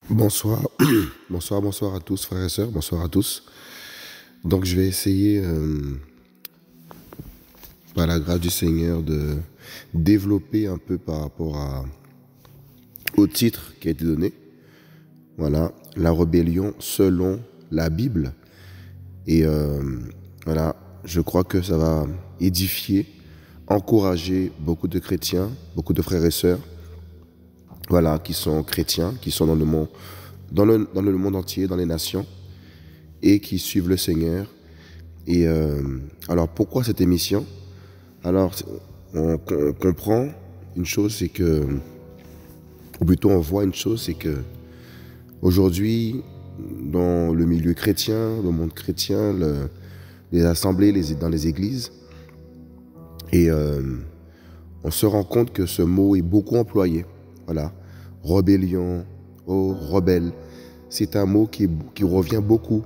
Bonsoir, bonsoir à tous, frères et sœurs, bonsoir à tous. Donc je vais essayer, par la grâce du Seigneur, de développer un peu par rapport au titre qui a été donné. Voilà, la rébellion selon la Bible. Et voilà, je crois que ça va édifier, encourager beaucoup de chrétiens, beaucoup de frères et sœurs, voilà, qui sont chrétiens, qui sont dans le monde, dans le monde entier, dans les nations, et qui suivent le Seigneur. Et alors, pourquoi cette émission? Alors, on comprend une chose, c'est que, ou plutôt on voit une chose, c'est que aujourd'hui, dans le milieu chrétien, le monde chrétien, les assemblées, dans les églises, et on se rend compte que ce mot est beaucoup employé. Voilà, rébellion, oh, rebelle, c'est un mot qui revient beaucoup.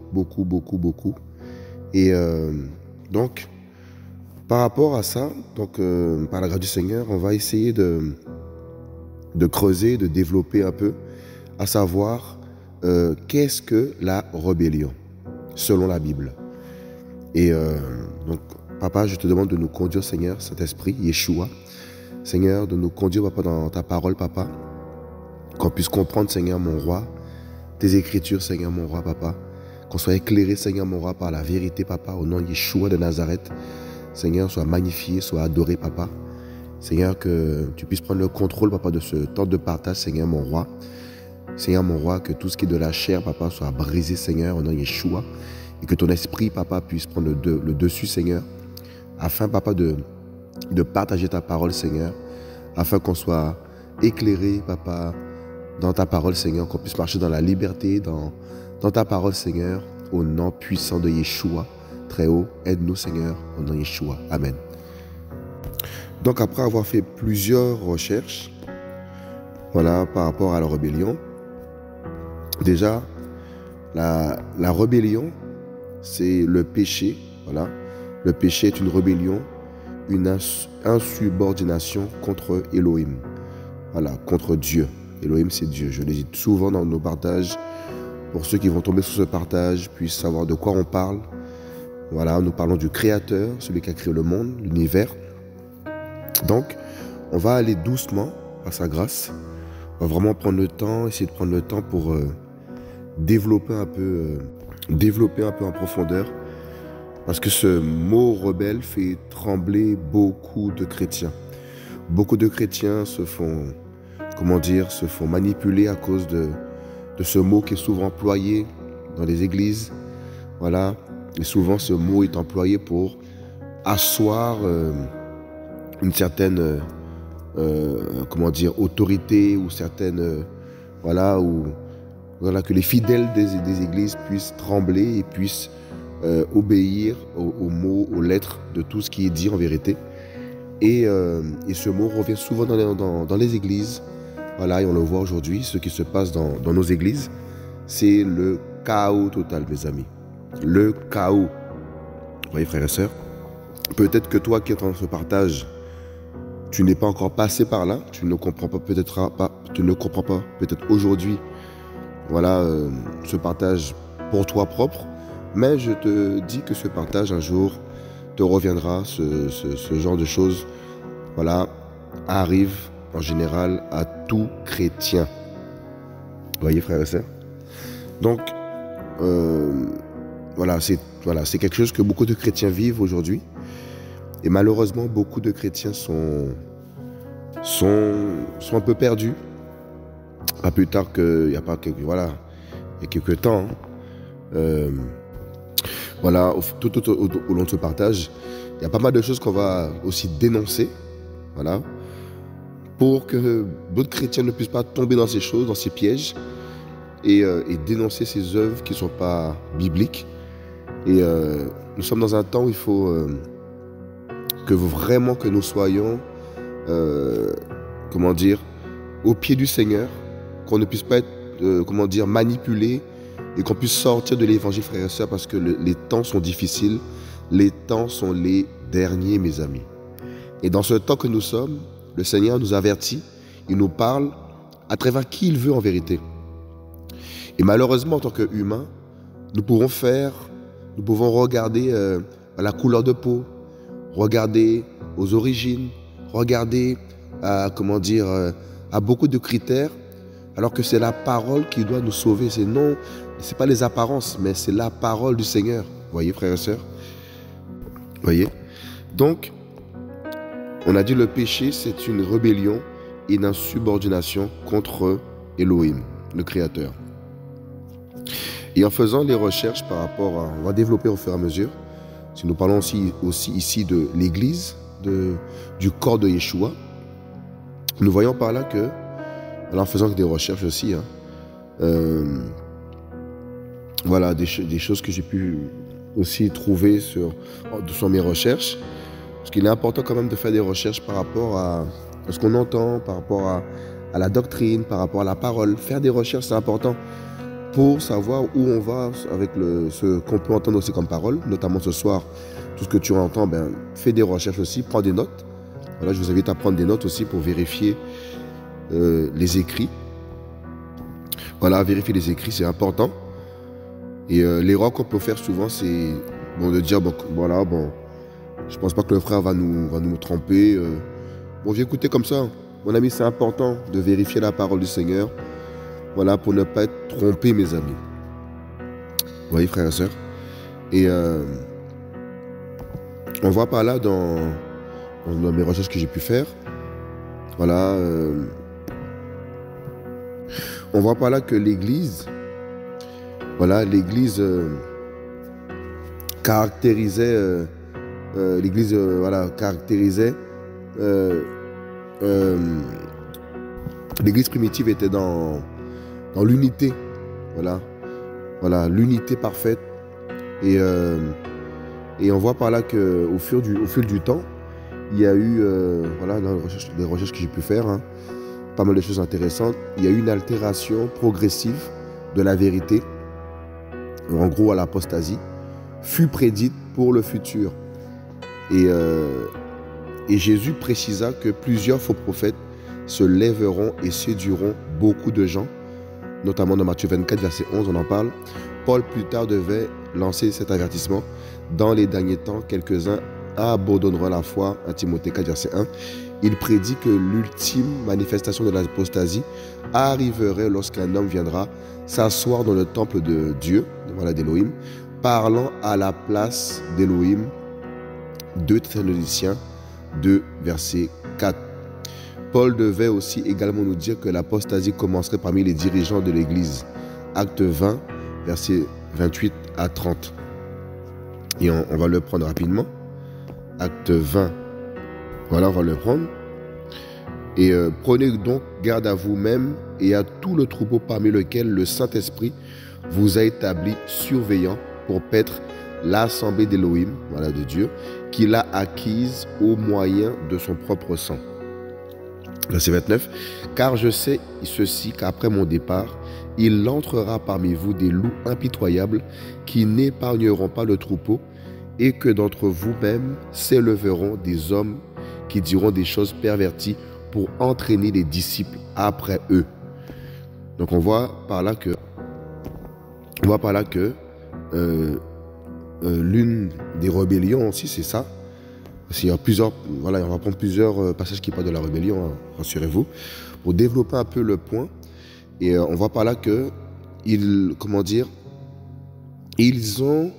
Et donc, par rapport à ça, donc, par la grâce du Seigneur, on va essayer de creuser, de développer un peu, à savoir qu'est-ce que la rébellion, selon la Bible. Et donc, Papa, je te demande de nous conduire, Seigneur, Saint-Esprit, Yeshua, Seigneur, de nous conduire, Papa, dans ta parole, Papa, qu'on puisse comprendre, Seigneur, mon roi, tes écritures, Seigneur, mon roi, Papa, qu'on soit éclairé, Seigneur, mon roi, par la vérité, Papa, au nom de Yeshua de Nazareth. Seigneur, sois magnifié, sois adoré, Papa. Seigneur, que tu puisses prendre le contrôle, Papa, de ce temps de partage, Seigneur, mon roi. Seigneur, mon roi, que tout ce qui est de la chair, Papa, soit brisé, Seigneur, au nom de Yeshua. Et que ton esprit, Papa, puisse prendre le dessus, Seigneur, afin, Papa, de partager ta parole, Seigneur, afin qu'on soit éclairé, Papa, dans ta parole, Seigneur, qu'on puisse marcher dans la liberté, dans ta parole, Seigneur, au nom puissant de Yeshua, très haut. Aide-nous, Seigneur, au nom de Yeshua. Amen. Donc, après avoir fait plusieurs recherches, voilà, par rapport à la rébellion, déjà, la rébellion, c'est le péché, voilà. Le péché est une rébellion, une insubordination contre Elohim, voilà, contre Dieu. Elohim, c'est Dieu. Je le dis souvent dans nos partages, pour ceux qui vont tomber sur ce partage, puissent savoir de quoi on parle. Voilà, nous parlons du Créateur, celui qui a créé le monde, l'univers. Donc, on va aller doucement, par sa grâce. On va vraiment prendre le temps, essayer de prendre le temps pour développer un peu en profondeur. Parce que ce mot rebelle fait trembler beaucoup de chrétiens. Beaucoup de chrétiens se font manipuler à cause de ce mot qui est souvent employé dans les églises. Voilà. Et souvent, ce mot est employé pour asseoir une certaine autorité ou certaine que les fidèles des églises puissent trembler et puissent obéir aux mots, aux lettres de tout ce qui est dit en vérité. Et ce mot revient souvent dans les églises. Voilà, et on le voit aujourd'hui, ce qui se passe dans nos églises, c'est le chaos total, mes amis. Le chaos. Vous voyez, frères et sœurs, peut-être que toi qui es dans ce partage, tu n'es pas encore passé par là, tu ne comprends pas peut-être aujourd'hui, voilà, ce partage pour toi propre, mais je te dis que ce partage un jour te reviendra, ce genre de choses, voilà, arrive en général à tout chrétien. Vous voyez, frères et sœurs? Donc, c'est quelque chose que beaucoup de chrétiens vivent aujourd'hui. Et malheureusement, beaucoup de chrétiens sont un peu perdus. Pas plus tard qu'il y a quelques temps. Tout au long de ce partage, il y a pas mal de choses qu'on va aussi dénoncer. Voilà. Pour que d'autres chrétiens ne puissent pas tomber dans ces choses, dans ces pièges, et dénoncer ces œuvres qui ne sont pas bibliques. Et nous sommes dans un temps où il faut que nous soyons au pied du Seigneur, qu'on ne puisse pas être manipulés, et qu'on puisse sortir de l'évangile, frères et sœurs, parce que les temps sont difficiles, les temps sont les derniers, mes amis. Et dans ce temps que nous sommes, le Seigneur nous avertit, il nous parle à travers qui il veut en vérité. Et malheureusement, en tant qu'humains, nous pouvons regarder à la couleur de peau, regarder aux origines, regarder à, comment dire, à beaucoup de critères, alors que c'est la parole qui doit nous sauver. C'est pas les apparences, mais c'est la parole du Seigneur. Vous voyez, frères et sœurs? Vous voyez? Donc, on a dit le péché, c'est une rébellion et une insubordination contre Elohim, le Créateur. Et en faisant les recherches par rapport à... On va développer au fur et à mesure. Si nous parlons aussi ici de l'Église, du corps de Yeshua, nous voyons par là que, en faisant des recherches aussi, voilà, des choses que j'ai pu aussi trouver sur mes recherches. Parce qu'il est important quand même de faire des recherches par rapport à ce qu'on entend, par rapport à la doctrine, par rapport à la parole. Faire des recherches, c'est important pour savoir où on va avec ce qu'on peut entendre aussi comme parole. Notamment ce soir, tout ce que tu entends, fais des recherches aussi, prends des notes. Voilà, je vous invite à prendre des notes aussi pour vérifier les écrits. Voilà, vérifier les écrits, c'est important. Et l'erreur qu'on peut faire souvent, c'est de dire, je pense pas que le frère va nous tromper. J'ai écouté comme ça. Mon ami, c'est important de vérifier la parole du Seigneur. Voilà, pour ne pas être trompé, mes amis. Vous voyez, frères et sœurs? Et on voit par là dans mes recherches que j'ai pu faire. Voilà. On voit par là que l'Église, caractérisait l'Église primitive était dans l'unité, voilà, l'unité parfaite. Et on voit par là que au fil du temps, il y a eu, dans les recherches que j'ai pu faire, pas mal de choses intéressantes. Il y a eu une altération progressive de la vérité, en gros à l'apostasie, fut prédite pour le futur. Et Jésus précisa que plusieurs faux prophètes se lèveront et séduiront beaucoup de gens, notamment dans Matthieu 24, verset 11, on en parle. Paul, plus tard, devait lancer cet avertissement. Dans les derniers temps, quelques-uns abandonneront la foi, à Timothée 4, verset 1. Il prédit que l'ultime manifestation de l'apostasie arriverait lorsqu'un homme viendra s'asseoir dans le temple de Dieu, d'Élohim, parlant à la place d'Élohim. 2 Thessaloniciens 2, verset 4. Paul devait aussi également nous dire que l'apostasie commencerait parmi les dirigeants de l'Église. Acte 20, versets 28 à 30. Et on va le prendre rapidement. Acte 20. Voilà, on va le prendre. Et prenez donc garde à vous-même et à tout le troupeau parmi lequel le Saint-Esprit vous a établi surveillant pour paître l'assemblée d'Élohim, de Dieu, qu'il a acquise au moyen de son propre sang. Verset 29. Car je sais ceci, qu'après mon départ, il entrera parmi vous des loups impitoyables qui n'épargneront pas le troupeau, et que d'entre vous-mêmes s'élèveront des hommes qui diront des choses perverties pour entraîner les disciples après eux. Donc on voit par là que l'une des rébellions aussi, c'est ça. Il y a plusieurs, on va prendre plusieurs passages qui parlent de la rébellion, rassurez-vous, pour développer un peu le point. Et on voit par là que ils ont,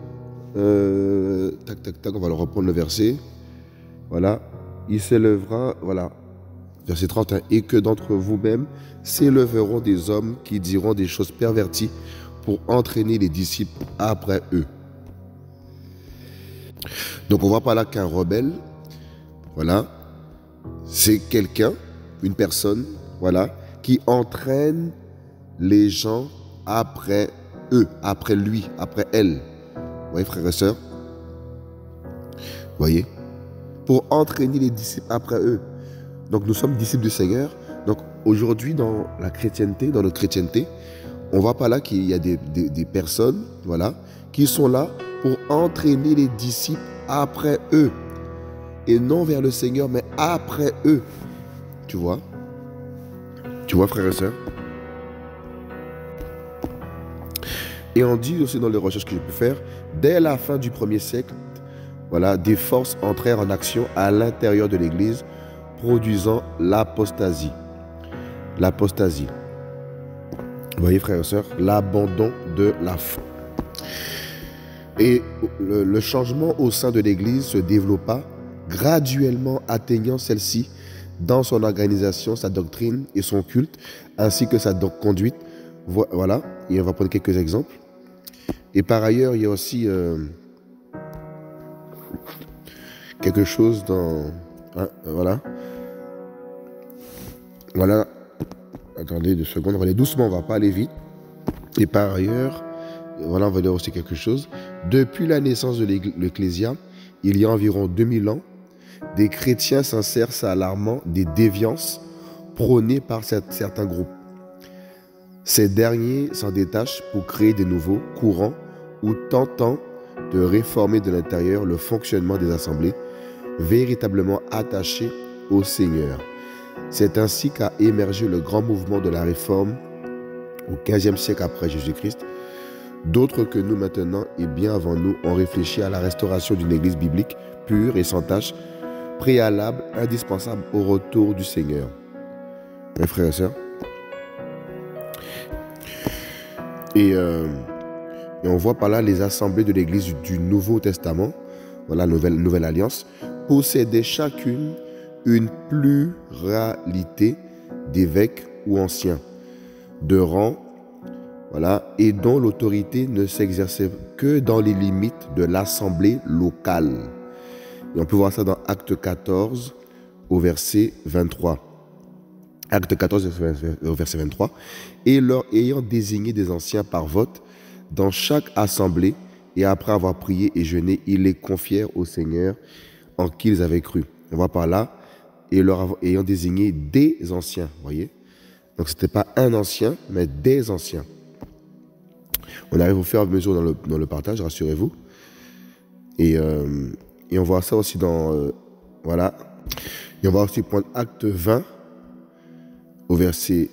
on va le reprendre le verset. Voilà, il s'élèvera, verset 31, et que d'entre vous-mêmes s'élèveront des hommes qui diront des choses perverties pour entraîner les disciples après eux. Donc on voit par là qu'un rebelle, c'est quelqu'un, une personne, qui entraîne les gens après eux, après lui, après elle. Vous voyez, frères et sœurs? Vous voyez? Pour entraîner les disciples après eux. Donc nous sommes disciples du Seigneur. Donc aujourd'hui, dans notre chrétienté, on voit par là qu'il y a des personnes, qui sont là pour entraîner les disciples après eux. Et non vers le Seigneur, mais après eux. Tu vois? Tu vois, frères et sœurs? Et on dit aussi dans les recherches que j'ai pu faire, dès la fin du 1er siècle, voilà, des forces entrèrent en action à l'intérieur de l'Église, produisant l'apostasie. L'apostasie. Vous voyez, frères et sœurs, l'abandon de la foi. Et le changement au sein de l'Église se développa graduellement, atteignant celle-ci dans son organisation, sa doctrine et son culte, ainsi que sa conduite. Voilà, et on va prendre quelques exemples. Et par ailleurs, il y a aussi quelque chose dans... Hein, voilà. Voilà. Attendez 2 secondes, on va aller doucement, on ne va pas aller vite. Et par ailleurs, voilà, on va dire aussi quelque chose. Depuis la naissance de l'Ecclésia, il y a environ 2000 ans, des chrétiens sincères s'alarmant des déviances prônées par certains groupes. Ces derniers s'en détachent pour créer de nouveaux courants ou tentant de réformer de l'intérieur le fonctionnement des assemblées, véritablement attachées au Seigneur. C'est ainsi qu'a émergé le grand mouvement de la Réforme au XVe siècle après Jésus-Christ. D'autres que nous maintenant et bien avant nous ont réfléchi à la restauration d'une église biblique pure et sans tache, préalable, indispensable au retour du Seigneur. Mes frères et sœurs. Et on voit par là les assemblées de l'église du Nouveau Testament, voilà, nouvelle alliance, possédaient chacune une pluralité d'évêques ou anciens, de rang, voilà, et dont l'autorité ne s'exerçait que dans les limites de l'assemblée locale. Et on peut voir ça dans Acte 14 au verset 23. Acte 14 au verset 23. Et leur ayant désigné des anciens par vote dans chaque assemblée, et après avoir prié et jeûné, ils les confièrent au Seigneur en qui ils avaient cru. On voit par là, et leur ayant désigné des anciens, voyez. Donc ce n'était pas un ancien, mais des anciens. On arrive au fur et à mesure dans le partage, rassurez-vous. Et on voit ça aussi dans... voilà. Et on va aussi prendre Acte 20 au verset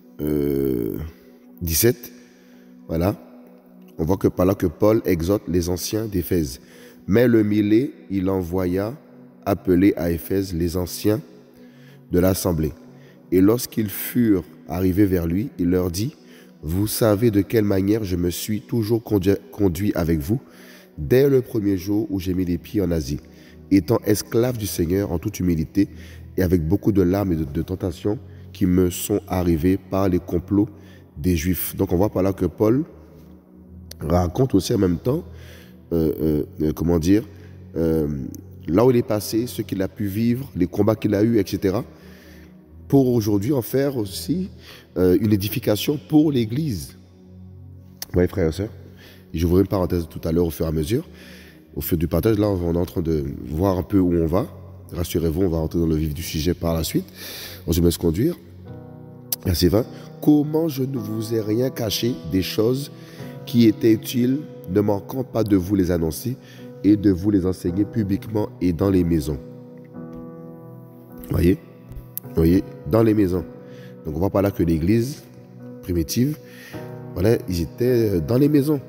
17. Voilà. On voit que par là que Paul exhorte les anciens d'Éphèse. Mais le millet, il envoya appeler à Éphèse les anciens de l'assemblée. Et lorsqu'ils furent arrivés vers lui, il leur dit: vous savez de quelle manière je me suis toujours conduit avec vous dès le premier jour où j'ai mis les pieds en Asie, étant esclave du Seigneur en toute humilité et avec beaucoup de larmes et de tentations qui me sont arrivées par les complots des Juifs. Donc on voit par là que Paul raconte aussi en même temps, comment dire, là où il est passé, ce qu'il a pu vivre, les combats qu'il a eus, etc., pour aujourd'hui en faire aussi une édification pour l'Église. Oui, frères et sœurs. Je vous ouvrirai une parenthèse tout à l'heure au fur et à mesure. Au fur du partage, là, on est en train de voir un peu où on va. Rassurez-vous, on va rentrer dans le vif du sujet par la suite. On se laisse conduire. Verset 20. Comment je ne vous ai rien caché des choses qui étaient utiles, ne manquant pas de vous les annoncer et de vous les enseigner publiquement et dans les maisons. Voyez, dans les maisons. Donc on voit par là que l'Église primitive, voilà, ils étaient dans les maisons.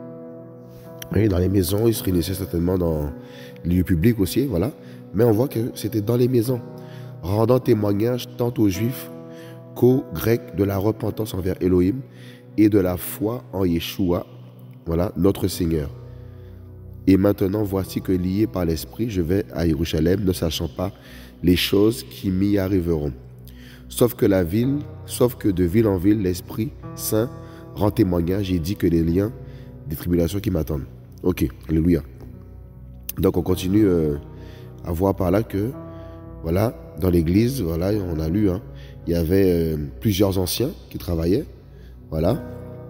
Oui, dans les maisons, ils se réunissaient certainement dans les lieux publics aussi, voilà. Mais on voit que c'était dans les maisons, rendant témoignage tant aux Juifs qu'aux Grecs de la repentance envers Elohim et de la foi en Yeshua, voilà, notre Seigneur. Et maintenant, voici que lié par l'Esprit, je vais à Jérusalem, ne sachant pas les choses qui m'y arriveront. Sauf que de ville en ville, l'Esprit Saint rend témoignage et dit que les liens des tribulations qui m'attendent. Ok, alléluia. Donc on continue à voir par là que, voilà, dans l'église, voilà, on a lu, hein, il y avait plusieurs anciens qui travaillaient, voilà.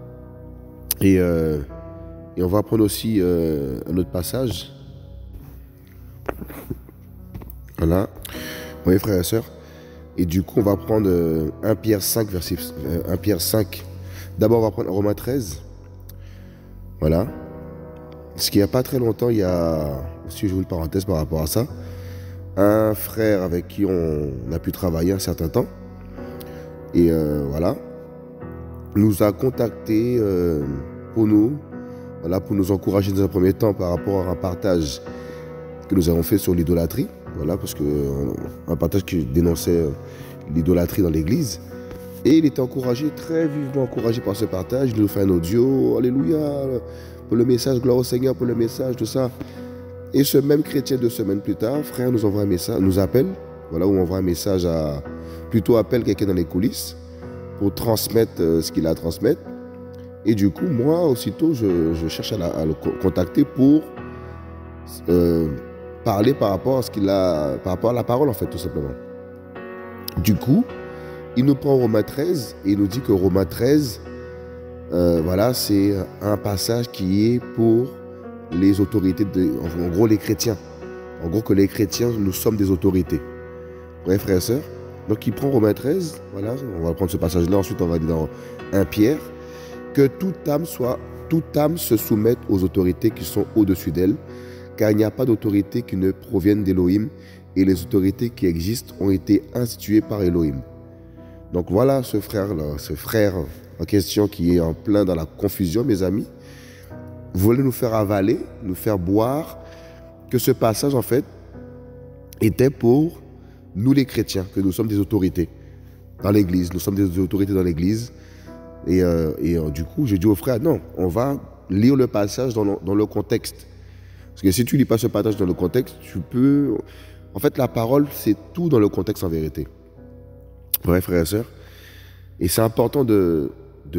Et on va prendre aussi un autre passage. Voilà. Oui, frères et sœurs. Et du coup, on va prendre 1 Pierre 5, verset 1 Pierre 5. D'abord, on va prendre Romains 13. Voilà. Parce qu'il n'y a pas très longtemps, il y a, si je vous une parenthèse par rapport à ça, un frère avec qui on a pu travailler un certain temps. Et voilà. Nous a contacté pour nous, voilà, pour nous encourager dans un premier temps par rapport à un partage que nous avons fait sur l'idolâtrie, voilà, parce que un partage qui dénonçait l'idolâtrie dans l'église. Et il était encouragé, très vivement encouragé par ce partage. Il nous fait un audio, alléluia, pour le message, gloire au Seigneur pour le message, tout ça. Et ce même chrétien 2 semaines plus tard, frère nous envoie un message, nous appelle, voilà, où on envoie un message plutôt appelle quelqu'un dans les coulisses pour transmettre ce qu'il a à transmettre. Et du coup, moi, aussitôt, je cherche à le contacter pour parler par rapport à ce qu'il a, par rapport à la parole, en fait, tout simplement. Du coup, il nous prend Romains 13 et il nous dit que Romains 13, voilà, c'est un passage qui est pour les autorités, en gros les chrétiens. En gros que les chrétiens, nous sommes des autorités. Ouais, frères et sœurs. Donc il prend Romains 13, voilà, on va prendre ce passage-là, ensuite on va aller dans 1 Pierre, que toute âme se soumette aux autorités qui sont au-dessus d'elle, car il n'y a pas d'autorité qui ne provienne d'Élohim, et les autorités qui existent ont été instituées par Élohim. Donc voilà ce frère en question qui est en plein dans la confusion, mes amis, voulait nous faire avaler, nous faire boire, que ce passage en fait était pour nous les chrétiens, que nous sommes des autorités dans l'église, nous sommes des autorités dans l'église. Et du coup, j'ai dit au frère, non, on va lire le passage dans le contexte. Parce que si tu ne lis pas ce passage dans le contexte, tu peux... En fait, la parole, c'est tout dans le contexte en vérité. Ouais, frères et sœurs. Et c'est important d'être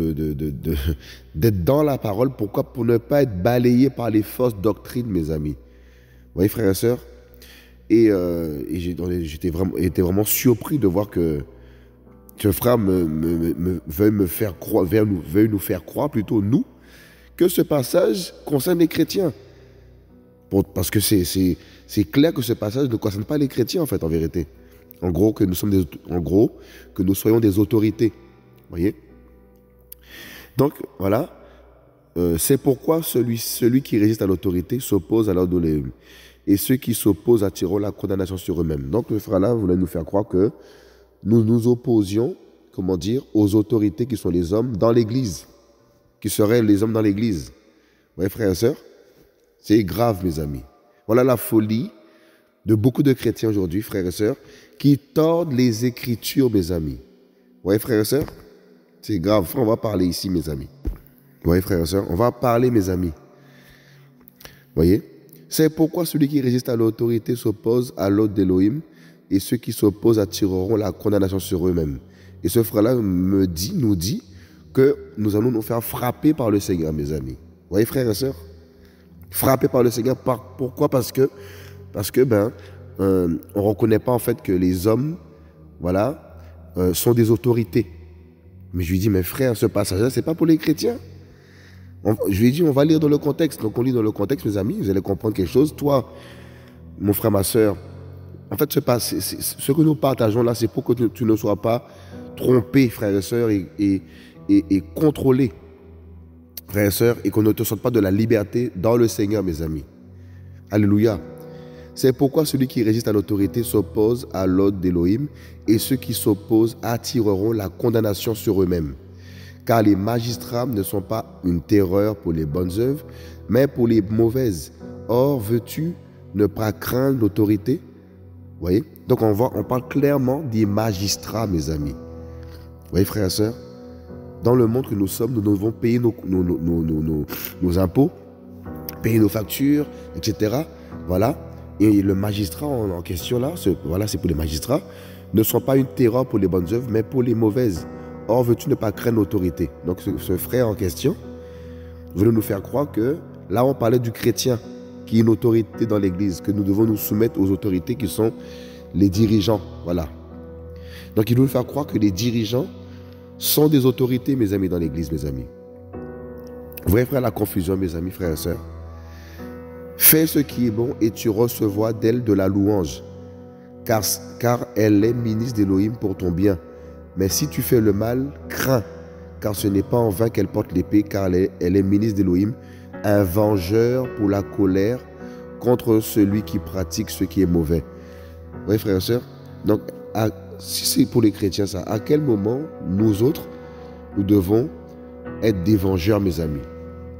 dans la parole. Pourquoi? Pour ne pas être balayé par les fausses doctrines, mes amis. Vous voyez, frères et sœurs. Et j'étais vraiment surpris de voir que ce frère veuille nous faire croire, plutôt nous, que ce passage concerne les chrétiens. Parce que c'est clair que ce passage ne concerne pas les chrétiens, en fait, en vérité. En gros, que nous soyons des autorités. Vous voyez? Donc, voilà. C'est pourquoi celui qui résiste à l'autorité s'oppose à l'ordre de l'Élohim. Et ceux qui s'opposent attireront la condamnation sur eux-mêmes. Donc, le frère là voulait nous faire croire que nous nous opposions, comment dire, aux autorités qui sont les hommes dans l'Église, qui seraient les hommes dans l'Église. Vous voyez, frères et sœurs? C'est grave, mes amis. Voilà la folie de beaucoup de chrétiens aujourd'hui, frères et sœurs, qui tordent les Écritures, mes amis. Vous voyez, frères et sœurs? C'est grave. On va parler ici, mes amis. Vous voyez, frères et sœurs? On va parler, mes amis. Vous voyez? C'est pourquoi celui qui résiste à l'autorité s'oppose à l'ordre d'Élohim, et ceux qui s'opposent attireront la condamnation sur eux-mêmes. Et ce frère-là nous dit que nous allons nous faire frapper par le Seigneur, mes amis. Vous voyez, frères et sœurs? Frapper par le Seigneur. Pourquoi? Parce que on ne reconnaît pas en fait que les hommes, voilà, sont des autorités. Mais je lui dis, mais frère, ce passage-là, c'est pas pour les chrétiens. Je lui ai dit, on va lire dans le contexte. Donc on lit dans le contexte, mes amis, vous allez comprendre quelque chose. Toi, mon frère, ma soeur, en fait, ce que nous partageons là, c'est pour que tu ne sois pas trompé, frère et sœur, et contrôlé, frère et sœur, et qu'on ne te sorte pas de la liberté dans le Seigneur, mes amis. Alléluia. C'est pourquoi celui qui résiste à l'autorité s'oppose à l'ordre d'Élohim, et ceux qui s'opposent attireront la condamnation sur eux-mêmes. Car les magistrats ne sont pas une terreur pour les bonnes œuvres, mais pour les mauvaises. Or, veux-tu ne pas craindre l'autorité? Vous voyez? Donc on parle clairement des magistrats, mes amis. Vous voyez, frères et sœurs? Dans le monde que nous sommes, nous devons payer nos impôts, payer nos factures, etc. Voilà. Et le magistrat en question là, c'est pour les magistrats, ne sont pas une terreur pour les bonnes œuvres, mais pour les mauvaises. Or, veux-tu ne pas craindre l'autorité? Donc ce frère en question voulait nous faire croire que là on parlait du chrétien qui est une autorité dans l'église, que nous devons nous soumettre aux autorités qui sont les dirigeants. Voilà. Donc il veut nous faire croire que les dirigeants sont des autorités, mes amis, dans l'église, mes amis. Vous voyez, frère, la confusion, mes amis, frères et sœurs. Fais ce qui est bon et tu recevras d'elle de la louange, car elle est ministre d'Élohim pour ton bien. Mais si tu fais le mal, crains, car ce n'est pas en vain qu'elle porte l'épée, car elle est ministre d'Élohim, un vengeur pour la colère contre celui qui pratique ce qui est mauvais. Vous voyez, frères et sœurs? Donc, si c'est pour les chrétiens, ça, à quel moment, nous autres, nous devons être des vengeurs, mes amis?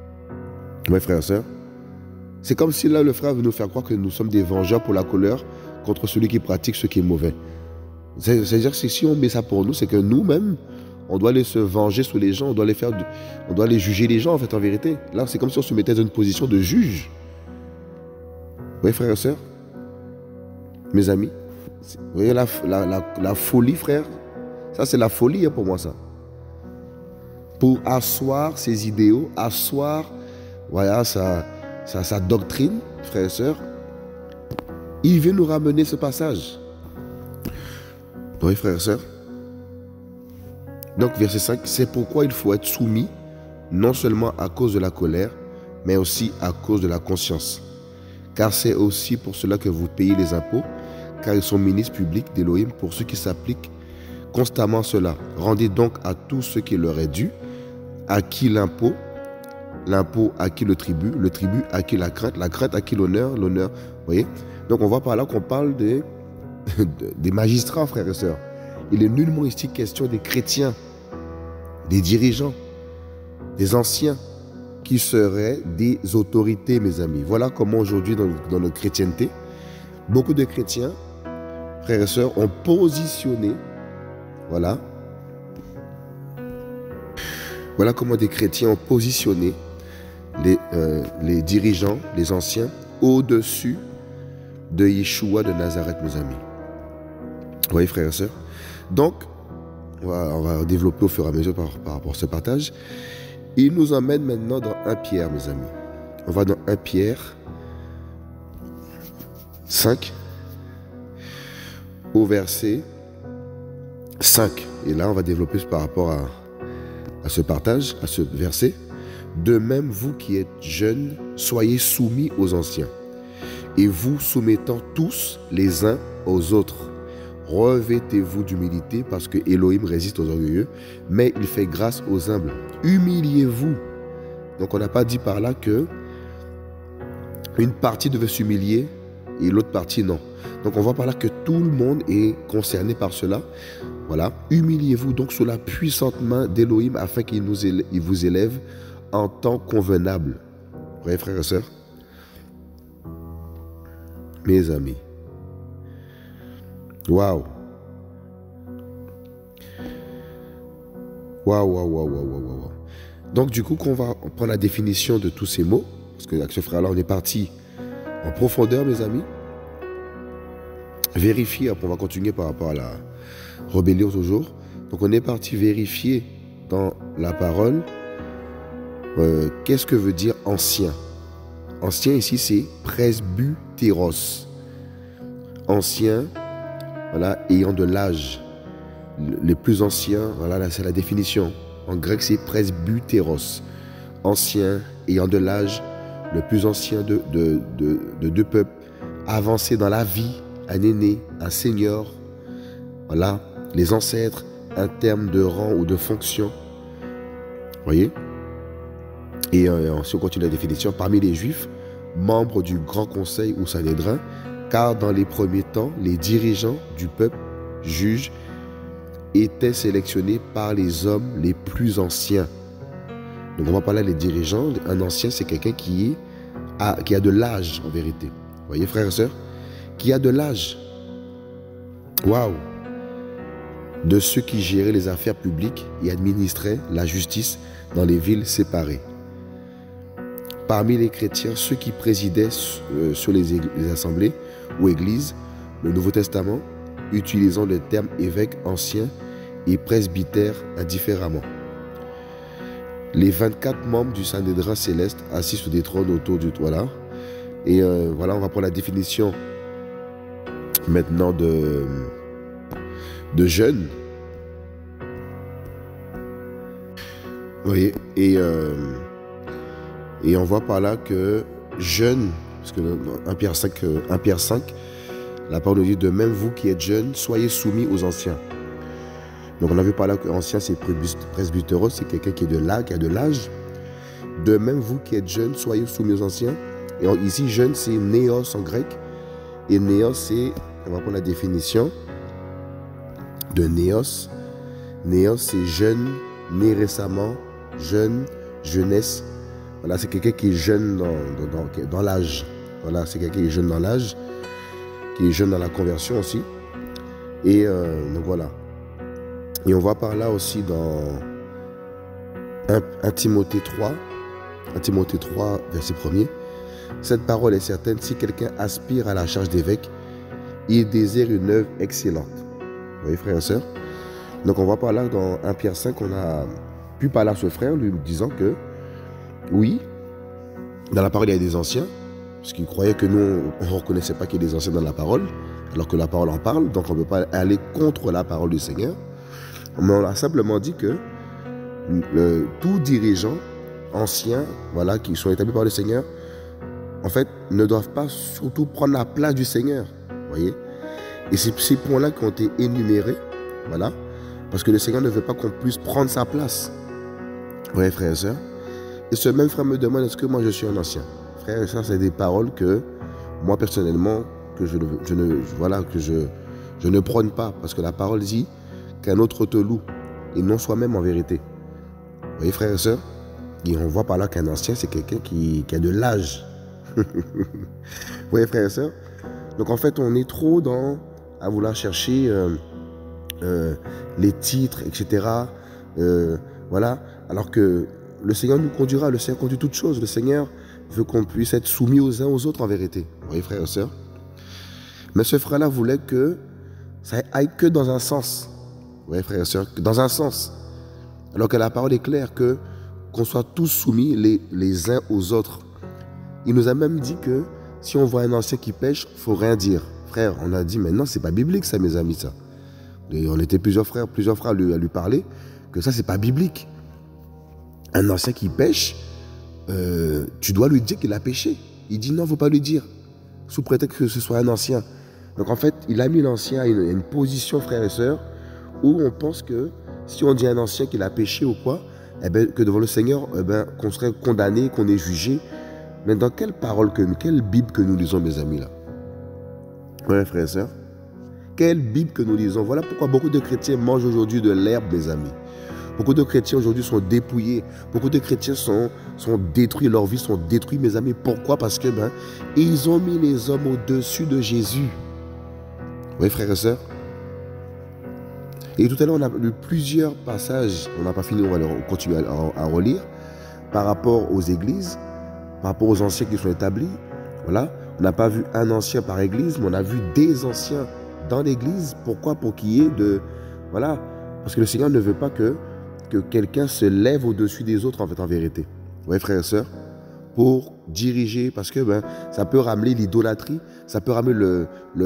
Mes frères et sœurs, c'est comme si là, le frère veut nous faire croire que nous sommes des vengeurs pour la colère contre celui qui pratique ce qui est mauvais. C'est-à-dire que si on met ça pour nous, c'est que nous-mêmes, on doit aller se venger sur les gens, on doit aller juger les gens, en fait, en vérité. Là, c'est comme si on se mettait dans une position de juge. Oui, frères et sœurs, mes amis, vous voyez la folie, frère, ça c'est la folie pour moi, ça. Pour asseoir ses idéaux, asseoir, voilà, sa doctrine, frères et sœurs, il vient nous ramener ce passage. Oui, frères et sœurs. Donc, verset 5, c'est pourquoi il faut être soumis, non seulement à cause de la colère, mais aussi à cause de la conscience. Car c'est aussi pour cela que vous payez les impôts, car ils sont ministres publics d'Élohim pour ceux qui s'appliquent constamment à cela. Rendez donc à tout ce qui leur est dû, à qui l'impôt, l'impôt à qui le tribut à qui la crainte à qui l'honneur, l'honneur. Vous voyez? Donc on voit par là qu'on parle des magistrats, frères et sœurs. Il est nullement ici question des chrétiens, des dirigeants, des anciens, qui seraient des autorités, mes amis. Voilà comment aujourd'hui, dans notre chrétienté, beaucoup de chrétiens, frères et sœurs, ont positionné, voilà comment des chrétiens ont positionné les dirigeants, les anciens, au-dessus de Yeshua de Nazareth, mes amis. Vous voyez, frères et sœurs? Donc, on va développer au fur et à mesure par rapport à ce partage. Il nous emmène maintenant dans 1 Pierre, mes amis. On va dans 1 Pierre 5, au verset 5. Et là, on va développer par rapport à ce partage, à ce verset. De même, vous qui êtes jeunes, soyez soumis aux anciens, et vous soumettant tous les uns aux autres. Revêtez-vous d'humilité, parce que Elohim résiste aux orgueilleux, mais il fait grâce aux humbles. Humiliez-vous. Donc on n'a pas dit par là que une partie devait s'humilier et l'autre partie non. Donc on voit par là que tout le monde est concerné par cela. Voilà. Humiliez-vous donc sous la puissante main d'Elohim afin qu'il vous élève en temps convenable. Vous voyez, frères et sœurs? Mes amis. Waouh. Waouh. Donc du coup, qu'on va prendre la définition de tous ces mots, parce que avec ce frère-là, on est parti en profondeur, mes amis. Vérifier, après on va continuer par rapport à la rébellion toujours. Donc on est parti vérifier dans la parole qu'est-ce que veut dire ancien. Ancien ici, c'est presbytéros. Ancien, voilà, ayant de l'âge. Les plus anciens, voilà, là c'est la définition. En grec, c'est presbytéros. Ancien, ayant de l'âge, le plus ancien de deux peuples, avancé dans la vie, un aîné, un senior. Voilà, les ancêtres, un terme de rang ou de fonction. Vous voyez? Et si on continue la définition, parmi les Juifs, membres du Grand Conseil ou Sanhédrin, car dans les premiers temps, les dirigeants du peuple, juges, étaient sélectionnés par les hommes les plus anciens. Donc on va parler des dirigeants. Un ancien, c'est quelqu'un qui a de l'âge, en vérité. Vous voyez, frères et sœurs? Qui a de l'âge. Waouh! De ceux qui géraient les affaires publiques et administraient la justice dans les villes séparées. Parmi les chrétiens, ceux qui présidaient sur les assemblées ou églises, le Nouveau Testament, utilisant le terme évêque ancien et presbytère indifféremment. Les 24 membres du Sanhédrin céleste assis sur des trônes autour du toit. Et voilà, on va prendre la définition maintenant de jeûne. Vous voyez, et on voit par là que jeûne, parce que 1 Pierre 5, la parole nous dit, de même vous qui êtes jeunes, soyez soumis aux anciens. Donc on a vu par là que ancien c'est presbytéros, c'est quelqu'un qui a de l'âge. De même vous qui êtes jeunes, soyez soumis aux anciens. Et ici jeune c'est néos en grec. Et néos c'est, on va prendre la définition de néos. Néos c'est jeune, né récemment, jeune, jeunesse. Voilà, c'est quelqu'un qui est jeune dans l'âge. Voilà, c'est quelqu'un qui est jeune dans l'âge, qui est jeune dans la conversion aussi. Et donc voilà. Et on voit par là aussi dans 1 Timothée 3, 1 Timothée 3, verset 1er. Cette parole est certaine, si quelqu'un aspire à la charge d'évêque, il désire une œuvre excellente. Vous voyez, frères et sœurs? Donc on voit par là dans 1 Pierre 5, on a pu parler à ce frère, lui disant que, oui, dans la parole il y a des anciens, parce qu'il croyait que nous, on ne reconnaissait pas qu'il y a des anciens dans la parole, alors que la parole en parle, donc on ne peut pas aller contre la parole du Seigneur. Mais on a simplement dit que tout dirigeant ancien, voilà, qui sont établis par le Seigneur, en fait, ne doivent pas surtout prendre la place du Seigneur. Vous voyez? Et c'est ces points-là qui ont été énumérés, voilà, parce que le Seigneur ne veut pas qu'on puisse prendre sa place. Vous voyez, frères et sœurs? Et ce même frère me demande, est-ce que moi je suis un ancien? Frères et sœurs, c'est des paroles que, moi personnellement, que je ne prône pas, parce que la parole dit qu'un autre te loue, et non soi-même en vérité. Vous voyez, frères et sœurs? Et on voit par là qu'un ancien, c'est quelqu'un qui a de l'âge. Vous voyez, frères et sœurs? Donc en fait, on est trop à vouloir chercher les titres, etc. Voilà. Alors que le Seigneur nous conduira, le Seigneur conduit toutes choses. Le Seigneur veut qu'on puisse être soumis aux uns aux autres en vérité. Vous voyez, frères et sœurs? Mais ce frère-là voulait que ça aille que dans un sens. Vous voyez, frères et sœurs? Dans un sens. Alors que la parole est claire qu'on soit tous soumis les uns aux autres. Il nous a même dit que si on voit un ancien qui pêche, il ne faut rien dire. Frère, on a dit, mais non, ce n'est pas biblique ça, mes amis, ça. Et on était plusieurs frères à lui parler, que ça, ce n'est pas biblique. Un ancien qui pêche, tu dois lui dire qu'il a péché. Il dit non, il ne faut pas lui dire, sous prétexte que ce soit un ancien. Donc en fait, il a mis l'ancien à une position, frères et sœurs, où on pense que si on dit à un ancien qu'il a péché ou quoi, eh ben, que devant le Seigneur, eh ben, qu'on serait condamné, qu'on est jugé. Mais dans quelle parole, quelle Bible que nous lisons, mes amis, là? Ouais, frères et sœurs. Quelle Bible que nous lisons? Voilà pourquoi beaucoup de chrétiens mangent aujourd'hui de l'herbe, mes amis. Beaucoup de chrétiens aujourd'hui sont dépouillés. Beaucoup de chrétiens sont détruits. Leurs vies sont détruites, mes amis. Pourquoi? Parce que ils ont mis les hommes au-dessus de Jésus. Oui, frères et sœurs. Et tout à l'heure, on a lu plusieurs passages. On n'a pas fini, on va continuer à relire. Par rapport aux églises, par rapport aux anciens qui sont établis. Voilà. On n'a pas vu un ancien par église, mais on a vu des anciens dans l'église. Pourquoi? Pour qu'il y ait Voilà. Parce que le Seigneur ne veut pas que quelqu'un se lève au-dessus des autres, en fait, en vérité. Vous voyez, frères et sœurs? Pour diriger, parce que ça peut ramener l'idolâtrie, ça peut ramener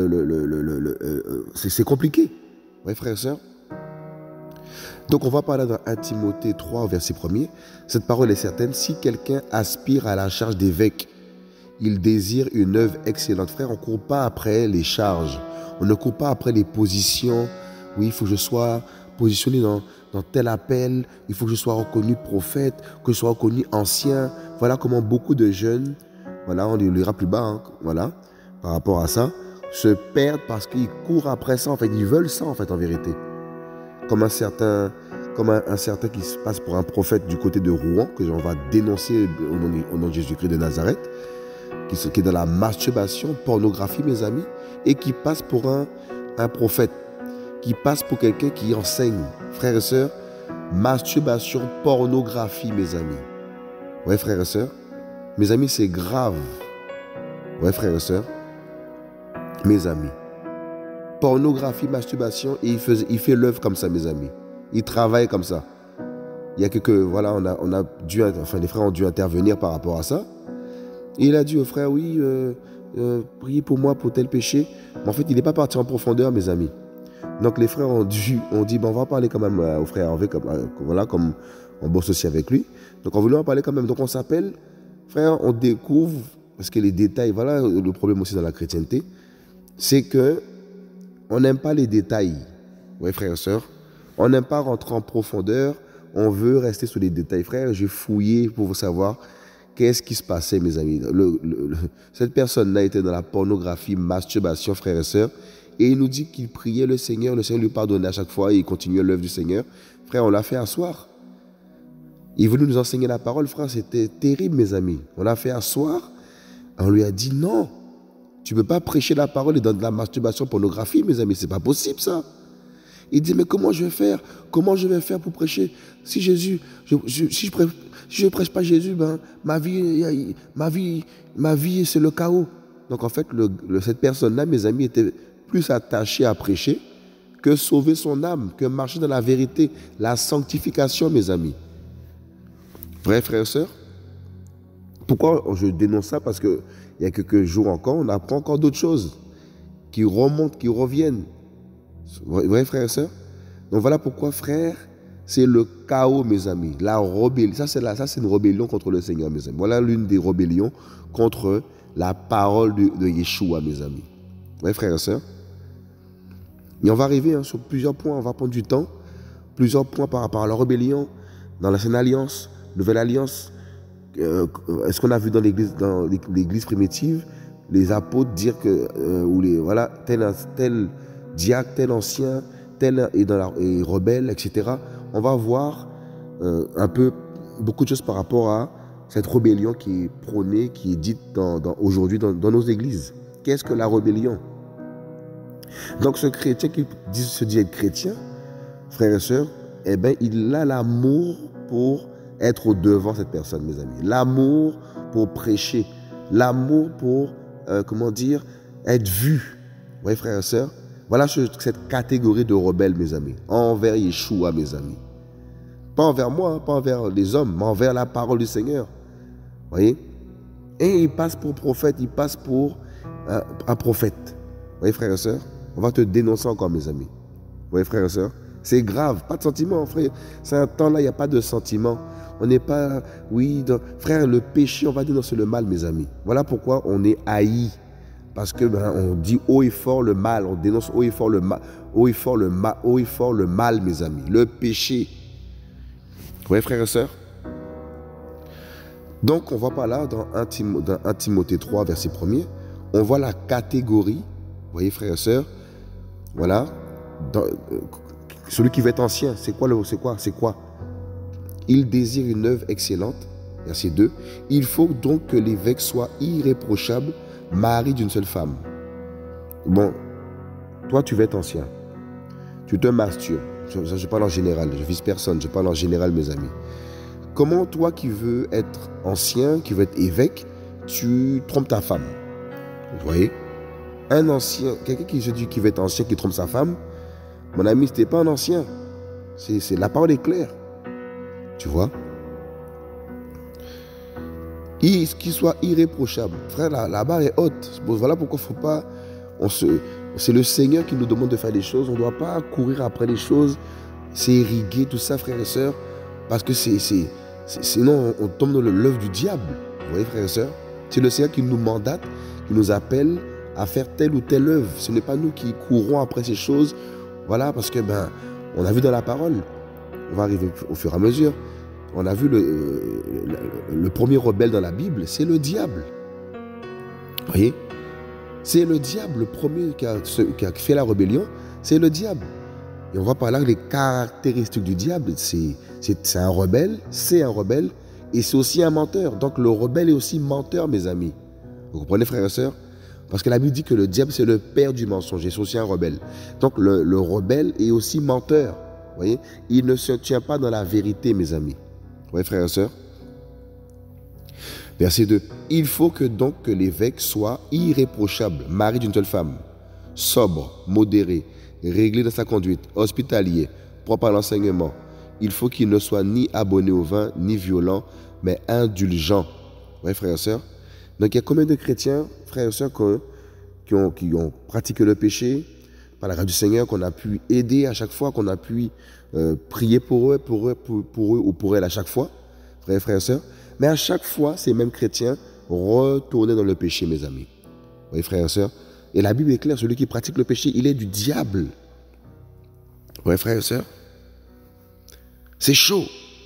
c'est compliqué. Vous voyez, frères et sœurs? Donc on va parler dans 1 Timothée 3, verset 1er. Cette parole est certaine, si quelqu'un aspire à la charge d'évêque, il désire une œuvre excellente. Frère, on ne court pas après les charges. On ne court pas après les positions. Oui, il faut que je sois positionné dans tel appel. Il faut que je sois reconnu prophète, que je sois reconnu ancien. Voilà comment beaucoup de jeunes, voilà, on le lira plus bas, voilà, par rapport à ça, se perdent parce qu'ils courent après ça. En fait, ils veulent ça, en fait, en vérité. Comme un certain qui se passe pour un prophète du côté de Rouen, que l'on va dénoncer au nom de Jésus-Christ de Nazareth, qui est dans la masturbation, pornographie, mes amis, et qui passe pour un prophète, qui passe pour quelqu'un qui enseigne. Frères et sœurs, masturbation, pornographie, mes amis. Ouais, frères et sœurs, mes amis, c'est grave. Ouais, frères et sœurs, mes amis. Pornographie, masturbation, et il fait l'œuvre comme ça, mes amis. Il travaille comme ça. Il y a voilà, les frères ont dû intervenir par rapport à ça. Et il a dit au frère, oui, priez pour moi pour tel péché. Mais en fait, il n'est pas parti en profondeur, mes amis. Donc les frères ont dit, on va parler quand même au frère Hervé, comme on bosse aussi avec lui. Donc on voulait en parler quand même. Donc on s'appelle, frère, on découvre, parce que les détails, voilà le problème aussi dans la chrétienté, c'est que on n'aime pas les détails. Oui, frères et sœurs. On n'aime pas rentrer en profondeur. On veut rester sur les détails. Frère, j'ai fouillé pour vous savoir qu'est-ce qui se passait, mes amis. Cette personne-là était dans la pornographie, masturbation, frères et sœurs. Et il nous dit qu'il priait le Seigneur lui pardonnait à chaque fois et il continuait l'œuvre du Seigneur. Frère, on l'a fait asseoir. Il voulait nous enseigner la parole, frère, c'était terrible, mes amis. On l'a fait asseoir, on lui a dit non, tu ne peux pas prêcher la parole et dans de la masturbation pornographie, mes amis, c'est pas possible ça. Il dit, mais comment je vais faire? Comment je vais faire pour prêcher? Si Jésus, si je prêche pas Jésus, ben, ma vie, c'est le chaos. Donc en fait, cette personne-là, mes amis, était plus attachée à prêcher que sauver son âme, que marcher dans la vérité, la sanctification, mes amis. Vrai, frères et sœurs? Pourquoi je dénonce ça? Parce qu'il y a quelques jours encore, on apprend encore d'autres choses qui remontent, qui reviennent. Vrai, frères et sœurs? Donc voilà pourquoi, frère, c'est le chaos, mes amis. La rébellion, ça c'est une rébellion contre le Seigneur, mes amis. Voilà l'une des rébellions contre la parole de Yeshua, mes amis. Vrai, frères et sœurs? Et on va arriver sur plusieurs points, on va prendre du temps. Plusieurs points par rapport à la rébellion dans l'ancienne alliance, nouvelle alliance. Est-ce qu'on a vu dans l'église primitive les apôtres dire que voilà, tel diacre, tel ancien, tel est rebelle, etc. On va voir un peu beaucoup de choses par rapport à cette rébellion qui est prônée, qui est dite aujourd'hui dans nos églises. Qu'est-ce que la rébellion? Donc ce chrétien qui se dit être chrétien, frères et sœurs, eh bien, il a l'amour pour être au devant cette personne, mes amis. L'amour pour prêcher. L'amour pour, être vu. Vous voyez, frères et sœurs? Voilà cette catégorie de rebelles, mes amis. Envers Yeshua, mes amis. Pas envers moi, pas envers les hommes, mais envers la parole du Seigneur. Vous voyez? Et il passe pour prophète, il passe pour un prophète. Vous voyez, frères et sœurs? On va te dénoncer encore, mes amis. Vous voyez, frères et sœurs? C'est grave, pas de sentiment, frère. C'est un temps là, il n'y a pas de sentiment. On n'est pas, frère, le péché, on va dénoncer le mal, mes amis. Voilà pourquoi on est haï. Parce que on dit haut et fort le mal, on dénonce haut et fort le mal, haut et fort le mal, mes amis. Le péché. Vous voyez, frères et sœurs? Donc, on voit pas là, dans 1 Timothée 3, verset 1er, on voit la catégorie, vous voyez, frères et sœurs, voilà, celui qui veut être ancien, c'est quoi? Il désire une œuvre excellente, verset 2. Il faut donc que l'évêque soit irréprochable, mari d'une seule femme. Bon, toi tu veux être ancien, tu te masturbes, je parle en général, je vise personne, je parle en général, mes amis. Comment toi qui veux être ancien, qui veux être évêque, tu trompes ta femme? Vous voyez? Un ancien, quelqu'un qui se dit qu'il veut être ancien, qui trompe sa femme, mon ami, ce n'est pas un ancien. La parole est claire. Tu vois? Qu'il soit irréprochable. Frère, la barre est haute. Voilà pourquoi il ne faut pas... C'est le Seigneur qui nous demande de faire des choses. On ne doit pas courir après les choses. C'est irriguer, tout ça, frères et sœurs. Parce que sinon, on tombe dans l'œuvre du diable. Vous voyez, frères et sœurs? C'est le Seigneur qui nous mandate, qui nous appelle à faire telle ou telle œuvre. Ce n'est pas nous qui courons après ces choses. Voilà, parce que, on a vu dans la parole, on va arriver au fur et à mesure, on a vu le premier rebelle dans la Bible, c'est le diable. Vous voyez? C'est le diable, le premier qui a fait la rébellion, c'est le diable. Et on voit par là les caractéristiques du diable, c'est un rebelle, et c'est aussi un menteur. Donc le rebelle est aussi menteur, mes amis. Vous comprenez, frères et sœurs? Parce que la Bible dit que le diable, c'est le père du mensonge, et c'est aussi un rebelle. Donc le rebelle est aussi menteur. Vous voyez? Il ne se tient pas dans la vérité, mes amis. Vous voyez, frères et sœurs? Verset 2. Il faut que l'évêque soit irréprochable, mari d'une seule femme, sobre, modéré, réglé dans sa conduite, hospitalier, propre à l'enseignement. Il faut qu'il ne soit ni abonné au vin, ni violent, mais indulgent. Vous voyez, frères et sœurs? Donc il y a combien de chrétiens, frères et sœurs, qui ont pratiqué le péché par la grâce du Seigneur, qu'on a pu aider à chaque fois, qu'on a pu prier pour eux ou pour elles à chaque fois, frères et sœurs. Mais à chaque fois, ces mêmes chrétiens retournaient dans le péché, mes amis. Vous voyez, frères et sœurs? Et la Bible est claire, celui qui pratique le péché, il est du diable. Vous voyez, frères et sœurs? C'est chaud.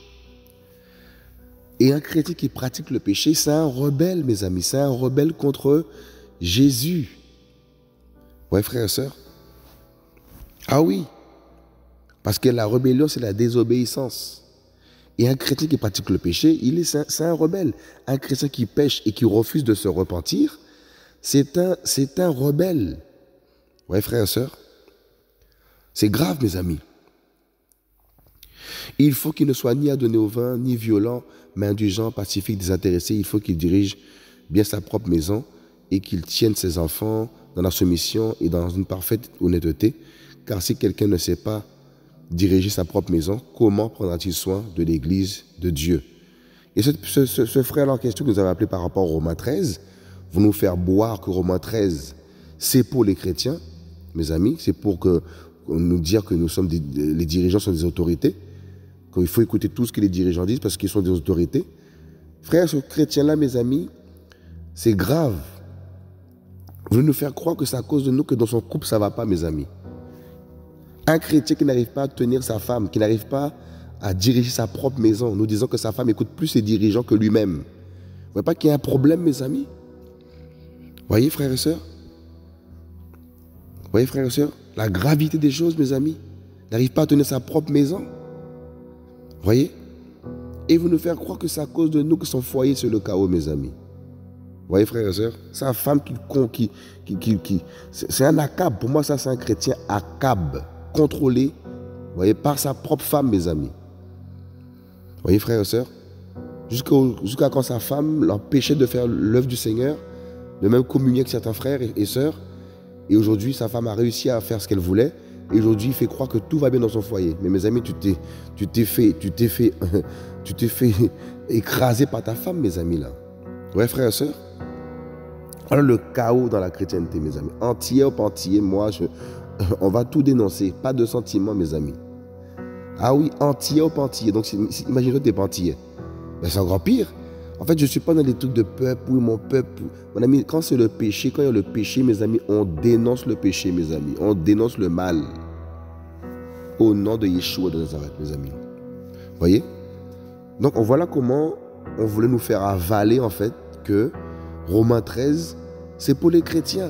Et un chrétien qui pratique le péché, c'est un rebelle, mes amis. C'est un rebelle contre Jésus. Vous voyez, frères et sœurs? Ah oui. Parce que la rébellion, c'est la désobéissance. Et un chrétien qui pratique le péché, c'est un rebelle. Un chrétien qui pêche et qui refuse de se repentir, c'est un rebelle. Ouais, frères et sœurs, c'est grave, mes amis. Il faut qu'il ne soit ni adonné au vin, ni violent, mais indulgent, pacifique, désintéressé. Il faut qu'il dirige bien sa propre maison et qu'il tienne ses enfants dans la soumission et dans une parfaite honnêteté. Car si quelqu'un ne sait pas diriger sa propre maison, comment prendra-t-il soin de l'Église de Dieu? Et ce frère en question que nous avons appelé par rapport au Romains 13, vous nous faire boire que Romains 13, c'est pour les chrétiens, mes amis, c'est pour nous dire que nous sommes les dirigeants sont des autorités, qu'il faut écouter tout ce que les dirigeants disent parce qu'ils sont des autorités. Frère, ce chrétien-là, mes amis, c'est grave. Vous voulez nous faire croire que c'est à cause de nous que dans son couple, ça ne va pas, mes amis. Un chrétien qui n'arrive pas à tenir sa femme, qui n'arrive pas à diriger sa propre maison, nous disons que sa femme écoute plus ses dirigeants que lui-même. Vous ne voyez pas qu'il y a un problème, mes amis? Voyez, frères et sœurs? Voyez, frères et sœurs? La gravité des choses, mes amis. N'arrive pas à tenir sa propre maison. Voyez? Et vous nous faire croire que c'est à cause de nous que son foyer c'est le chaos, mes amis. Voyez, frères et sœurs? Sa femme c'est un Akab. Pour moi, ça, c'est un chrétien Akab, contrôlé, voyez, par sa propre femme, mes amis. Voyez, frères et sœurs? Jusqu'à quand sa femme l'empêchait de faire l'œuvre du Seigneur, de même communier avec certains frères et sœurs. Et aujourd'hui, sa femme a réussi à faire ce qu'elle voulait. Et aujourd'hui, il fait croire que tout va bien dans son foyer. Mais mes amis, tu t'es fait écraser par ta femme, mes amis, là. Ouais, frères et sœurs? Alors, le chaos dans la chrétienté, mes amis. Entier ou pas entier, on va tout dénoncer. Pas de sentiments, mes amis. Ah oui, entier ou pas entier. Donc, imagine-toi, t'es pas entier. Ben, c'est encore pire. En fait, je ne suis pas dans des trucs de peuple, oui, mon peuple. Mon ami, quand c'est le péché, quand il y a le péché, mes amis, on dénonce le péché, mes amis. On dénonce le mal. Au nom de Yeshua de Nazareth, mes amis. Vous voyez? Donc, voilà comment on voulait nous faire avaler, en fait, que Romains 13, c'est pour les chrétiens.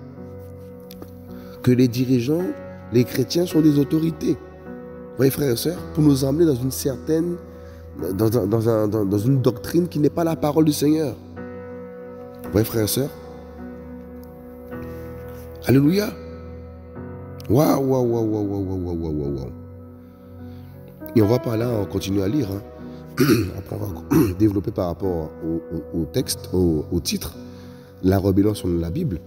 Que les dirigeants, les chrétiens sont des autorités. Vous voyez, frères et sœurs, pour nous emmener dans une certaine... Dans une doctrine qui n'est pas la parole du Seigneur. Vous voyez, frères et sœurs? Alléluia. Waouh, waouh, waouh, waouh, waouh, waouh, waouh, waouh. Et on va par là, on continue à lire. Hein. Après, on va développer par rapport au texte, au titre, la rébellion sur la Bible.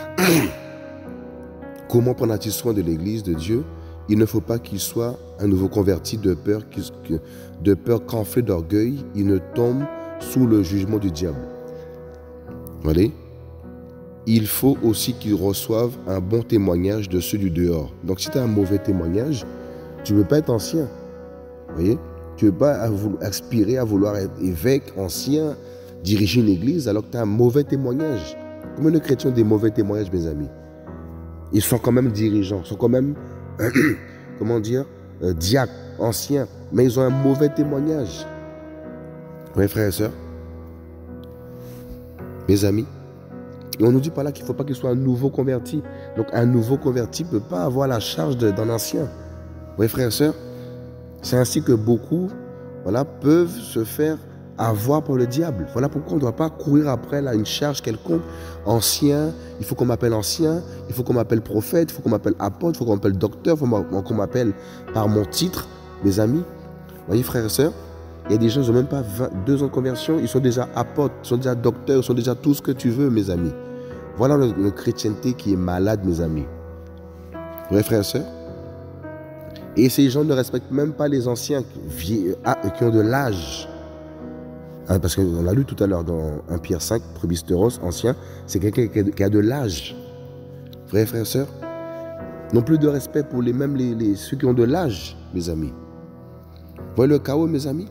Comment prendra-t-il soin de l'Église de Dieu? Il ne faut pas qu'il soit un nouveau converti de peur qu'enflé d'orgueil, il ne tombe sous le jugement du diable. Voyez? Il faut aussi qu'il reçoive un bon témoignage de ceux du dehors. Donc si tu as un mauvais témoignage, tu ne peux pas être ancien. Voyez? Tu ne peux pas aspirer à vouloir être évêque, ancien, diriger une église alors que tu as un mauvais témoignage. Combien de chrétiens ont des mauvais témoignages, mes amis? Ils sont quand même dirigeants, sont quand même... comment dire, diacres, anciens, mais ils ont un mauvais témoignage. Oui, frères et sœurs, mes amis, et on nous dit par là qu'il ne faut pas qu'il soit un nouveau converti. Donc un nouveau converti ne peut pas avoir la charge d'un ancien. Oui, frères et sœurs, c'est ainsi que beaucoup, voilà, peuvent se faire avoir par le diable. Voilà pourquoi on ne doit pas courir après là, une charge quelconque. Ancien, il faut qu'on m'appelle ancien, il faut qu'on m'appelle prophète, il faut qu'on m'appelle apôtre, il faut qu'on m'appelle docteur, il faut qu'on m'appelle par mon titre, mes amis. Vous voyez, frères et sœurs, il y a des gens qui n'ont même pas 2 ans de conversion, ils sont déjà apôtres, ils sont déjà docteurs, ils sont déjà tout ce que tu veux, mes amis. Voilà le chrétienté qui est malade, mes amis. Vous voyez, frères et sœurs? Et ces gens ne respectent même pas les anciens qui ont de l'âge. Parce qu'on l'a lu tout à l'heure dans 1 Pierre 5, Presbytéros, ancien, c'est quelqu'un qui a de l'âge. Frères et sœurs, non plus de respect pour ceux qui ont de l'âge, mes amis. Vous voyez le chaos, mes amis?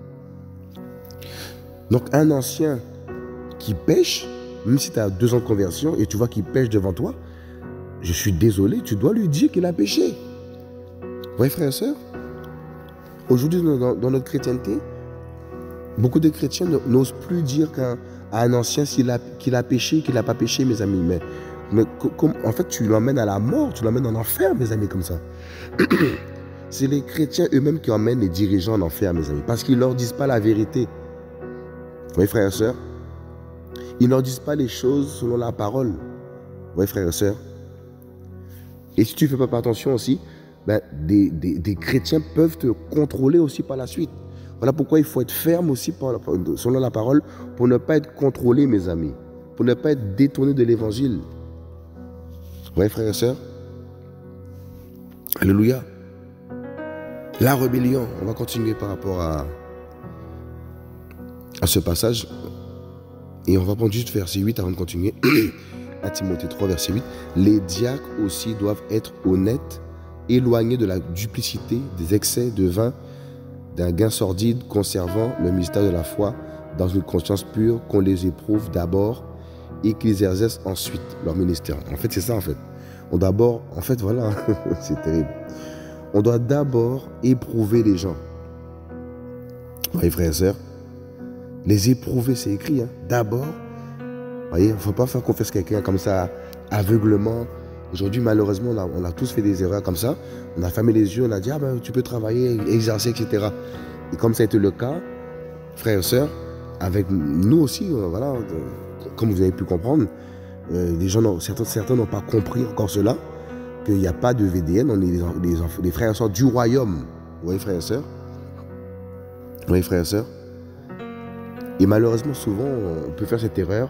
Donc un ancien qui pêche, même si tu as 2 ans de conversion et tu vois qu'il pêche devant toi, je suis désolé, tu dois lui dire qu'il a péché. Vous voyez, frères et sœurs, aujourd'hui dans notre chrétienté, beaucoup de chrétiens n'osent plus dire à un ancien qu'il a péché, qu'il n'a pas péché, mes amis. Mais en fait, tu l'emmènes à la mort, tu l'emmènes en enfer, mes amis, comme ça. C'est les chrétiens eux-mêmes qui emmènent les dirigeants en enfer, mes amis, parce qu'ils ne leur disent pas la vérité. Vous voyez, frères et sœurs? Ils ne leur disent pas les choses selon la parole. Vous voyez, frères et sœurs? Et si tu ne fais pas attention aussi, ben, des chrétiens peuvent te contrôler aussi par la suite. Voilà pourquoi il faut être ferme aussi selon la parole pour ne pas être contrôlé, mes amis. Pour ne pas être détourné de l'évangile. Vous voyez, frères et sœurs? Alléluia. La rébellion. On va continuer par rapport à ce passage. Et on va prendre juste verset 8 avant de continuer. À Timothée 3, verset 8. Les diacres aussi doivent être honnêtes, éloignés de la duplicité, des excès de vin, d'un gain sordide, conservant le mystère de la foi dans une conscience pure, qu'on les éprouve d'abord et qu'ils exercent ensuite leur ministère. En fait, c'est ça, en fait. On d'abord, en fait, voilà, c'est terrible. On doit d'abord éprouver les gens. Vous voyez, frères et sœurs, les éprouver, c'est écrit, hein. D'abord, vous voyez, il ne faut pas faire confiance à quelqu'un comme ça, aveuglement. Aujourd'hui, malheureusement, on a tous fait des erreurs comme ça. On a fermé les yeux, on a dit, ah ben, tu peux travailler, exercer, etc. Et comme ça a été le cas, frères et sœurs, avec nous aussi, voilà, comme vous avez pu comprendre, les gens, certains n'ont pas compris encore cela, qu'il n'y a pas de VDN, on est les frères et sœurs du royaume. Vous voyez, frères et sœurs? Vous voyez, frères et sœurs? Et malheureusement, souvent, on peut faire cette erreur.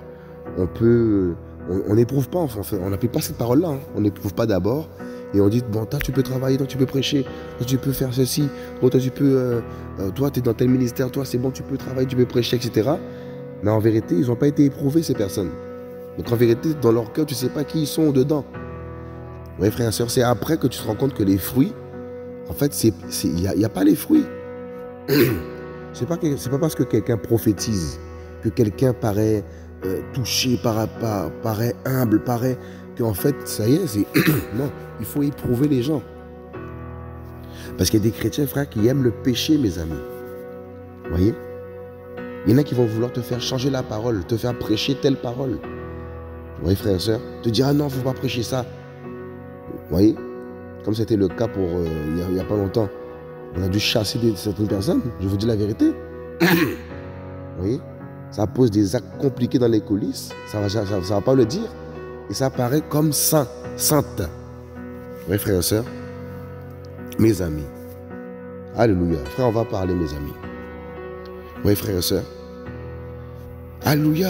On n'éprouve pas, enfin, on n'applique pas cette parole-là. Hein. On n'éprouve pas d'abord. Et on dit, bon, toi, tu peux travailler, toi, tu peux prêcher, toi, tu peux faire ceci, toi, tu peux, toi, tu es dans tel ministère, toi, c'est bon, tu peux travailler, tu peux prêcher, etc. Mais en vérité, ils n'ont pas été éprouvés, ces personnes. Donc, en vérité, dans leur cœur, tu ne sais pas qui ils sont dedans. Vous voyez, frères et sœurs, c'est après que tu te rends compte que les fruits, en fait, il n'y a pas les fruits. C'est pas parce que quelqu'un prophétise, que quelqu'un paraît touché, paraît humble, paraît qu'en fait, ça y est, c'est... Non, il faut éprouver les gens. Parce qu'il y a des chrétiens, frères, qui aiment le péché, mes amis. Vous voyez? Il y en a qui vont vouloir te faire changer la parole, te faire prêcher telle parole. Vous voyez, frères et sœurs? Te dire, ah non, il ne faut pas prêcher ça. Vous voyez? Comme c'était le cas pour il n'y a pas longtemps. On a dû chasser certaines personnes, je vous dis la vérité. Vous voyez? Ça pose des actes compliqués dans les coulisses, ça va pas le dire. Et ça paraît comme sainte. Oui, frères et sœurs, mes amis. Alléluia. Frère, on va parler, mes amis. Oui, frères et sœurs. Alléluia.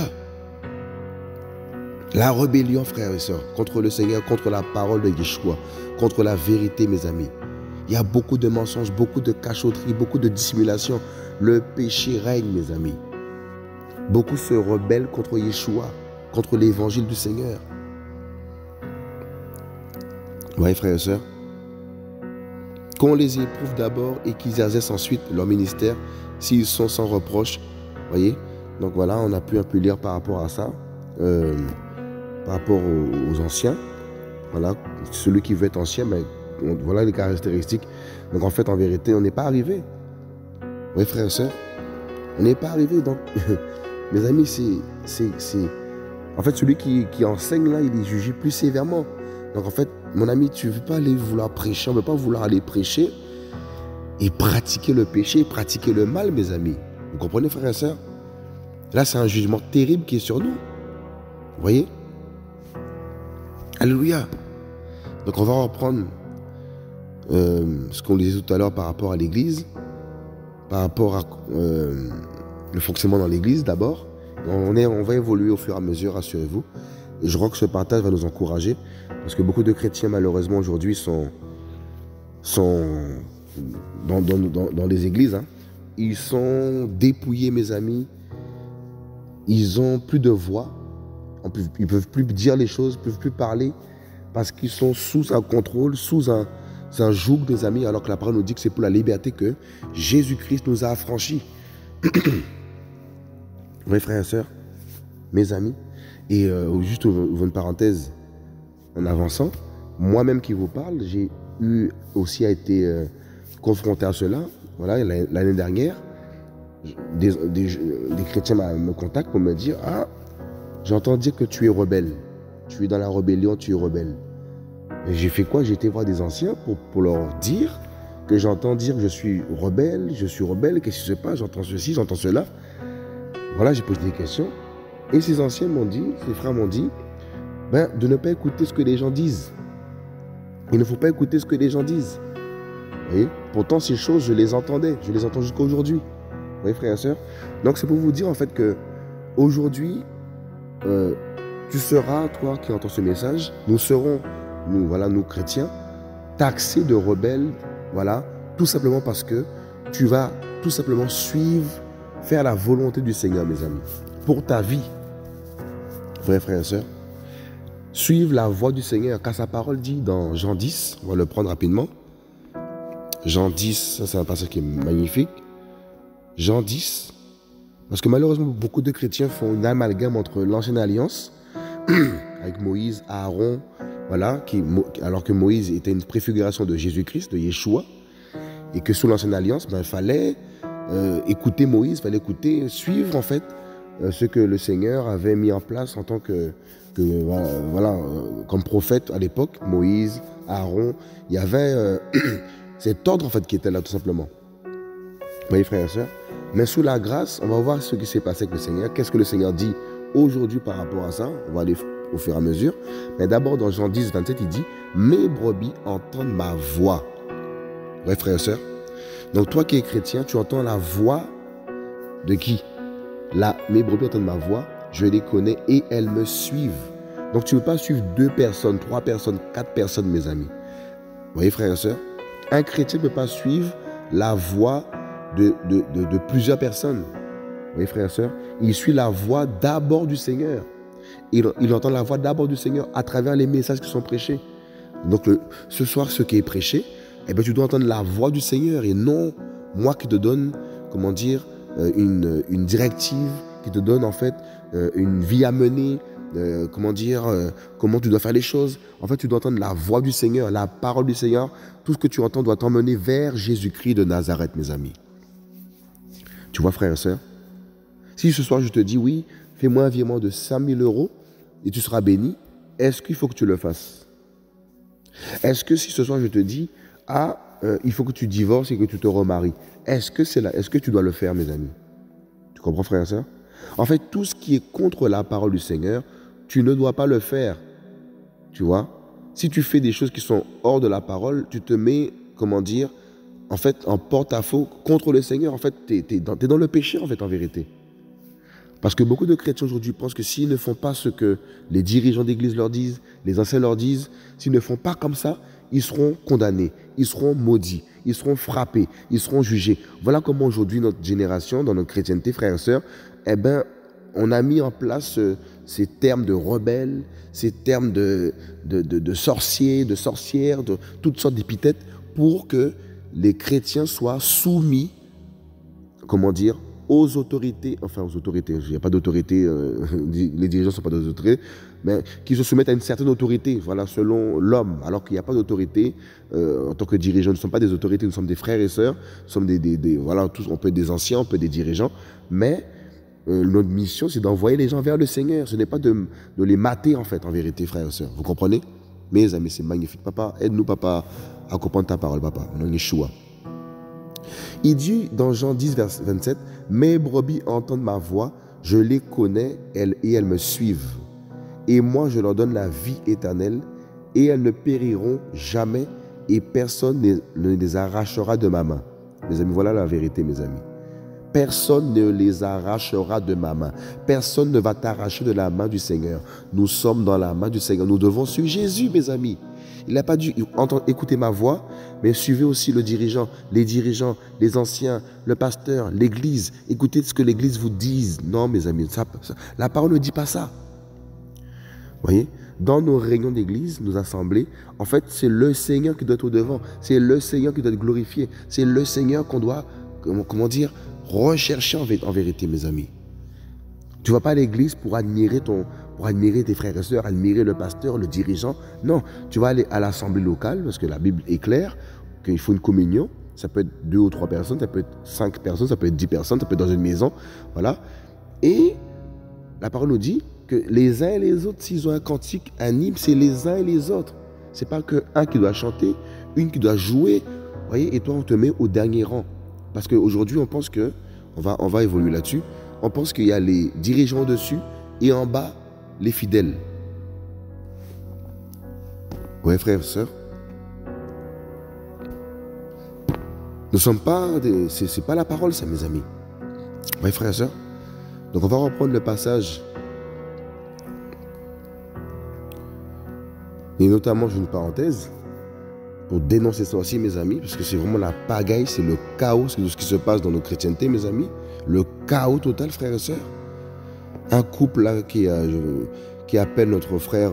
La rébellion, frères et sœurs, contre le Seigneur, contre la parole de Yeshua, contre la vérité, mes amis. Il y a beaucoup de mensonges, beaucoup de cachotterie, beaucoup de dissimulation. Le péché règne, mes amis. Beaucoup se rebellent contre Yeshua, contre l'évangile du Seigneur. Vous voyez, frères et sœurs, qu'on les éprouve d'abord et qu'ils exercent ensuite leur ministère s'ils sont sans reproche. Vous voyez? Donc voilà, on a pu un peu lire par rapport à ça, par rapport aux anciens. Voilà, celui qui veut être ancien, ben, voilà les caractéristiques. Donc en fait, en vérité, on n'est pas arrivé. Oui, frères et sœurs, on n'est pas arrivé. Donc, mes amis, en fait, celui qui enseigne là, il est jugé plus sévèrement. Donc en fait, mon ami, tu ne veux pas aller vouloir prêcher, on ne veut pas vouloir aller prêcher et pratiquer le péché, pratiquer le mal, mes amis. Vous comprenez, frères et sœurs? Là, c'est un jugement terrible qui est sur nous. Vous voyez? Alléluia. Donc on va reprendre ce qu'on disait tout à l'heure par rapport à l'église, par rapport à le fonctionnement dans l'église d'abord. On va évoluer au fur et à mesure, rassurez-vous. Et je crois que ce partage va nous encourager, parce que beaucoup de chrétiens, malheureusement, aujourd'hui, sont dans les églises. Hein. Ils sont dépouillés, mes amis. Ils n'ont plus de voix. Ils ne peuvent plus dire les choses, ils ne peuvent plus parler, parce qu'ils sont sous un contrôle, sous un joug, mes amis, alors que la parole nous dit que c'est pour la liberté que Jésus-Christ nous a affranchis. Oui, frères et sœurs, mes amis, et juste ouvre une parenthèse en avançant, moi-même qui vous parle, j'ai eu aussi été confronté à cela. Voilà, l'année dernière, des chrétiens me contactent pour me dire, ah, j'entends dire que tu es rebelle, tu es dans la rébellion, tu es rebelle. Et j'ai fait quoi? J'ai été voir des anciens pour leur dire que j'entends dire que je suis rebelle, qu'est-ce qui se passe, j'entends ceci, j'entends cela. Voilà, j'ai posé des questions. Et ces anciens m'ont dit, ces frères m'ont dit, de ne pas écouter ce que les gens disent. Il ne faut pas écouter ce que les gens disent. Vous voyez? Pourtant, ces choses, je les entendais. Je les entends jusqu'à aujourd'hui. Vous voyez, frères et sœurs? Donc, c'est pour vous dire, en fait, que aujourd'hui, tu seras, toi qui entends ce message, nous serons, nous chrétiens, taxés de rebelles, voilà, tout simplement parce que tu vas tout simplement suivre, faire la volonté du Seigneur, mes amis, pour ta vie. Vrais frères et sœurs, suivre la voie du Seigneur, car sa parole dit dans Jean 10, on va le prendre rapidement. Jean 10, ça c'est un passage qui est magnifique. Jean 10, parce que malheureusement beaucoup de chrétiens font une amalgame entre l'ancienne alliance avec Moïse, Aaron, voilà, alors que Moïse était une préfiguration de Jésus-Christ, de Yeshua, et que sous l'ancienne alliance, il fallait écouter Moïse, il fallait suivre en fait ce que le Seigneur avait mis en place en tant que comme prophète à l'époque, Moïse, Aaron, il y avait cet ordre en fait qui était là tout simplement. Vous voyez, frères et sœurs, mais sous la grâce, on va voir ce qui s'est passé avec le Seigneur. Qu'est-ce que le Seigneur dit aujourd'hui par rapport à ça? On va aller au fur et à mesure. Mais d'abord, dans Jean 10, 27, il dit « Mes brebis entendent ma voix ». Ouais, frères et sœurs. Donc toi qui es chrétien, tu entends la voix de qui? Mes brebis entendent ma voix, je les connais et elles me suivent. Donc tu ne veux pas suivre 2 personnes, 3 personnes, 4 personnes, mes amis. Vous voyez, frères et sœurs, un chrétien ne peut pas suivre la voix de plusieurs personnes. Vous voyez, frères et sœurs, il suit la voix d'abord du Seigneur. Il entend la voix d'abord du Seigneur à travers les messages qui sont prêchés. Donc ce soir, ce qui est prêché, tu dois entendre la voix du Seigneur et non moi qui te donne, comment dire, une directive, qui te donne en fait une vie à mener, comment tu dois faire les choses. En fait, tu dois entendre la voix du Seigneur, la parole du Seigneur. Tout ce que tu entends doit t'emmener vers Jésus-Christ de Nazareth, mes amis. Tu vois, frères et sœurs, si ce soir je te dis oui, fais-moi un virement de 5 000 € et tu seras béni, est-ce qu'il faut que tu le fasses? Est-ce que si ce soir je te dis il faut que tu divorces et que tu te remaries, est-ce que tu dois le faire, mes amis? Tu comprends, frère et sœur? En fait, tout ce qui est contre la parole du Seigneur, tu ne dois pas le faire. Tu vois? Si tu fais des choses qui sont hors de la parole, tu te mets, en fait, en porte-à-faux contre le Seigneur. En fait, tu es dans le péché, en fait, en vérité. Parce que beaucoup de chrétiens aujourd'hui pensent que s'ils ne font pas ce que les dirigeants d'église leur disent, les anciens leur disent, s'ils ne font pas comme ça, ils seront condamnés, ils seront maudits, ils seront frappés, ils seront jugés. Voilà comment aujourd'hui notre génération, dans notre chrétienté, frères et sœurs, on a mis en place ces termes de rebelles, ces termes de sorciers, de sorcières, de toutes sortes d'épithètes pour que les chrétiens soient soumis, aux autorités, il n'y a pas d'autorité, les dirigeants ne sont pas des autorités, mais qui se soumettent à une certaine autorité, voilà, selon l'homme, alors qu'il n'y a pas d'autorité. En tant que dirigeants, nous ne sommes pas des autorités, nous sommes des frères et sœurs, nous sommes voilà, tous, on peut être des anciens, on peut être des dirigeants, mais notre mission, c'est d'envoyer les gens vers le Seigneur, ce n'est pas de les mater, en fait, en vérité, frères et sœurs, vous comprenez? Mes amis, c'est magnifique. Papa, aide-nous, papa, à comprendre ta parole, papa, au nom de Yeshua. Il dit dans Jean 10, verset 27, « Mes brebis entendent ma voix, je les connais et elles me suivent. Et moi, je leur donne la vie éternelle et elles ne périront jamais et personne ne les arrachera de ma main. » Mes amis, voilà la vérité, mes amis. Personne ne les arrachera de ma main. Personne ne va t'arracher de la main du Seigneur. Nous sommes dans la main du Seigneur. Nous devons suivre Jésus, mes amis. Il n'a pas dû écouter ma voix, mais suivez aussi le dirigeant, les anciens, le pasteur, l'église. Écoutez ce que l'église vous dise. Non, mes amis, la parole ne dit pas ça. Vous voyez, dans nos réunions d'église, nos assemblées, en fait, c'est le Seigneur qui doit être au devant. C'est le Seigneur qui doit être glorifié. C'est le Seigneur qu'on doit, rechercher en vérité, mes amis. Tu ne vas pas à l'église pour admirer tes frères et sœurs, admirer le pasteur, le dirigeant. Non, tu vas aller à l'assemblée locale, parce que la Bible est claire, qu'il faut une communion. Ça peut être 2 ou 3 personnes, ça peut être 5 personnes, ça peut être 10 personnes, ça peut être dans une maison. Voilà. Et la parole nous dit que les uns et les autres, s'ils ont un cantique, un hymne, c'est les uns et les autres. Ce n'est pas qu'un qui doit chanter, une qui doit jouer. Vous voyez, et toi, on te met au dernier rang. Parce qu'aujourd'hui, on pense que, on va évoluer là-dessus, on pense qu'il y a les dirigeants au-dessus et en bas, les fidèles. Ouais, frères et sœurs. Nous sommes pas, c'est pas la parole, ça, mes amis. Ouais, frères et sœurs. Donc, on va reprendre le passage. Et notamment, j'ai une parenthèse pour dénoncer ça aussi, mes amis, parce que c'est vraiment la pagaille, c'est le chaos, c'est ce qui se passe dans nos chrétientés, mes amis. Le chaos total, frères et sœurs. Un couple là qui appelle notre frère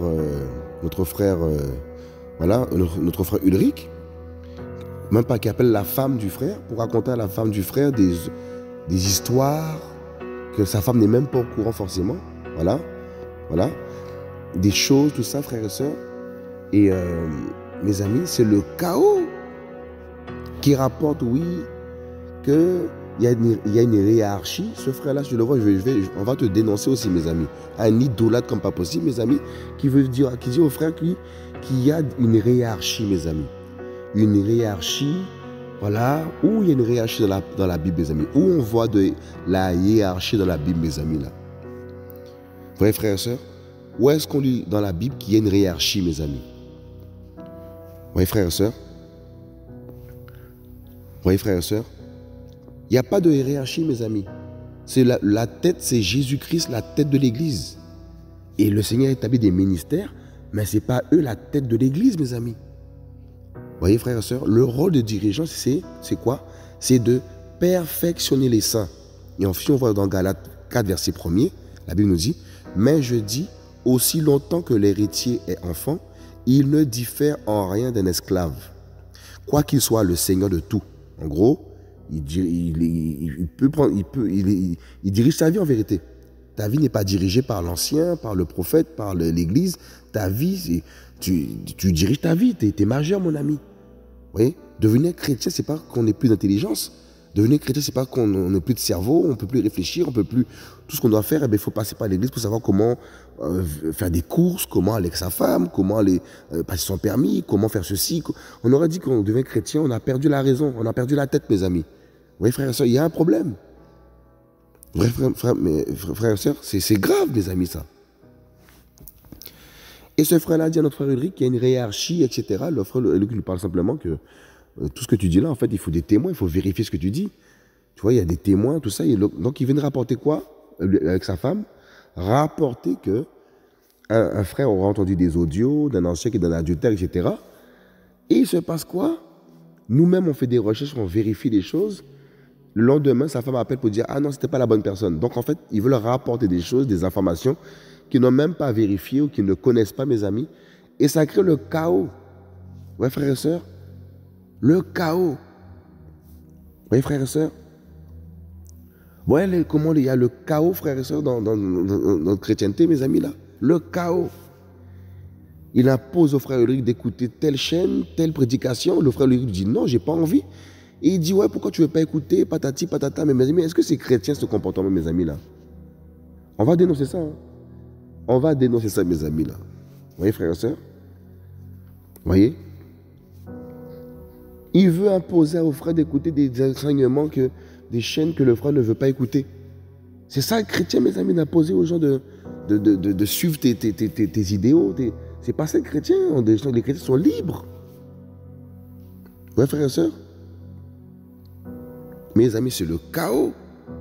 Ulrich, même pas qui appelle la femme du frère pour raconter à la femme du frère des histoires que sa femme n'est même pas au courant forcément. Voilà. Des choses, tout ça, frères et sœurs. Et mes amis, c'est le chaos qui rapporte, oui, qu'il y a une hiérarchie. Ce frère-là, je le vois, on va te dénoncer aussi, mes amis. Un idolâtre comme pas possible, mes amis, qui dit au frère qu'il y a une hiérarchie, mes amis. Une hiérarchie, voilà, où il y a une hiérarchie dans la Bible, mes amis. Où on voit de la hiérarchie dans la Bible, mes amis, là. Vrai, frères et sœurs, où est-ce qu'on lit dans la Bible qu'il y a une hiérarchie, mes amis? Oui, frères et sœurs. Oui, frères et sœurs. Il n'y a pas de hiérarchie, mes amis. C'est la tête, c'est Jésus-Christ, la tête de l'Église. Et le Seigneur établit des ministères, mais ce n'est pas eux la tête de l'Église, mes amis. Vous voyez, frères et sœurs, le rôle de dirigeant, c'est quoi? C'est de perfectionner les saints. Et si on voit dans Galates 4, verset 1er, la Bible nous dit, « Mais je dis, aussi longtemps que l'héritier est enfant, il ne diffère en rien d'un esclave, quoi qu'il soit le Seigneur de tout. » En gros, il dirige sa vie en vérité. Ta vie n'est pas dirigée par l'ancien, par le prophète, par l'Église. Ta vie, tu diriges ta vie, tu es majeur, mon ami. Vous voyez, devenir chrétien, ce n'est pas qu'on n'ait plus d'intelligence. Devenir chrétien, ce n'est pas qu'on n'ait plus de cerveau, on ne peut plus réfléchir, on peut plus... Tout ce qu'on doit faire, il faut passer par l'église pour savoir comment faire des courses, comment aller avec sa femme, comment aller passer son permis, comment faire ceci. On aurait dit qu'on devient chrétien, on a perdu la raison, on a perdu la tête, mes amis. Oui, frères et sœurs, il y a un problème. Vrai, frères et sœurs, c'est grave, mes amis, ça. Et ce frère-là dit à notre frère Ulrich qu'il y a une hiérarchie, etc. Le frère Ulrich nous parle simplement que tout ce que tu dis là, en fait, il faut des témoins, il faut vérifier ce que tu dis. Tu vois, il y a des témoins, tout ça. Donc, il vient de rapporter quoi avec sa femme? Rapporter que un frère aura entendu des audios d'un ancien qui est d'un adultère, etc. Et il se passe quoi? Nous-mêmes, on fait des recherches, on vérifie les choses. Le lendemain, sa femme appelle pour dire « Ah non, ce n'était pas la bonne personne ». Donc, en fait, ils veulent leur rapporter des choses, des informations qu'ils n'ont même pas vérifiées ou qu'ils ne connaissent pas, mes amis. Et ça crée le chaos. Ouais, frères et sœurs? Le chaos. Oui, frères et sœurs? Ouais, comment il y a le chaos, frères et sœurs, dans notre chrétienté, mes amis, là? Le chaos. Il impose au frère Ulrich d'écouter telle chaîne, telle prédication. Le frère Ulrich dit non, j'ai pas envie. Et il dit ouais, pourquoi tu veux pas écouter, patati, patata. Mais mes amis, est-ce que c'est chrétien ce comportement, mes amis, là? On va dénoncer ça. Hein? On va dénoncer ça, mes amis, là. Vous voyez, frères et sœurs? Vous voyez? Il veut imposer au frère d'écouter des enseignements, des chaînes que le frère ne veut pas écouter. C'est ça, le chrétien, mes amis, d'imposer aux gens de suivre tes idéaux. C'est pas ça, le chrétien. Les chrétiens sont libres. Ouais, frères et sœurs? Mes amis, c'est le chaos.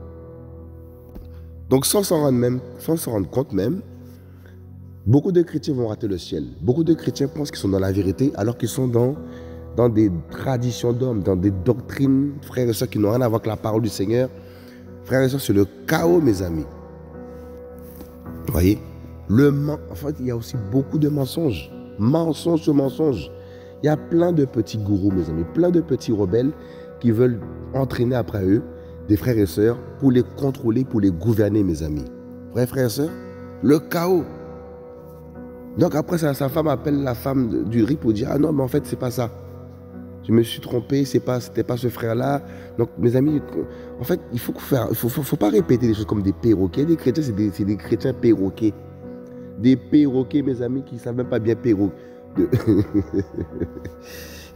Donc, sans s'en rendre compte même, beaucoup de chrétiens vont rater le ciel. Beaucoup de chrétiens pensent qu'ils sont dans la vérité alors qu'ils sont dans des traditions d'hommes, dans des doctrines, frères et sœurs, qui n'ont rien à voir avec la parole du Seigneur. Frères et sœurs, c'est le chaos, mes amis. Vous voyez? En fait, il y a aussi beaucoup de mensonges. Mensonge sur mensonge. Il y a plein de petits gourous, mes amis, plein de petits rebelles qui veulent entraîner après eux des frères et sœurs pour les contrôler, pour les gouverner, mes amis. Vrais frères et sœurs? Le chaos. Donc après, sa femme appelle la femme d'Ulrich pour dire « Ah non, mais en fait, c'est pas ça. Je me suis trompé, c'était pas ce frère-là. » Donc, mes amis, en fait, il faut pas répéter des choses comme des perroquets. Des chrétiens, c'est des chrétiens perroquets. Des perroquets, mes amis, qui ne savent même pas bien perroquer.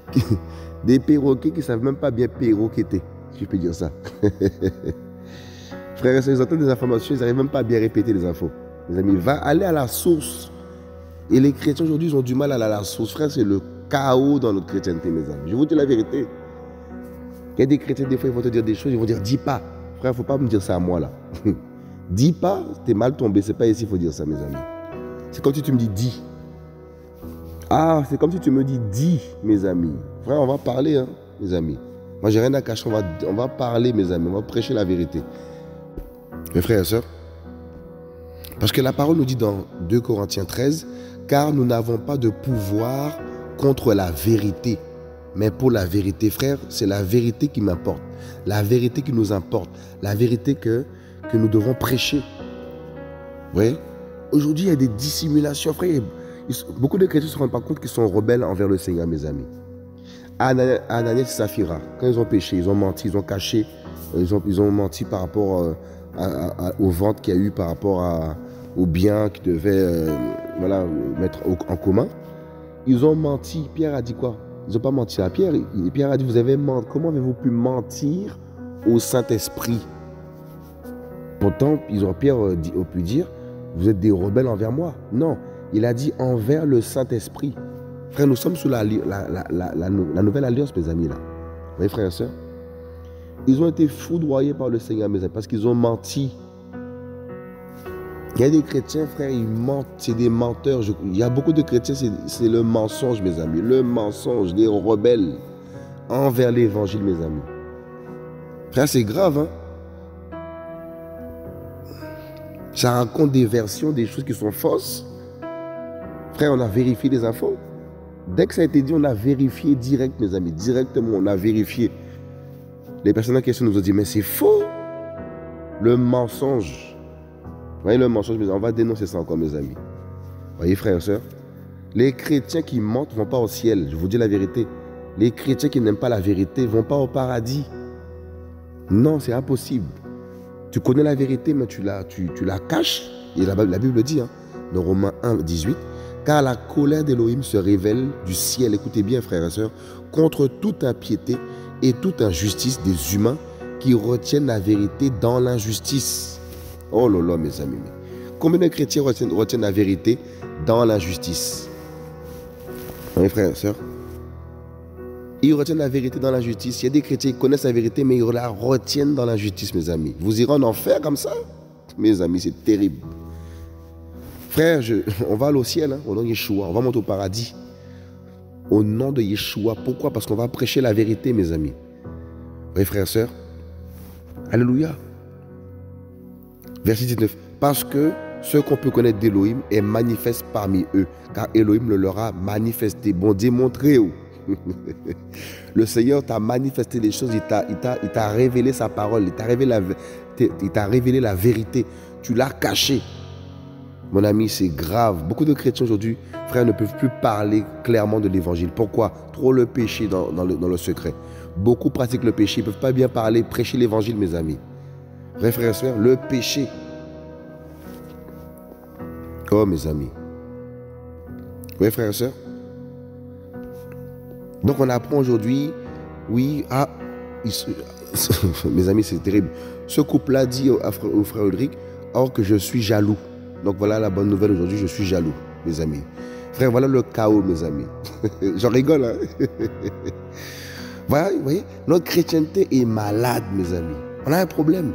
Des perroquets qui ne savent même pas bien perroqueter, si je peux dire ça. Frères et sœurs, ils entendent des informations, ils n'arrivent même pas à bien répéter les infos. Mes amis, va aller à la source. Et les chrétiens aujourd'hui, ils ont du mal à aller à la source. Frère, c'est le chaos dans notre chrétienté, mes amis. Je vous dis la vérité. Il y a des chrétiens, des fois, ils vont te dire des choses, ils vont dire, dis pas. Frère, il ne faut pas me dire ça à moi, là. Dis pas, t'es mal tombé. C'est pas ici qu'il faut dire ça, mes amis. C'est comme si tu me dis, dis. Ah, c'est comme si tu me dis, dis, mes amis. Frère, on va parler, hein, mes amis. Moi, j'ai rien à cacher. On va parler, mes amis. On va prêcher la vérité. Mes frères et sœurs, parce que la parole nous dit dans 2 Corinthiens 13, car nous n'avons pas de pouvoir contre la vérité, mais pour la vérité. Frère, c'est la vérité qui m'importe, la vérité qui nous importe, la vérité que nous devons prêcher. Vous voyez? Aujourd'hui, il y a des dissimulations, frère. Beaucoup de chrétiens ne se rendent pas compte qu'ils sont rebelles envers le Seigneur, mes amis. Ananias et Saphira, quand ils ont péché, ils ont menti, ils ont caché, ils ont menti par rapport aux ventes qu'il y a eu, par rapport aux biens qu'ils devaient mettre en commun. Ils ont menti. Pierre a dit quoi? Ils n'ont pas menti à Pierre. Pierre a dit, vous avez menti. Comment avez-vous pu mentir au Saint-Esprit? Pourtant, Pierre a pu dire, vous êtes des rebelles envers moi. Non, il a dit envers le Saint-Esprit. Frère, nous sommes sous la nouvelle alliance, mes amis, là. Vous voyez, frères et sœurs? Ils ont été foudroyés par le Seigneur, mes amis, parce qu'ils ont menti. Il y a des chrétiens, frère, ils mentent, c'est des menteurs. Il y a beaucoup de chrétiens, c'est le mensonge, mes amis. Le mensonge, des rebelles envers l'évangile, mes amis. Frère, c'est grave, hein? Ça raconte des versions, des choses qui sont fausses. Frère, on a vérifié les infos. Dès que ça a été dit, on a vérifié direct, mes amis. Directement, on a vérifié. Les personnes en question nous ont dit, mais c'est faux. Le mensonge. Vous voyez le mensonge, on va dénoncer ça encore, mes amis. Vous voyez, frères et sœurs, les chrétiens qui mentent ne vont pas au ciel. Je vous dis la vérité. Les chrétiens qui n'aiment pas la vérité ne vont pas au paradis. Non, c'est impossible. Tu connais la vérité, mais tu la caches. Et la Bible dit, hein, dans Romains 1, 18, car la colère d'Élohim se révèle du ciel, écoutez bien, frères et sœurs, contre toute impiété et toute injustice des humains qui retiennent la vérité dans l'injustice. Oh là là, mes amis. Combien de chrétiens retiennent la vérité dans l'injustice? Mes frères et sœurs, ils retiennent la vérité dans l'injustice. Il y a des chrétiens qui connaissent la vérité, mais ils la retiennent dans l'injustice, mes amis. Vous irez en enfer comme ça? Mes amis, c'est terrible. Frère, on va aller au ciel, hein, au nom de Yeshua. On va monter au paradis. Au nom de Yeshua. Pourquoi? Parce qu'on va prêcher la vérité, mes amis. Oui, frères et sœurs. Alléluia. Verset 19. Parce que ce qu'on peut connaître d'Élohim est manifeste parmi eux, car Élohim le leur a manifesté. Bon Dieu, montrez-vous. Le Seigneur t'a manifesté les choses, il t'a révélé sa parole, il t'a révélé la vérité. Tu l'as caché. Mon ami, c'est grave. Beaucoup de chrétiens aujourd'hui, frères, ne peuvent plus parler clairement de l'évangile. Pourquoi? Trop le péché dans le secret. Beaucoup pratiquent le péché, ils ne peuvent pas bien parler, prêcher l'évangile, mes amis. Vrai frères et sœurs, le péché. Oh, mes amis. Oui, frères et sœurs. Donc, on apprend aujourd'hui, oui, mes amis, c'est terrible. Ce couple-là dit au frère Ulrich, or que je suis jaloux. Donc, voilà la bonne nouvelle aujourd'hui, je suis jaloux, mes amis. Frère, voilà le chaos, mes amis. J'en rigole, hein. Voilà, vous voyez, notre chrétienté est malade, mes amis. On a un problème.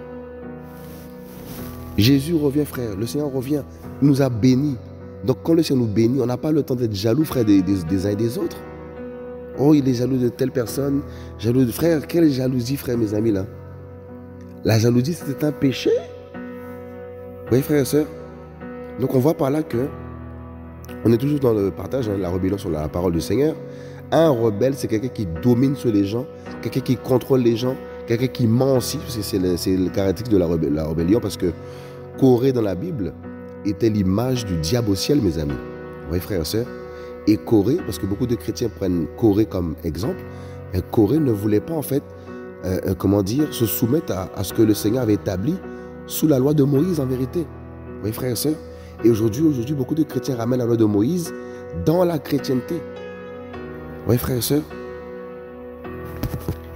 Jésus revient, frère. Le Seigneur revient. Il nous a bénis. Donc, quand le Seigneur nous bénit, on n'a pas le temps d'être jaloux, frère, des uns et des autres. Oh, il est jaloux de telle personne. Jaloux de frère. Quelle jalousie, frère, mes amis, là? La jalousie, c'était un péché. Vous voyez, frères et sœurs? Donc, on voit par là que on est toujours dans le partage, hein, la rébellion sur la parole du Seigneur. Un rebelle, c'est quelqu'un qui domine sur les gens, quelqu'un qui contrôle les gens, quelqu'un qui ment aussi, parce que c'est le caractéristique de la rébellion, parce que Corée dans la Bible était l'image du diable au ciel, mes amis. Vous voyez, frères et sœurs? Et Corée, parce que beaucoup de chrétiens prennent Corée comme exemple, mais Corée ne voulait pas en fait, se soumettre à ce que le Seigneur avait établi sous la loi de Moïse en vérité. Vous voyez, frères et sœurs? Et aujourd'hui, beaucoup de chrétiens ramènent la loi de Moïse dans la chrétienté. Vous voyez, frères et sœurs?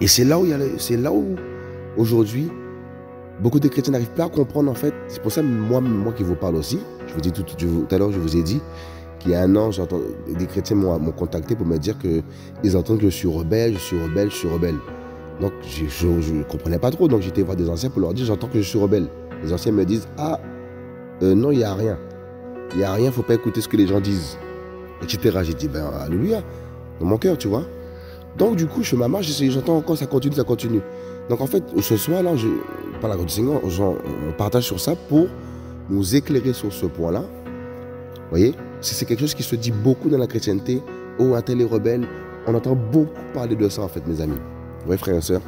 Et c'est là où, c'est là où aujourd'hui, beaucoup de chrétiens n'arrivent pas à comprendre en fait. C'est pour ça, moi qui vous parle aussi, je vous dis tout à l'heure, je vous ai dit qu'il y a un an, j'entends des chrétiens m'ont contacté pour me dire qu'ils entendent que je suis rebelle. Donc je ne comprenais pas trop, donc j'étais voir des anciens pour leur dire j'entends que je suis rebelle. Les anciens me disent non, il n'y a rien. Il n'y a rien, il ne faut pas écouter ce que les gens disent, etc. J'ai dit alléluia, dans mon cœur, tu vois. Donc du coup, je fais ma marche, j'entends encore, ça continue. Donc en fait, ce soir-là, par la grâce du Seigneur, on partage sur ça pour nous éclairer sur ce point-là. Vous voyez, c'est quelque chose qui se dit beaucoup dans la chrétienté. Oh, un tel est rebelle. On entend beaucoup parler de ça en fait, mes amis. Vous voyez, frères et sœurs.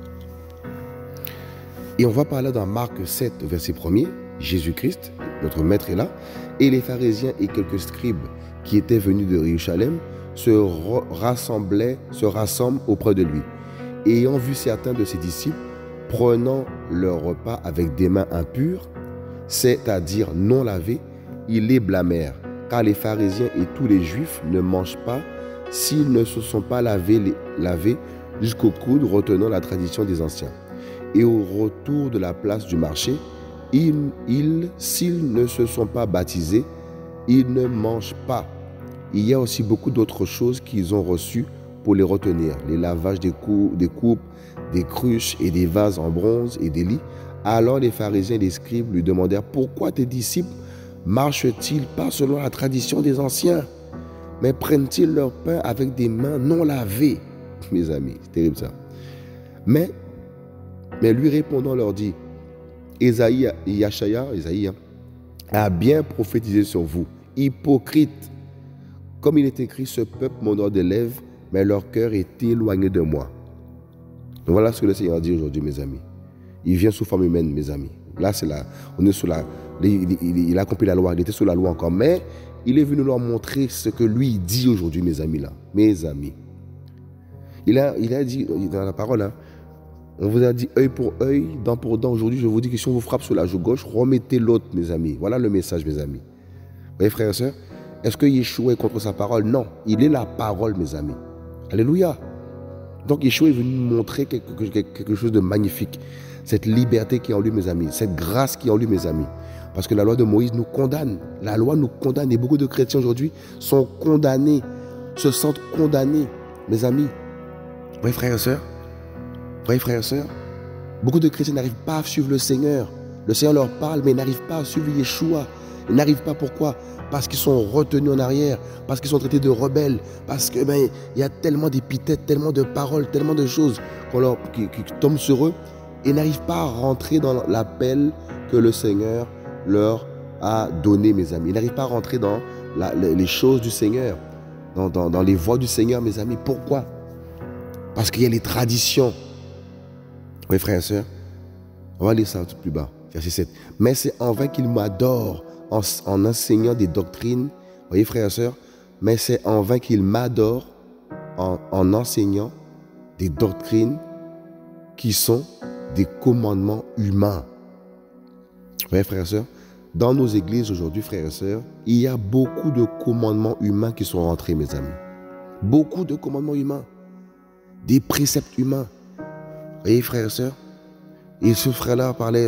Et on va parler dans Marc 7, verset 1er. Jésus-Christ, notre maître est là. Et les pharisiens et quelques scribes qui étaient venus de Jérusalem se rassemblent auprès de lui. Et ayant vu certains de ses disciples prenant leur repas avec des mains impures, c'est-à-dire non lavées, ils les blâmèrent, car les pharisiens et tous les juifs ne mangent pas s'ils ne se sont pas lavés jusqu'au coude, retenant la tradition des anciens. Et au retour de la place du marché, s'ils ne se sont pas baptisés, ils ne mangent pas. Il y a aussi beaucoup d'autres choses qu'ils ont reçues pour les retenir, les lavages des coupes, des cruches et des vases en bronze et des lits. Alors les pharisiens et les scribes lui demandèrent pourquoi tes disciples marchent-ils pas selon la tradition des anciens, mais prennent-ils leur pain avec des mains non lavées? Mes amis, c'est terrible ça. Mais lui répondant leur dit, Isaïe a bien prophétisé sur vous, hypocrites. Comme il est écrit, ce peuple m'honore des lèvres, mais leur cœur est éloigné de moi. Donc voilà ce que le Seigneur dit aujourd'hui, mes amis. Il vient sous forme humaine, mes amis. Là, on est sous il a accompli la loi, il était sous la loi encore, mais il est venu leur montrer ce que lui dit aujourd'hui, mes amis là. Mes amis. Il a dit dans la parole, hein, on vous a dit œil pour œil, dent pour dent. Aujourd'hui, je vous dis que si on vous frappe sur la joue gauche, remettez l'autre, mes amis. Voilà le message, mes amis. Vous voyez, frères et sœurs, est-ce que Yeshua est contre sa parole? Non, il est la parole, mes amis. Alléluia. Donc Yeshua est venu nous montrer quelque chose de magnifique. Cette liberté qui est en lui, mes amis. Cette grâce qui est en lui, mes amis. Parce que la loi de Moïse nous condamne. La loi nous condamne. Et beaucoup de chrétiens aujourd'hui sont condamnés, se sentent condamnés, mes amis. Vous voyez, frères et sœurs? Vous voyez, frères et sœurs? Beaucoup de chrétiens n'arrivent pas à suivre le Seigneur. Le Seigneur leur parle, mais ils n'arrivent pas à suivre Yeshua. Ils n'arrivent pas, pourquoi? Parce qu'ils sont retenus en arrière, parce qu'ils sont traités de rebelles, parce que y a tellement d'épithètes, tellement de paroles, tellement de choses qui tombent sur eux et n'arrivent pas à rentrer dans l'appel que le Seigneur leur a donné, mes amis. Ils n'arrivent pas à rentrer dans les choses du Seigneur, dans les voies du Seigneur, mes amis. Pourquoi? Parce qu'il y a les traditions. Oui, frères et sœurs, on va lire ça tout plus bas, verset 7. Mais c'est en vain qu'ils m'adorent en enseignant des doctrines. Vous voyez, frères et sœurs, mais c'est en vain qu'ils m'adorent en enseignant des doctrines qui sont des commandements humains. Vous voyez, frères et sœurs, dans nos églises aujourd'hui, frères et sœurs, il y a beaucoup de commandements humains qui sont rentrés, mes amis. Beaucoup de commandements humains, des préceptes humains. Vous voyez, frères et sœurs, et ce frère-là parlait,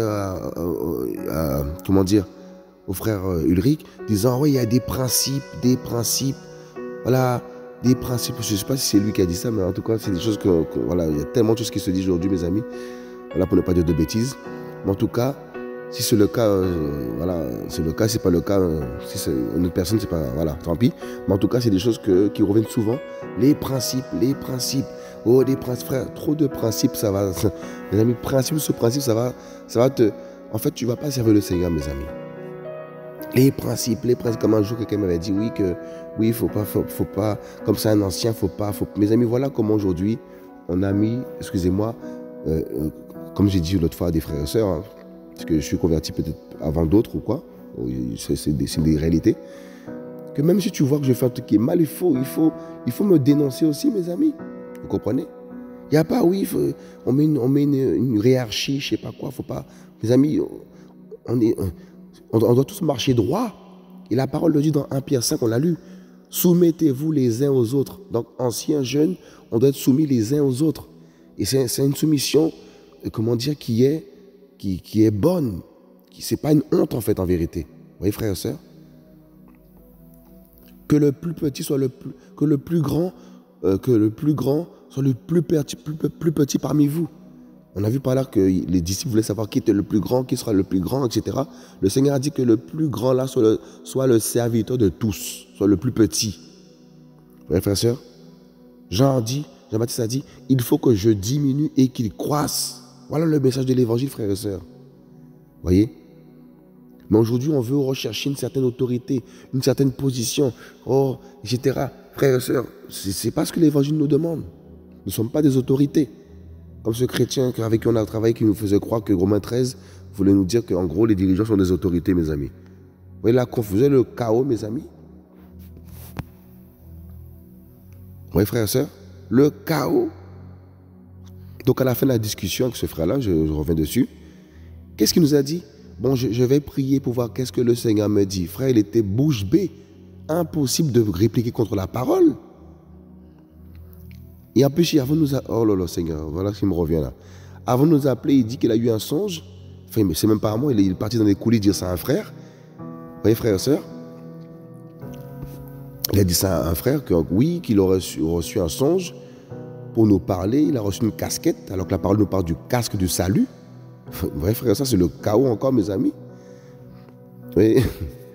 au frère Ulrich, disant, oui, il y a des principes, voilà, des principes, je ne sais pas si c'est lui qui a dit ça, mais en tout cas, c'est des choses voilà, il y a tellement de choses qui se disent aujourd'hui, mes amis, voilà, pour ne pas dire de bêtises, mais en tout cas, si c'est le cas, voilà, c'est le cas, si c'est pas le cas, si c'est une autre personne, c'est pas, voilà, tant pis, mais en tout cas, c'est des choses qui reviennent souvent, les principes, oh, des principes, frère, trop de principes, ça va, mes amis, ce principe, ça va en fait, tu vas pas servir le Seigneur, mes amis. Les principes, comme un jour quelqu'un m'avait dit, oui, faut pas, comme c'est un ancien, mes amis, voilà comment aujourd'hui, on a mis, excusez-moi, comme j'ai dit l'autre fois à des frères et sœurs, hein, parce que je suis converti peut-être avant d'autres ou quoi, c'est des réalités, que même si tu vois que je fais un truc qui est mal, il faut me dénoncer aussi, mes amis, vous comprenez? Il n'y a pas, on met une hiérarchie, je ne sais pas quoi, faut pas, mes amis, on doit tous marcher droit. Et la parole le dit dans 1 Pierre 5, on l'a lu. Soumettez-vous les uns aux autres. Donc, anciens, jeunes, on doit être soumis les uns aux autres. Et c'est une soumission, comment dire, qui est bonne. Ce n'est pas une honte, en fait, en vérité. Vous voyez, frères et sœurs? Que le plus petit soit que le plus grand soit le plus petit parmi vous. On a vu par là que les disciples voulaient savoir qui était le plus grand, qui sera le plus grand, etc. Le Seigneur a dit que le plus grand là soit le serviteur de tous, soit le plus petit. Vous voyez, frères et sœurs? Jean-Baptiste a dit, il faut que je diminue et qu'il croisse. Voilà le message de l'évangile, frères et sœurs. Vous voyez? Mais aujourd'hui, on veut rechercher une certaine autorité, une certaine position, etc. Frères et sœurs, ce n'est pas ce que l'évangile nous demande. Nous ne sommes pas des autorités. Comme ce chrétien avec qui on a travaillé qui nous faisait croire que Romains 13 voulait nous dire qu'en gros, les dirigeants sont des autorités, mes amis. Vous voyez la confusion, le chaos, mes amis? Vous voyez, frères et sœurs? Le chaos. Donc, à la fin de la discussion avec ce frère-là, je reviens dessus. Qu'est-ce qu'il nous a dit? Bon, je vais prier pour voir qu'est-ce que le Seigneur me dit. Frère, il était bouche bée. Impossible de répliquer contre la parole. Et en plus, avant de nous appeler, oh là là, Seigneur, voilà ce qui me revient là. Avant de nous appeler, il dit qu'il a eu un songe. Enfin, mais c'est même pas à moi, il est parti dans les coulisses dire ça à un frère. Vous voyez, frère et sœur? Il a dit ça à un frère, que oui, qu'il aurait reçu un songe pour nous parler. Il a reçu une casquette, alors que la parole nous parle du casque du salut. Vous voyez, frère et sœur, c'est le chaos encore, mes amis. Oui.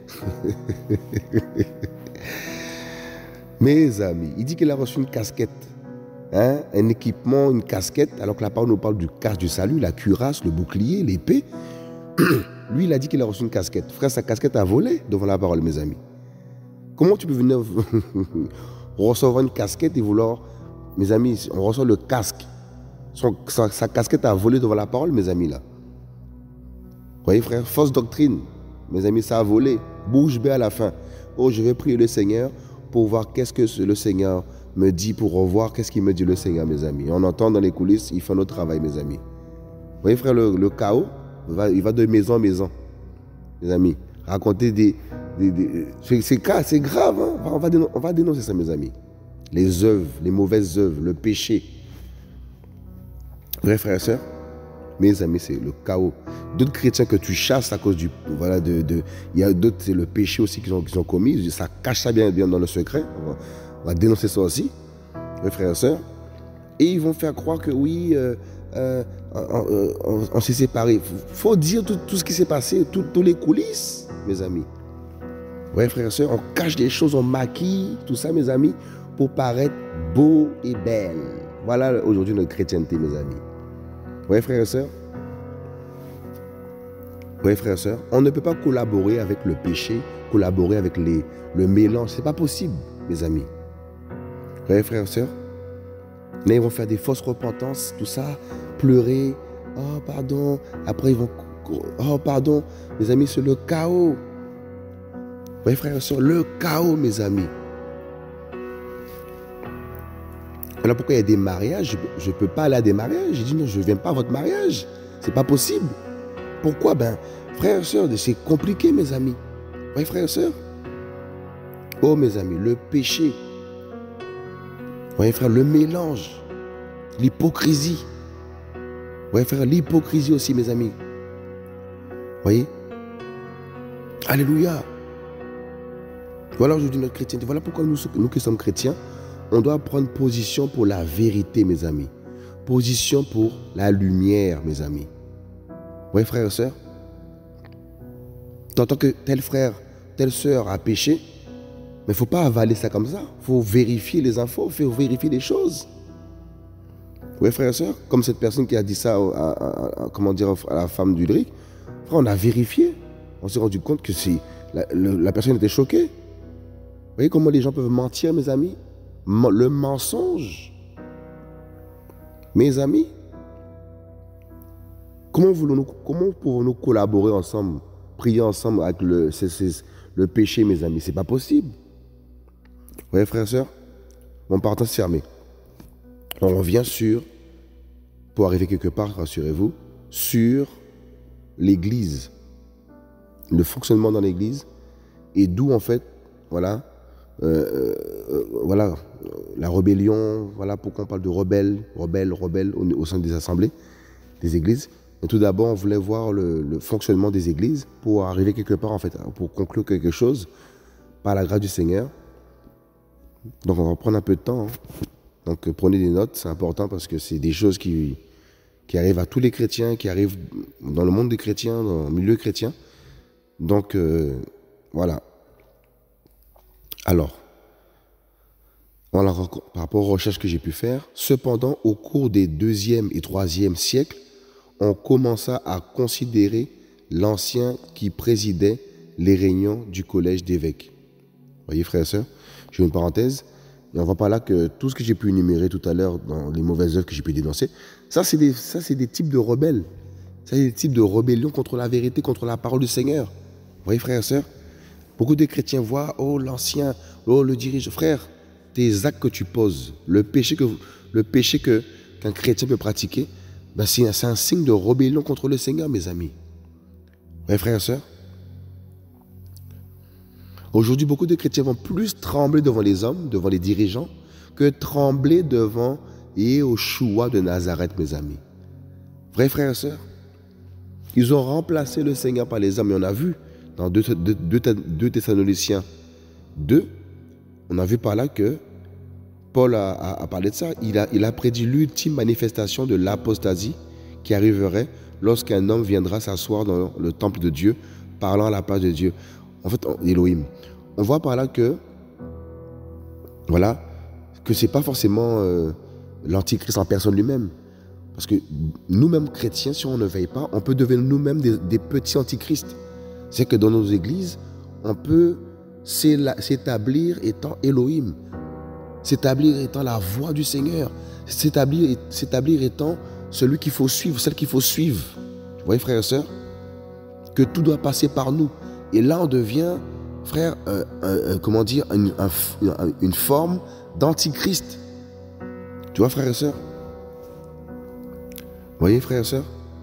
Mes amis, il dit qu'il a reçu une casquette. Hein, un équipement, une casquette, alors que la parole nous parle du casque du salut, la cuirasse, le bouclier, l'épée. Lui, il a dit qu'il a reçu une casquette. Frère, sa casquette a volé devant la parole, mes amis. Comment tu peux venir recevoir une casquette et vouloir... Mes amis, on reçoit le casque. Sa casquette a volé devant la parole, mes amis, là. Vous voyez, frère, fausse doctrine. Mes amis, ça a volé. Bouche bée à la fin. Oh, je vais prier le Seigneur pour voir qu'est-ce que le Seigneur me dit, pour revoir qu'est-ce qu'il me dit le Seigneur, mes amis. On entend dans les coulisses, il fait notre travail, mes amis. Vous voyez, frère, le chaos, il va de maison en maison, mes amis. Raconter c'est grave, hein? On va dénoncer ça, mes amis. Les œuvres, les mauvaises œuvres, le péché. Vrai, frères et sœurs, mes amis, c'est le chaos. D'autres chrétiens que tu chasses à cause du... Voilà, il y a d'autres, c'est le péché aussi qu'ils ont commis. Ça cache ça bien dans le secret. On va dénoncer ça aussi, mes frères et sœurs. Et ils vont faire croire que oui, on s'est séparés. Il faut dire tout ce qui s'est passé, tous les coulisses, mes amis. Oui, frères et sœurs, on cache des choses, on maquille, tout ça, mes amis, pour paraître beau et belle. Voilà aujourd'hui notre chrétienté, mes amis. Oui, frères et sœurs. Oui, frères et sœurs, on ne peut pas collaborer avec le péché, collaborer avec le mélange. Ce n'est pas possible, mes amis. Oui, frères et sœurs. Là, ils vont faire des fausses repentances, tout ça, pleurer. Oh, pardon. Après, ils vont... Oh, pardon. Mes amis, c'est le chaos. Oui, frères et sœurs, le chaos, mes amis. Voilà pourquoi il y a des mariages. Je ne peux pas aller à des mariages. J'ai dit non, je ne viens pas à votre mariage. Ce n'est pas possible. Pourquoi? Frères et sœurs, c'est compliqué, mes amis. Oui, frères et sœurs. Oh, mes amis, le péché. Oui, frère, le mélange. L'hypocrisie. Oui, frère, l'hypocrisie aussi, mes amis. Vous voyez? Alléluia. Voilà aujourd'hui notre chrétienté. Voilà pourquoi nous qui sommes chrétiens, on doit prendre position pour la vérité, mes amis. Position pour la lumière, mes amis. Oui, frères et sœurs. Tant que tel frère, telle sœur a péché, mais il ne faut pas avaler ça comme ça. Il faut vérifier les infos, il faut vérifier les choses. Oui, frères et sœurs, comme cette personne qui a dit ça à la femme d'Ulrich, on a vérifié. On s'est rendu compte que la personne était choquée. Vous voyez comment les gens peuvent mentir, mes amis? Le mensonge. Mes amis, comment pouvons-nous collaborer ensemble, prier ensemble avec le péché, mes amis? Ce n'est pas possible. Vous voyez, frères et sœurs, mon partage fermé. On revient pour arriver quelque part, rassurez-vous, sur l'Église, le fonctionnement dans l'Église, et d'où, en fait, voilà, voilà, la rébellion, voilà pourquoi on parle de rebelles au sein des assemblées, des églises. Et tout d'abord, on voulait voir le fonctionnement des églises pour arriver quelque part, en fait, pour conclure quelque chose par la grâce du Seigneur. Donc, on va prendre un peu de temps. Hein. Donc, prenez des notes, c'est important parce que c'est des choses qui arrivent à tous les chrétiens, qui arrivent dans le monde des chrétiens, dans le milieu chrétien. Donc, voilà. Alors, voilà, par rapport aux recherches que j'ai pu faire, cependant, au cours des 2e et 3e siècles, on commença à considérer l'ancien qui présidait les réunions du collège d'évêques. Vous voyez, frères et sœurs, je fais une parenthèse, et on voit par là que tout ce que j'ai pu énumérer tout à l'heure dans les mauvaises œuvres que j'ai pu dénoncer, ça c'est des types de rebelles. Ça c'est des types de rébellion contre la vérité, contre la parole du Seigneur. Vous voyez, frères et sœurs, beaucoup de chrétiens voient, oh l'ancien, oh le dirigeant. Frère, tes actes que tu poses, le péché qu'un chrétien peut pratiquer, ben c'est un signe de rébellion contre le Seigneur, mes amis. Vous voyez, frères et sœurs, aujourd'hui, beaucoup de chrétiens vont plus trembler devant les hommes, devant les dirigeants, que trembler devant Yeshua de Nazareth, mes amis. Vrai, frères et sœurs, ils ont remplacé le Seigneur par les hommes. Et on a vu dans 2 Thessaloniciens 2, on a vu par là que Paul a parlé de ça. Il a prédit l'ultime manifestation de l'apostasie qui arriverait lorsqu'un homme viendra s'asseoir dans le temple de Dieu, parlant à la place de Dieu. En fait, Elohim. On voit par là que, voilà, que ce n'est pas forcément l'antichrist en personne lui-même. Parce que nous-mêmes chrétiens, si on ne veille pas, on peut devenir nous-mêmes des petits antichrists. C'est que dans nos églises, on peut s'établir étant Elohim, s'établir étant la voix du Seigneur, s'établir étant celui qu'il faut suivre, celle qu'il faut suivre. Vous voyez, frères et sœurs, que tout doit passer par nous. Et là, on devient, frère, comment dire, une forme d'antichrist. Tu vois, frères et sœurs? Vous voyez, frères et sœurs?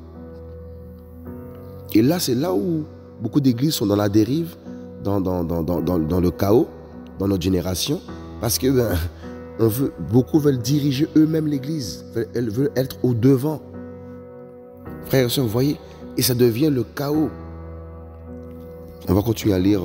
Et là, c'est là où beaucoup d'églises sont dans la dérive, dans le chaos, dans notre génération, parce que beaucoup veulent diriger eux-mêmes l'église, elles veulent être au devant. Frères et sœurs, vous voyez? Et ça devient le chaos. On va continuer à lire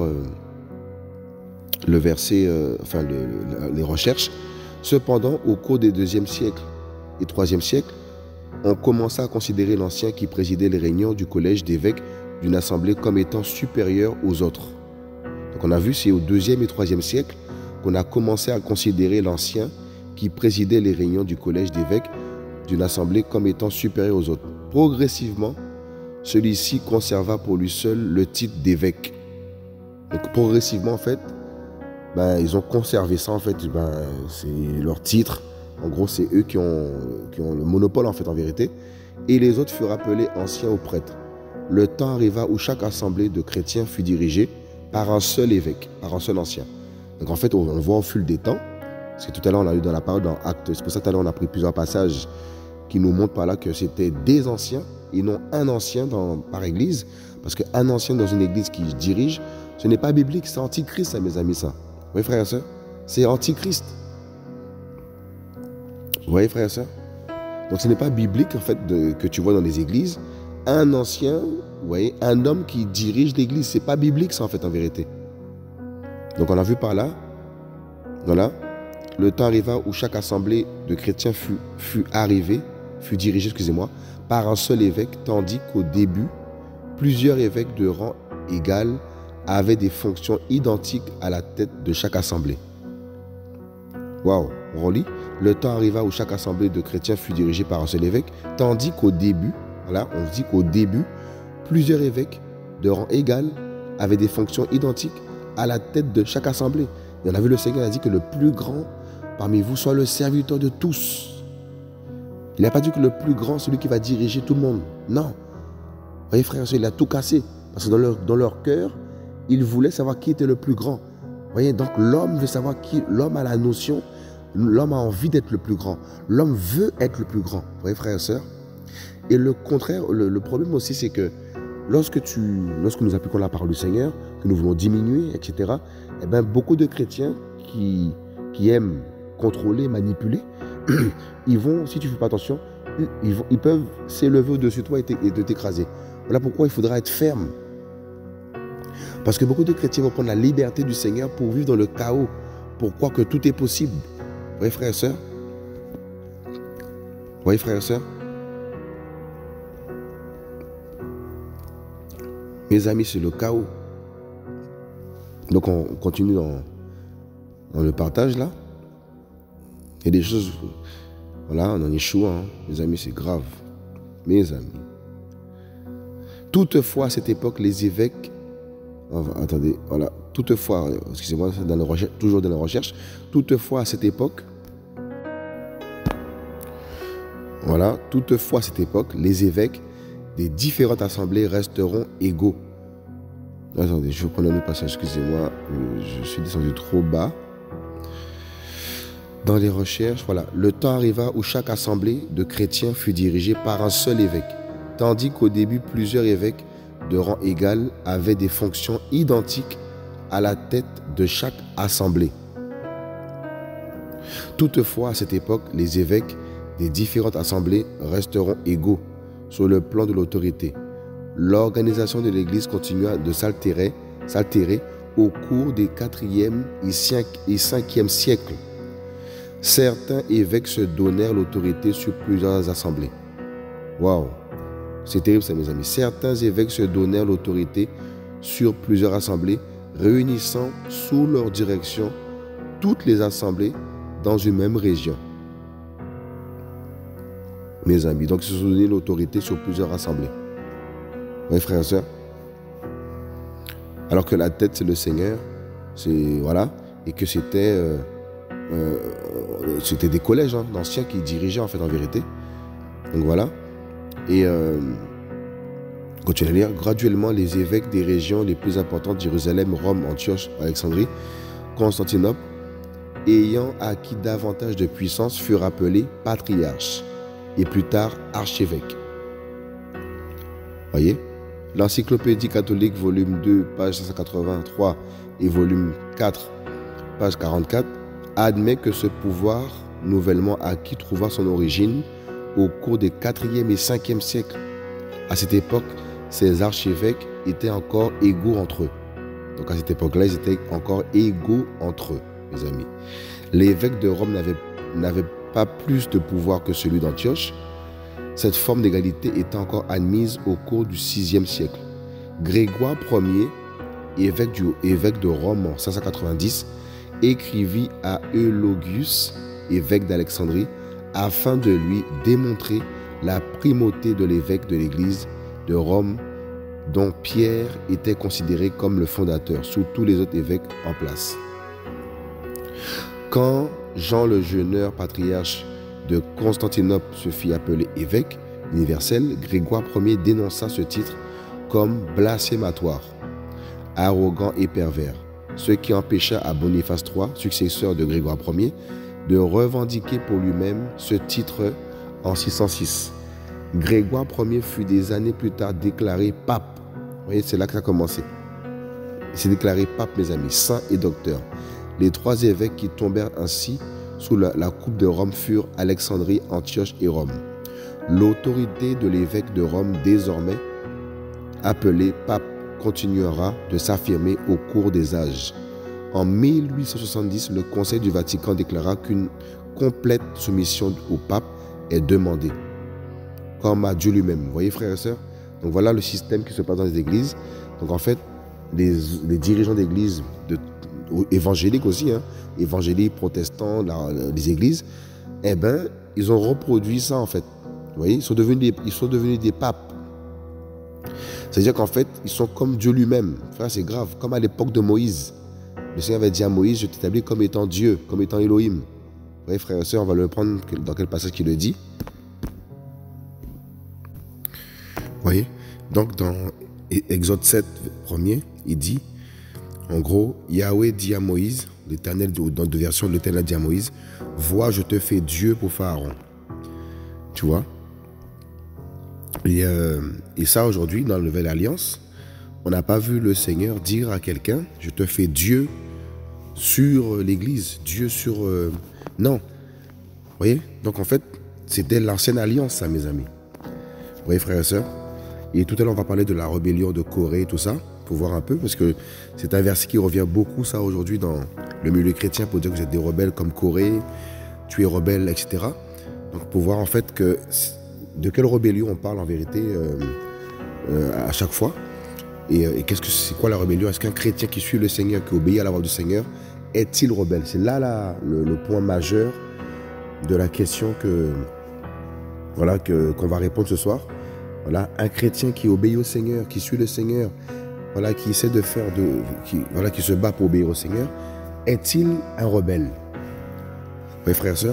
le verset, les recherches. Cependant, au cours des 2e siècle et 3e siècle, on commença à considérer l'ancien qui présidait les réunions du collège d'évêques d'une assemblée comme étant supérieur aux autres. Donc on a vu, c'est au 2e et 3e siècle qu'on a commencé à considérer l'ancien qui présidait les réunions du collège d'évêques d'une assemblée comme étant supérieur aux autres. Progressivement, celui-ci conserva pour lui seul le titre d'évêque. Donc progressivement, en fait, ils ont conservé ça, en fait, c'est leur titre. En gros, c'est eux qui ont le monopole, en fait, en vérité. Et les autres furent appelés anciens ou prêtres. Le temps arriva où chaque assemblée de chrétiens fut dirigée par un seul évêque, par un seul ancien. Donc en fait, on voit au fil des temps, parce que tout à l'heure, on a eu dans la parole, dans Actes, c'est pour ça que tout à l'heure, on a pris plusieurs passages qui nous montrent par là que c'était des anciens et non un ancien par église. Parce qu'un ancien dans une église qui dirige, ce n'est pas biblique, c'est antichrist, ça, mes amis, ça. Vous voyez, frères et sœurs? C'est antichrist. Vous voyez, frères et sœurs? Donc ce n'est pas biblique, en fait, que tu vois dans les églises. Un ancien, vous voyez, un homme qui dirige l'église, c'est pas biblique, ça, en fait, en vérité. Donc on a vu par là, voilà, le temps arriva où chaque assemblée de chrétiens fut dirigée, excusez-moi, par un seul évêque, tandis qu'au début, plusieurs évêques de rang égal avaient des fonctions identiques à la tête de chaque assemblée. Waouh, on relit. Le temps arriva où chaque assemblée de chrétiens fut dirigée par un seul évêque, tandis qu'au début, voilà, on dit qu'au début, plusieurs évêques de rang égal avaient des fonctions identiques à la tête de chaque assemblée. Et on a vu, le Seigneur a dit que le plus grand parmi vous soit le serviteur de tous. Il n'a pas dit que le plus grand, celui qui va diriger tout le monde. Non. Vous voyez, frère, il a tout cassé. Parce que dans leur cœur, ils voulaient savoir qui était le plus grand. Vous voyez, donc l'homme veut savoir qui. L'homme a la notion, l'homme a envie d'être le plus grand. L'homme veut être le plus grand. Vous voyez, frères et sœurs. Et le contraire, le problème aussi, c'est que lorsque nous appliquons la parole du Seigneur, que nous voulons diminuer, etc., eh bien, beaucoup de chrétiens qui aiment contrôler, manipuler, ils vont, si tu ne fais pas attention, ils peuvent s'élever au-dessus de toi et de t'écraser. Voilà pourquoi il faudra être ferme. Parce que beaucoup de chrétiens vont prendre la liberté du Seigneur pour vivre dans le chaos, pour croire que tout est possible. Vous voyez, frères et sœurs? Vous voyez, frères et sœurs? Mes amis, c'est le chaos. Donc on continue dans le partage là. Il y a des choses, voilà, on en échoue, hein. Mes amis, c'est grave. Mes amis. Toutefois, à cette époque, les évêques, attendez, voilà, toutefois, excusez-moi, toujours dans la recherche, toutefois, à cette époque, voilà, toutefois, à cette époque, les évêques des différentes assemblées resteront égaux. Attendez, je vais prendre un autre passage, excusez-moi, je suis descendu trop bas. Dans les recherches, voilà, le temps arriva où chaque assemblée de chrétiens fut dirigée par un seul évêque, tandis qu'au début, plusieurs évêques de rang égal avaient des fonctions identiques à la tête de chaque assemblée. Toutefois, à cette époque, les évêques des différentes assemblées resteront égaux sur le plan de l'autorité. L'organisation de l'Église continua de s'altérer au cours des 4e et 5e siècles. Certains évêques se donnèrent l'autorité sur plusieurs assemblées. Waouh, c'est terrible ça, mes amis. Certains évêques se donnèrent l'autorité sur plusieurs assemblées, réunissant sous leur direction toutes les assemblées dans une même région. Mes amis, donc ils se sont donné l'autorité sur plusieurs assemblées. Oui, frères et sœurs. Alors que la tête, c'est le Seigneur, voilà, et que c'était des collèges d'anciens qui dirigeaient en fait en vérité. Donc voilà. Et continuez à lire. Graduellement, les évêques des régions les plus importantes, Jérusalem, Rome, Antioche, Alexandrie, Constantinople, ayant acquis davantage de puissance, furent appelés patriarches et plus tard archevêques. Voyez, l'Encyclopédie catholique, volume 2, page 583 et volume 4, page 44, admet que ce pouvoir nouvellement acquis trouva son origine au cours des 4e et 5e siècles. À cette époque, ces archevêques étaient encore égaux entre eux. Donc à cette époque-là, ils étaient encore égaux entre eux, mes amis. L'évêque de Rome n'avait pas plus de pouvoir que celui d'Antioche. Cette forme d'égalité était encore admise au cours du 6e siècle. Grégoire Ier, évêque de Rome en 590, écrivit à Eulogius, évêque d'Alexandrie, afin de lui démontrer la primauté de l'évêque de l'Église de Rome, dont Pierre était considéré comme le fondateur, sous tous les autres évêques en place. Quand Jean le Jeuneur, patriarche de Constantinople, se fit appeler évêque universel, Grégoire Ier dénonça ce titre comme blasphématoire, arrogant et pervers, ce qui empêcha à Boniface III, successeur de Grégoire Ier, de revendiquer pour lui-même ce titre en 606. Grégoire Ier fut des années plus tard déclaré pape. Vous voyez, c'est là que ça a commencé. Il s'est déclaré pape, mes amis, saint et docteur. Les 3 évêques qui tombèrent ainsi sous la coupe de Rome furent Alexandrie, Antioche et Rome. L'autorité de l'évêque de Rome, désormais appelé pape, continuera de s'affirmer au cours des âges. En 1870, le Conseil du Vatican déclara qu'une complète soumission au pape est demandée, comme à Dieu lui-même. Vous voyez, frères et sœurs? Donc voilà le système qui se passe dans les églises. Donc en fait, les dirigeants d'églises, évangéliques aussi, évangéliques, protestants, les églises, eh ben, ils ont reproduit ça en fait. Vous voyez, ils sont devenus des papes. C'est-à-dire qu'en fait, ils sont comme Dieu lui-même. Frère, c'est grave. Comme à l'époque de Moïse. Le Seigneur avait dit à Moïse, je t'établis comme étant Dieu, comme étant Elohim. Vous voyez, frères et sœurs, on va le prendre dans quel passage qu'il le dit. Vous voyez, donc dans Exode 7, 1er, il dit, en gros, Yahweh dit à Moïse, l'Éternel, dans deux versions, l'Éternel dit à Moïse, vois, je te fais Dieu pour Pharaon. Tu vois? Et ça, aujourd'hui, dans la Nouvelle Alliance, on n'a pas vu le Seigneur dire à quelqu'un, je te fais Dieu sur l'Église, Dieu sur... non. Vous voyez? Donc en fait, c'était l'ancienne alliance, ça, mes amis. Vous voyez, frères et sœurs? Et tout à l'heure, on va parler de la rébellion de Corée, tout ça, pour voir un peu, parce que c'est un verset qui revient beaucoup, ça, aujourd'hui, dans le milieu chrétien, pour dire que vous êtes des rebelles comme Corée, tu es rebelle, etc. Donc pour voir en fait que de quelle rébellion on parle en vérité à chaque fois. Et c'est quoi la rébellion? Est-ce qu'un chrétien qui suit le Seigneur, qui obéit à la voix du Seigneur, est-il rebelle? C'est là, le point majeur de la question qu'on va répondre ce soir. Voilà, un chrétien qui obéit au Seigneur, qui suit le Seigneur, voilà, qui essaie de faire qui se bat pour obéir au Seigneur, est-il un rebelle? Oui, frères et sœurs.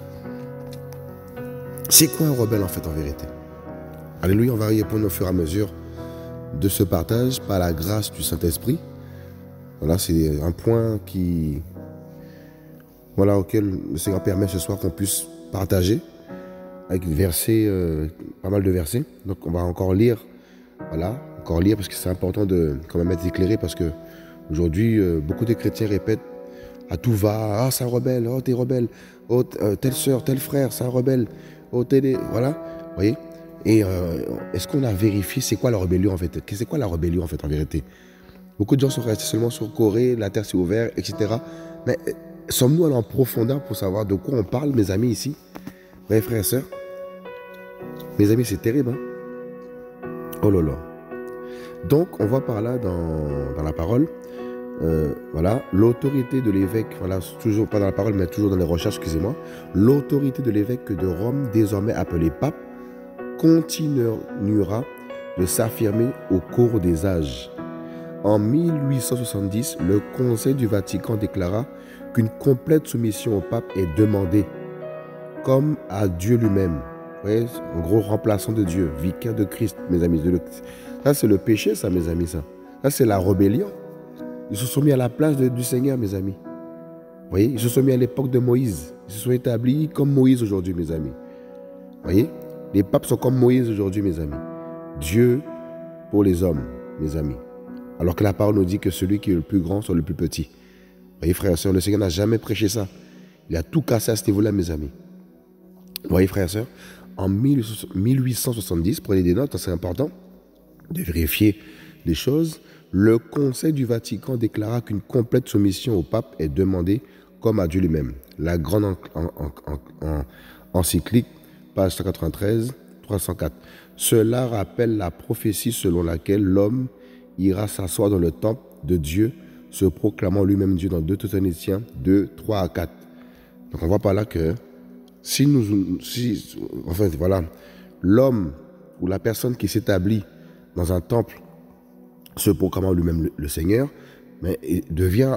C'est quoi un rebelle en fait, en vérité? Alléluia, on va y répondre au fur et à mesure de ce partage par la grâce du Saint-Esprit. Voilà, c'est un point auquel le Seigneur permet ce soir qu'on puisse partager avec des versets, pas mal de versets. Donc on va encore lire, parce que c'est important de quand même être éclairé, parce que aujourd'hui beaucoup de chrétiens répètent à tout va, c'est un rebelle, oh t'es rebelle, oh telle sœur, tel frère, c'est un rebelle, oh voilà, vous voyez. Et est-ce qu'on a vérifié c'est quoi la rébellion en fait? C'est quoi la rébellion en fait en vérité? Beaucoup de gens sont restés seulement sur Corée, la terre s'est ouverte, etc. Mais sommes-nous allés en profondeur pour savoir de quoi on parle, mes amis, ici? Vous voyez, frères et sœurs? Mes amis, c'est terrible, hein? Oh là là. Donc, on voit par là dans la parole, l'autorité de l'évêque, toujours pas dans la parole, mais toujours dans les recherches, excusez-moi, l'autorité de l'évêque de Rome, désormais appelé pape, continuera de s'affirmer au cours des âges. En 1870, le Conseil du Vatican déclara qu'une complète soumission au pape est demandée, comme à Dieu lui-même. Vous voyez, en gros, remplaçant de Dieu, vicaire de Christ, mes amis. Ça, c'est le péché, ça, mes amis, ça. Ça, c'est la rébellion. Ils se sont mis à la place du Seigneur, mes amis. Vous voyez, ils se sont mis à l'époque de Moïse. Ils se sont établis comme Moïse aujourd'hui, mes amis. Vous voyez, les papes sont comme Moïse aujourd'hui, mes amis. Dieu pour les hommes, mes amis. Alors que la parole nous dit que celui qui est le plus grand soit le plus petit. Vous voyez, frères et sœurs, le Seigneur n'a jamais prêché ça. Il a tout cassé à ce niveau-là, mes amis. Vous voyez, frères et sœurs, en 1870, prenez des notes, c'est important de vérifier les choses. Le Conseil du Vatican déclara qu'une complète soumission au pape est demandée comme à Dieu lui-même. La grande encyclique, page 193, 304. Cela rappelle la prophétie selon laquelle l'homme ira s'asseoir dans le temple de Dieu, se proclamant lui-même Dieu dans 2 Thessaloniciens 2, 3 à 4. Donc on voit par là que l'homme ou la personne qui s'établit dans un temple se proclamant lui-même le Seigneur, mais devient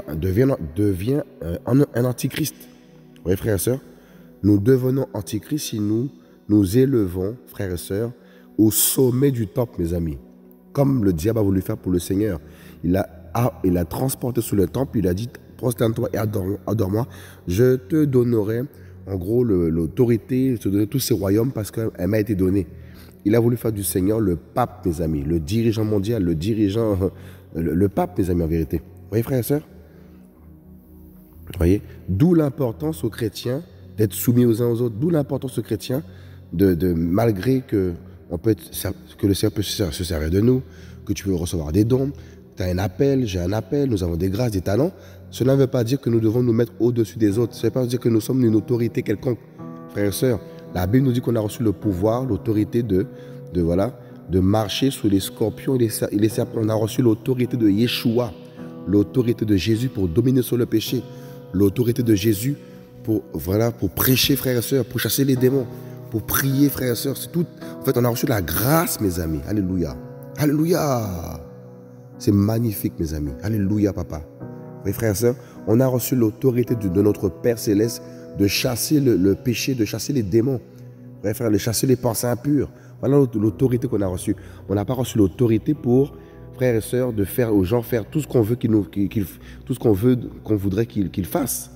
un antichrist. Vous voyez, frères et sœurs, nous devenons antichrist si nous élevons, frères et sœurs, au sommet du temple, mes amis. Comme le diable a voulu faire pour le Seigneur. Il a transporté sous le temple, il a dit, prosterne-toi et adore-moi, je te donnerai, en gros, l'autorité, je te donnerai tous ces royaumes parce qu'elle m'a été donnée. Il a voulu faire du Seigneur le pape, mes amis, le dirigeant mondial, le pape, mes amis, en vérité. Vous voyez, frères et sœurs? Vous voyez? D'où l'importance aux chrétiens d'être soumis aux uns aux autres, d'où l'importance aux chrétiens malgré que le Seigneur peut se servir de nous, que tu peux recevoir des dons, tu as un appel, j'ai un appel, nous avons des grâces, des talents. Cela ne veut pas dire que nous devons nous mettre au-dessus des autres. Cela ne veut pas dire que nous sommes une autorité quelconque. Frères et sœurs, la Bible nous dit qu'on a reçu le pouvoir, l'autorité de marcher sous les scorpions et les serpents. On a reçu l'autorité de Yeshua, l'autorité de Jésus pour dominer sur le péché, l'autorité de Jésus pour prêcher, frères et sœurs, pour chasser les démons, pour prier, frères et sœurs. C'est tout. En fait, on a reçu la grâce, mes amis. Alléluia. Alléluia. C'est magnifique, mes amis. Alléluia, papa. Oui, frères et sœurs, on a reçu l'autorité de notre Père Céleste de chasser le péché, de chasser les démons. Oui, frères, de chasser les pensées impures. Voilà l'autorité qu'on a reçue. On n'a pas reçu l'autorité pour, frères et sœurs, de faire aux gens faire tout ce qu'on veut tout ce qu'on voudrait qu'ils fassent.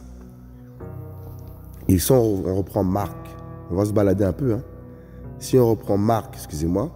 Et si on reprend Marc, on va se balader un peu. Si on reprend Marc,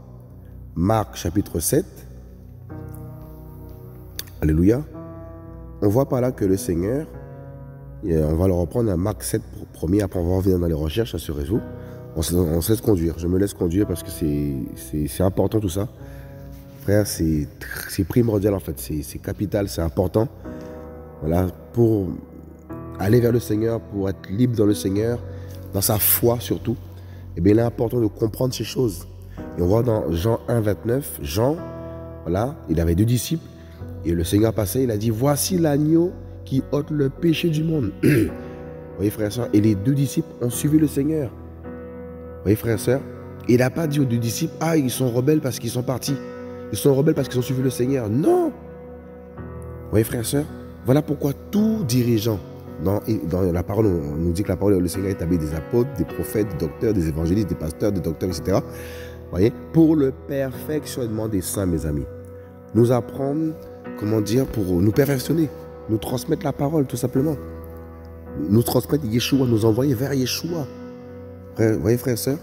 Marc chapitre 7. Alléluia. on voit par là que le Seigneur, et on va le reprendre à Marc 7 premier, après on va revenir dans les recherches, ça se résout. On se laisse conduire, je me laisse conduire parce que c'est important tout ça. Frère, c'est primordial en fait, c'est capital, c'est important. Voilà, pour aller vers le Seigneur, pour être libre dans le Seigneur, dans sa foi surtout, eh bien, il est important de comprendre ces choses. Et on voit dans Jean 1, 29, Jean, voilà, il avait 2 disciples, et le Seigneur passait, il a dit, voici l'agneau qui ôte le péché du monde. Vous voyez, frères et sœurs, et les 2 disciples ont suivi le Seigneur. Vous voyez, frères et sœurs, il n'a pas dit aux 2 disciples, ah, ils sont rebelles parce qu'ils sont partis. Ils sont rebelles parce qu'ils ont suivi le Seigneur. Non. Vous voyez, frères et sœurs, voilà pourquoi tout dirigeant, dans la parole, on nous dit que la parole, le Seigneur établit des apôtres, des prophètes, des docteurs, des évangélistes, des pasteurs, des docteurs, etc. Vous voyez, pour le perfectionnement des saints, mes amis. Nous apprendre, comment dire, pour nous perfectionner, nous transmettre la parole, tout simplement. Nous transmettre Yeshua, nous envoyer vers Yeshua. Vous voyez, frères et sœurs?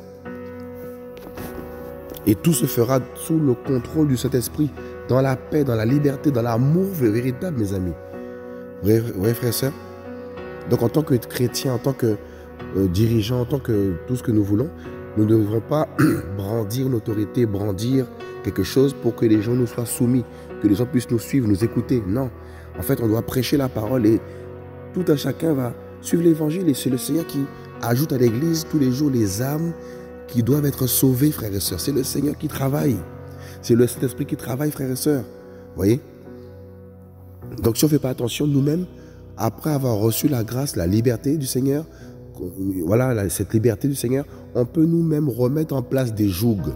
Et tout se fera sous le contrôle du Saint-Esprit, dans la paix, dans la liberté, dans l'amour véritable, mes amis. Vous voyez, frères et sœurs? Donc, en tant que chrétien, en tant que dirigeant, en tant que tout ce que nous voulons, nous ne devons pas brandir l'autorité, brandir quelque chose pour que les gens nous soient soumis, que les gens puissent nous suivre, nous écouter. Non. En fait, on doit prêcher la parole et tout un chacun va suivre l'évangile. Et c'est le Seigneur qui ajoute à l'église tous les jours les âmes qui doivent être sauvées, frères et sœurs. C'est le Seigneur qui travaille. C'est le Saint-Esprit qui travaille, frères et sœurs. Vous voyez? Donc, si on ne fait pas attention, nous-mêmes, après avoir reçu la grâce, la liberté du Seigneur, voilà, cette liberté du Seigneur, on peut nous-mêmes remettre en place des jougs.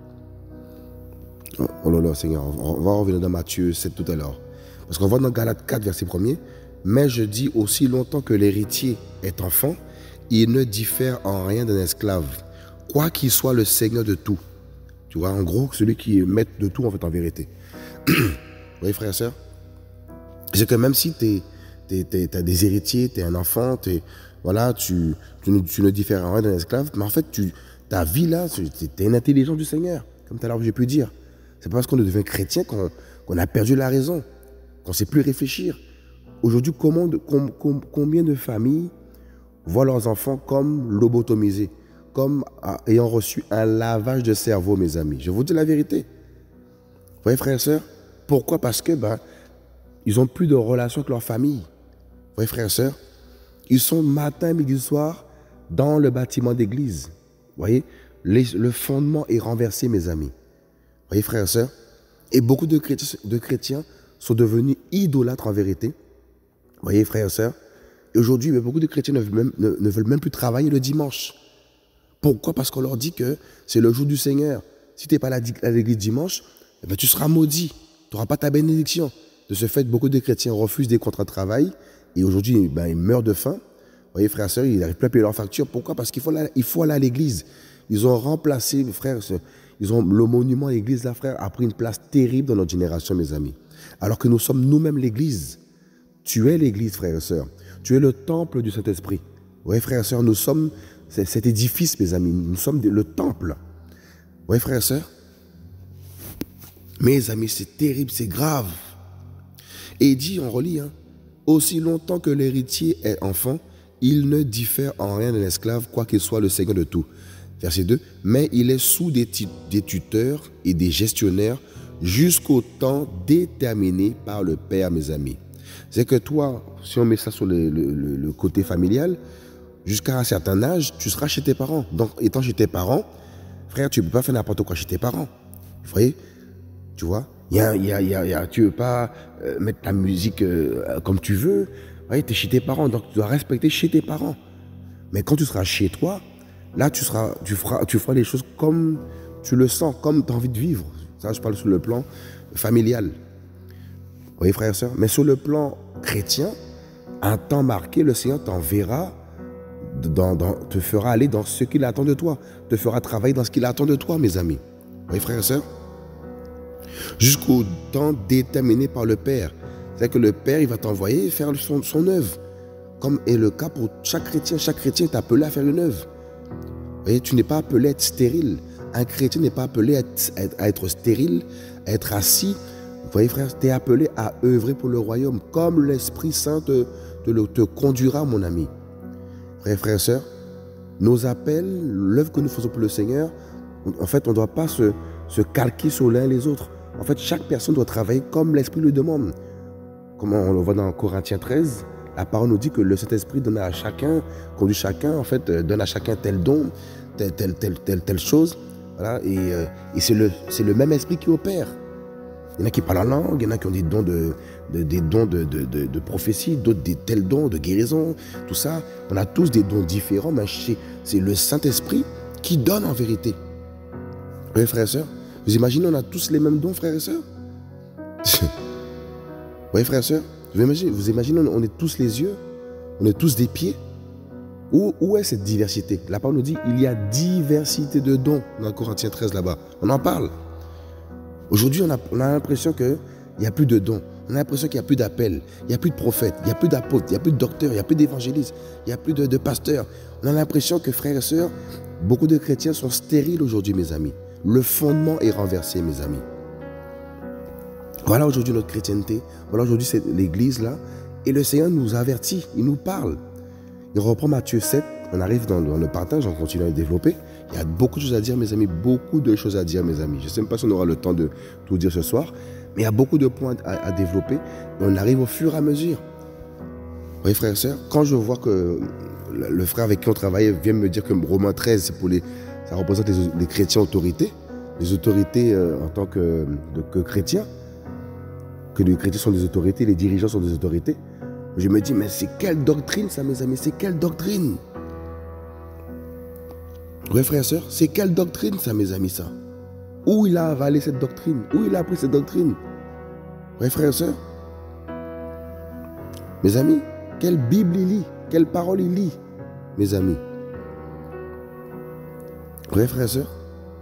Oh là là, Seigneur, on va revenir dans Matthieu 7 tout à l'heure. Parce qu'on voit dans Galates 4, verset 1er, « Mais je dis aussi longtemps que l'héritier est enfant, il ne diffère en rien d'un esclave, quoi qu'il soit le Seigneur de tout. » Tu vois, en gros, celui qui est maître de tout, en fait, en vérité. Vous voyez, frères et sœurs? C'est que même si tu as des héritiers, tu es un enfant, voilà, tu ne diffères en rien d'un esclave, mais en fait, ta vie là, tu es une intelligence du Seigneur, comme tout à l'heure j'ai pu dire. C'est pas parce qu'on devient chrétien qu'on a perdu la raison, qu'on ne sait plus réfléchir. Aujourd'hui, combien de familles voient leurs enfants comme lobotomisés, comme ayant reçu un lavage de cerveau, mes amis. Je vous dis la vérité. Vous voyez, frères et sœurs? Pourquoi? Parce que ils n'ont plus de relation avec leur famille. Vous voyez, frères et sœurs? Ils sont matin, midi, soir dans le bâtiment d'église. Vous voyez? Le fondement est renversé, mes amis. Vous voyez, frères et sœurs? Et beaucoup de chrétiens sont devenus idolâtres en vérité. Vous voyez, frères et sœurs? Et aujourd'hui, beaucoup de chrétiens ne veulent même plus travailler le dimanche. Pourquoi? Parce qu'on leur dit que c'est le jour du Seigneur. Si tu n'es pas à l'église dimanche, tu seras maudit. Tu n'auras pas ta bénédiction. De ce fait, beaucoup de chrétiens refusent des contrats de travail et aujourd'hui, ils meurent de faim. Vous voyez, frères et sœurs, ils n'arrivent plus à payer leurs factures. Pourquoi? Parce qu'il faut aller à l'église. Ils ont remplacé, frères, le monument à l'église, là, frère, a pris une place terrible dans notre génération, mes amis. Alors que nous sommes nous-mêmes l'église. Tu es l'église, frères et sœurs. Tu es le temple du Saint-Esprit. Oui, frères et sœurs, nous sommes cet édifice, mes amis. Nous sommes le temple. Oui, frères et sœurs. Mes amis, c'est terrible, c'est grave. Et il dit, on relit, aussi longtemps que l'héritier est enfant, il ne diffère en rien d'un esclave, quoi qu'il soit le Seigneur de tout. Verset 2, mais il est sous des tuteurs et des gestionnaires jusqu'au temps déterminé par le Père, mes amis. C'est que toi, si on met ça sur le côté familial, jusqu'à un certain âge, tu seras chez tes parents. Donc, étant chez tes parents, frère, tu ne peux pas faire n'importe quoi chez tes parents. Vous voyez? Tu vois? Tu ne veux pas mettre la musique comme tu veux. Vous voyez, tu es chez tes parents, donc tu dois respecter chez tes parents. Mais quand tu seras chez toi, là, tu feras les choses comme tu le sens, comme tu as envie de vivre. Ça, je parle sur le plan familial. Vous voyez, frères et sœurs? Mais sur le plan chrétien, un temps marqué, le Seigneur t'enverra, te fera aller dans ce qu'il attend de toi, te fera travailler dans ce qu'il attend de toi, mes amis. Vous voyez, frères et sœurs? Jusqu'au temps déterminé par le Père. C'est-à-dire que le Père, il va t'envoyer faire son œuvre. Comme est le cas pour chaque chrétien. Chaque chrétien est appelé à faire une œuvre. Vous voyez, tu n'es pas appelé à être stérile. Un chrétien n'est pas appelé à être stérile, à être assis Vous voyez, frère, tu es appelé à œuvrer pour le royaume, comme l'Esprit Saint te conduira, mon ami. Frères et sœurs, nos appels, l'œuvre que nous faisons pour le Seigneur, en fait, on ne doit pas se calquer sur l'un les autres. En fait, chaque personne doit travailler comme l'Esprit le demande. Comme on le voit dans Corinthiens 13, la parole nous dit que le Saint-Esprit donne à chacun, conduit chacun, en fait, donne à chacun tel don, telle chose. Voilà, et c'est le même esprit qui opère. Il y en a qui parlent en langue, il y en a qui ont des dons de prophétie, d'autres des tels dons de guérison, tout ça. On a tous des dons différents, mais c'est le Saint-Esprit qui donne en vérité. Oui, frères et sœurs, vous imaginez, on a tous les mêmes dons, frères et sœurs? Oui, frères et sœurs, vous imaginez, on est tous les yeux, on est tous des pieds. Où est cette diversité? La parole nous dit il y a diversité de dons dans Corinthiens 13 là-bas. On en parle. Aujourd'hui, on a l'impression qu'il n'y a plus de dons. On a l'impression qu'il n'y a plus d'appels, il n'y a plus de prophètes, il n'y a plus d'apôtres, il n'y a plus de docteurs, il n'y a plus d'évangélistes, il n'y a plus de pasteurs. On a l'impression que, frères et sœurs, beaucoup de chrétiens sont stériles aujourd'hui, mes amis. Le fondement est renversé, mes amis. Voilà aujourd'hui notre chrétienté. Voilà aujourd'hui l'église là. Et le Seigneur nous avertit, il nous parle. Il reprend Matthieu 7, on arrive dans le partage, on continue à le développer. Il y a beaucoup de choses à dire, mes amis, beaucoup de choses à dire, mes amis. Je ne sais même pas si on aura le temps de tout dire ce soir, mais il y a beaucoup de points à développer. Et on arrive au fur et à mesure. Vous voyez, frères et sœurs, quand je vois que le frère avec qui on travaillait vient me dire que Romains 13, ça représente les chrétiens autorités, les autorités en tant que chrétiens, que les chrétiens sont des autorités, les dirigeants sont des autorités. Je me dis, mais c'est quelle doctrine ça, mes amis? C'est quelle doctrine? Oui, frères et sœurs, c'est quelle doctrine ça, mes amis, ça? Où il a avalé cette doctrine? Où il a appris cette doctrine? Oui, frères et sœurs. Mes amis, quelle Bible il lit? Quelle parole il lit, mes amis? Oui, frères et sœurs.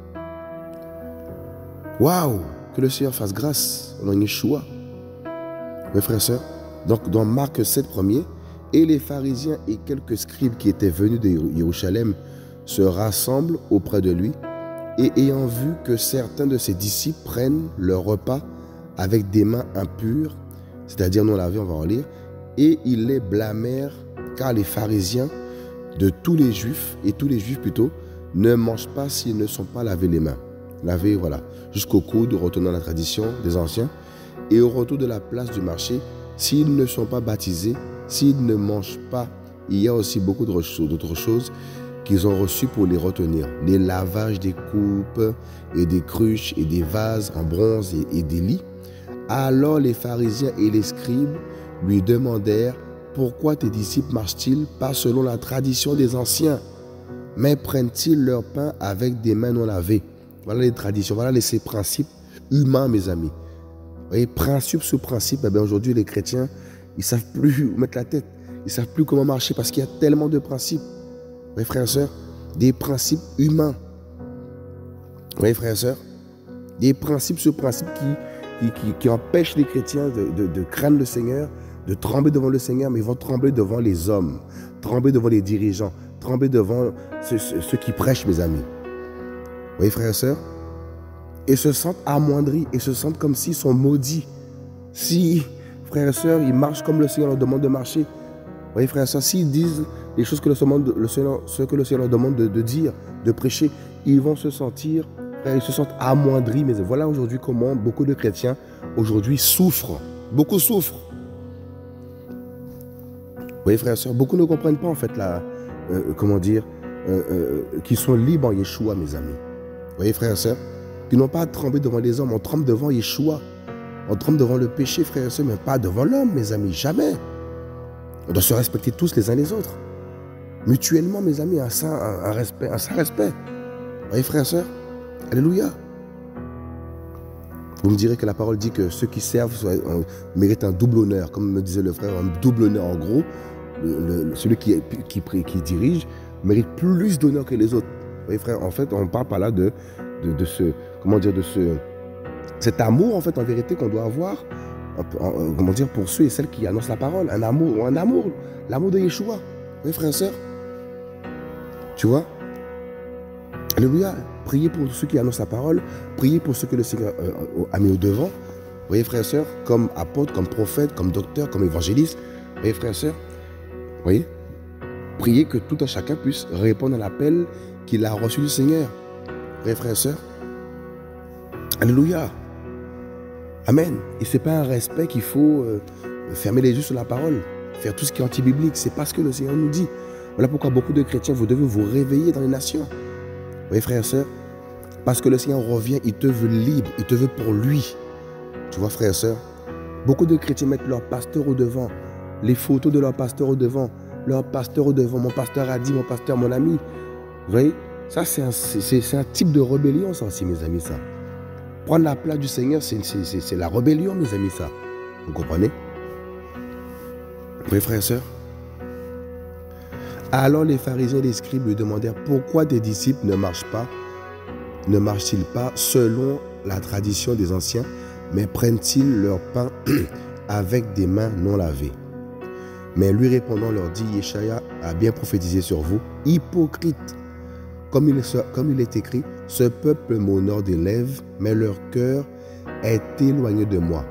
Waouh! Que le Seigneur fasse grâce au nom de Yeshua. Oui, frères et sœurs. Donc, dans Marc 7, premier, et les pharisiens et quelques scribes qui étaient venus de Jérusalem se rassemblent auprès de lui, et ayant vu que certains de ses disciples prennent leur repas avec des mains impures, c'est-à-dire non lavées, on va en lire, et ils les blâmèrent, car les pharisiens de tous les juifs, et tous les juifs plutôt, ne mangent pas s'ils ne sont pas lavés les mains. Lavés, voilà, jusqu'au coude, retenant la tradition des anciens, et au retour de la place du marché, s'ils ne sont pas baptisés, s'ils ne mangent pas, il y a aussi beaucoup d'autres choses qu'ils ont reçues pour les retenir. Les lavages des coupes et des cruches et des vases en bronze et des lits. Alors les pharisiens et les scribes lui demandèrent « Pourquoi tes disciples marchent-ils pas selon la tradition des anciens, mais prennent-ils leur pain avec des mains non lavées ?» Voilà les traditions, voilà ces principes humains, mes amis. Vous voyez, principe sur principe, eh bien aujourd'hui les chrétiens, ils ne savent plus où mettre la tête. Ils ne savent plus comment marcher parce qu'il y a tellement de principes. Vous voyez, frères et sœurs, des principes humains. Vous voyez, frères et sœurs, des principes sur principes qui empêchent les chrétiens de craindre le Seigneur, de trembler devant le Seigneur, mais ils vont trembler devant les hommes, trembler devant les dirigeants, trembler devant ceux qui prêchent, mes amis. Vous voyez, frères et sœurs, et se sentent amoindris, et se sentent comme s'ils sont maudits. Si, frères et sœurs, ils marchent comme le Seigneur leur demande de marcher. Vous voyez, frères et sœurs, s'ils disent les choses que ce que le Seigneur leur demande de dire, de prêcher, ils vont se sentir, frères, ils se sentent amoindris. Mais voilà aujourd'hui comment beaucoup de chrétiens, aujourd'hui, souffrent. Beaucoup souffrent. Vous voyez, frères et sœurs, beaucoup ne comprennent pas, en fait, qu'ils sont libres en Yeshua, mes amis. Vous voyez, frères et sœurs, qui n'ont pas à trembler devant les hommes, on tremble devant Yeshua. On tremble devant le péché, frères et sœurs, mais pas devant l'homme, mes amis, jamais. On doit se respecter tous les uns les autres. Mutuellement, mes amis, un saint respect. Vous voyez, frères et sœurs, alléluia. Vous me direz que la parole dit que ceux qui servent méritent un double honneur. Comme me disait le frère, un double honneur en gros. Celui qui dirige mérite plus d'honneur que les autres. Vous voyez, frère, en fait, on ne parle pas là de cet amour, en fait, en vérité, qu'on doit avoir, pour ceux et celles qui annoncent la parole. L'amour de Yeshua. Vous voyez, frères et sœurs, tu vois, alléluia, priez pour ceux qui annoncent la parole, priez pour ceux que le Seigneur a mis au devant, Vous voyez, frères et sœurs, comme apôtre, comme prophète, comme docteur, comme évangéliste. Vous voyez, frères et sœurs, vous voyez, priez que tout un chacun puisse répondre à l'appel qu'il a reçu du Seigneur. Vous voyez, frères et sœurs, alléluia. Amen. Et ce n'est pas un respect qu'il faut fermer les yeux sur la parole, faire tout ce qui est anti-biblique. C'est pas ce que le Seigneur nous dit. Voilà pourquoi beaucoup de chrétiens, vous devez vous réveiller dans les nations. Vous voyez, frères et sœurs, parce que le Seigneur revient, il te veut libre, il te veut pour lui. Tu vois, frères et sœurs, beaucoup de chrétiens mettent leur pasteur au devant, les photos de leur pasteur au devant, leur pasteur au devant, mon pasteur a dit, mon pasteur, mon ami. Vous voyez, ça c'est un type de rébellion, ça aussi, mes amis, ça. Prendre la place du Seigneur, c'est la rébellion, mes amis, ça. Vous comprenez? Oui, frères et sœurs. Alors les pharisiens et les scribes lui demandèrent pourquoi tes disciples ne marchent-ils pas selon la tradition des anciens, mais prennent-ils leur pain avec des mains non lavées? Mais lui répondant leur dit, Yeshaya a bien prophétisé sur vous, hypocrites. Comme il est écrit, ce peuple m'honore des lèvres, mais leur cœur est éloigné de moi.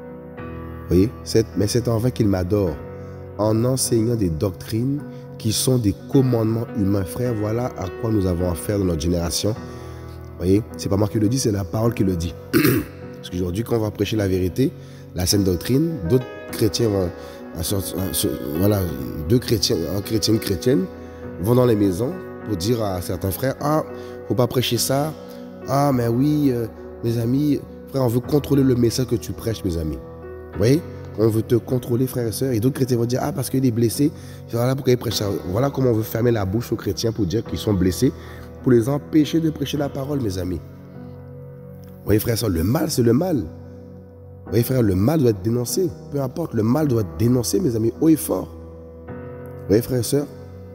Vous voyez, mais c'est en vain qu'ils m'adorent, en enseignant des doctrines qui sont des commandements humains. Frère, voilà à quoi nous avons affaire dans notre génération. Vous voyez, c'est pas moi qui le dis, c'est la parole qui le dit. Parce qu'aujourd'hui, quand on va prêcher la vérité, la saine doctrine, d'autres chrétiens vont, voilà, deux chrétiens, un chrétien, une chrétienne, vont dans les maisons pour dire à certains frères, ah, faut pas prêcher ça. Ah, mais oui, mes amis, frère, on veut contrôler le message que tu prêches, mes amis. Vous voyez, on veut te contrôler, frères et sœurs. Et d'autres chrétiens vont dire, ah, parce qu'il est blessé, voilà pourquoi il prêche ça. Voilà comment on veut fermer la bouche aux chrétiens pour dire qu'ils sont blessés, pour les empêcher de prêcher la parole, mes amis. Vous voyez, frères et sœurs, le mal, c'est le mal. Vous voyez, frère, le mal doit être dénoncé. Peu importe, le mal doit être dénoncé, mes amis, haut et fort. Vous voyez, frères et sœurs?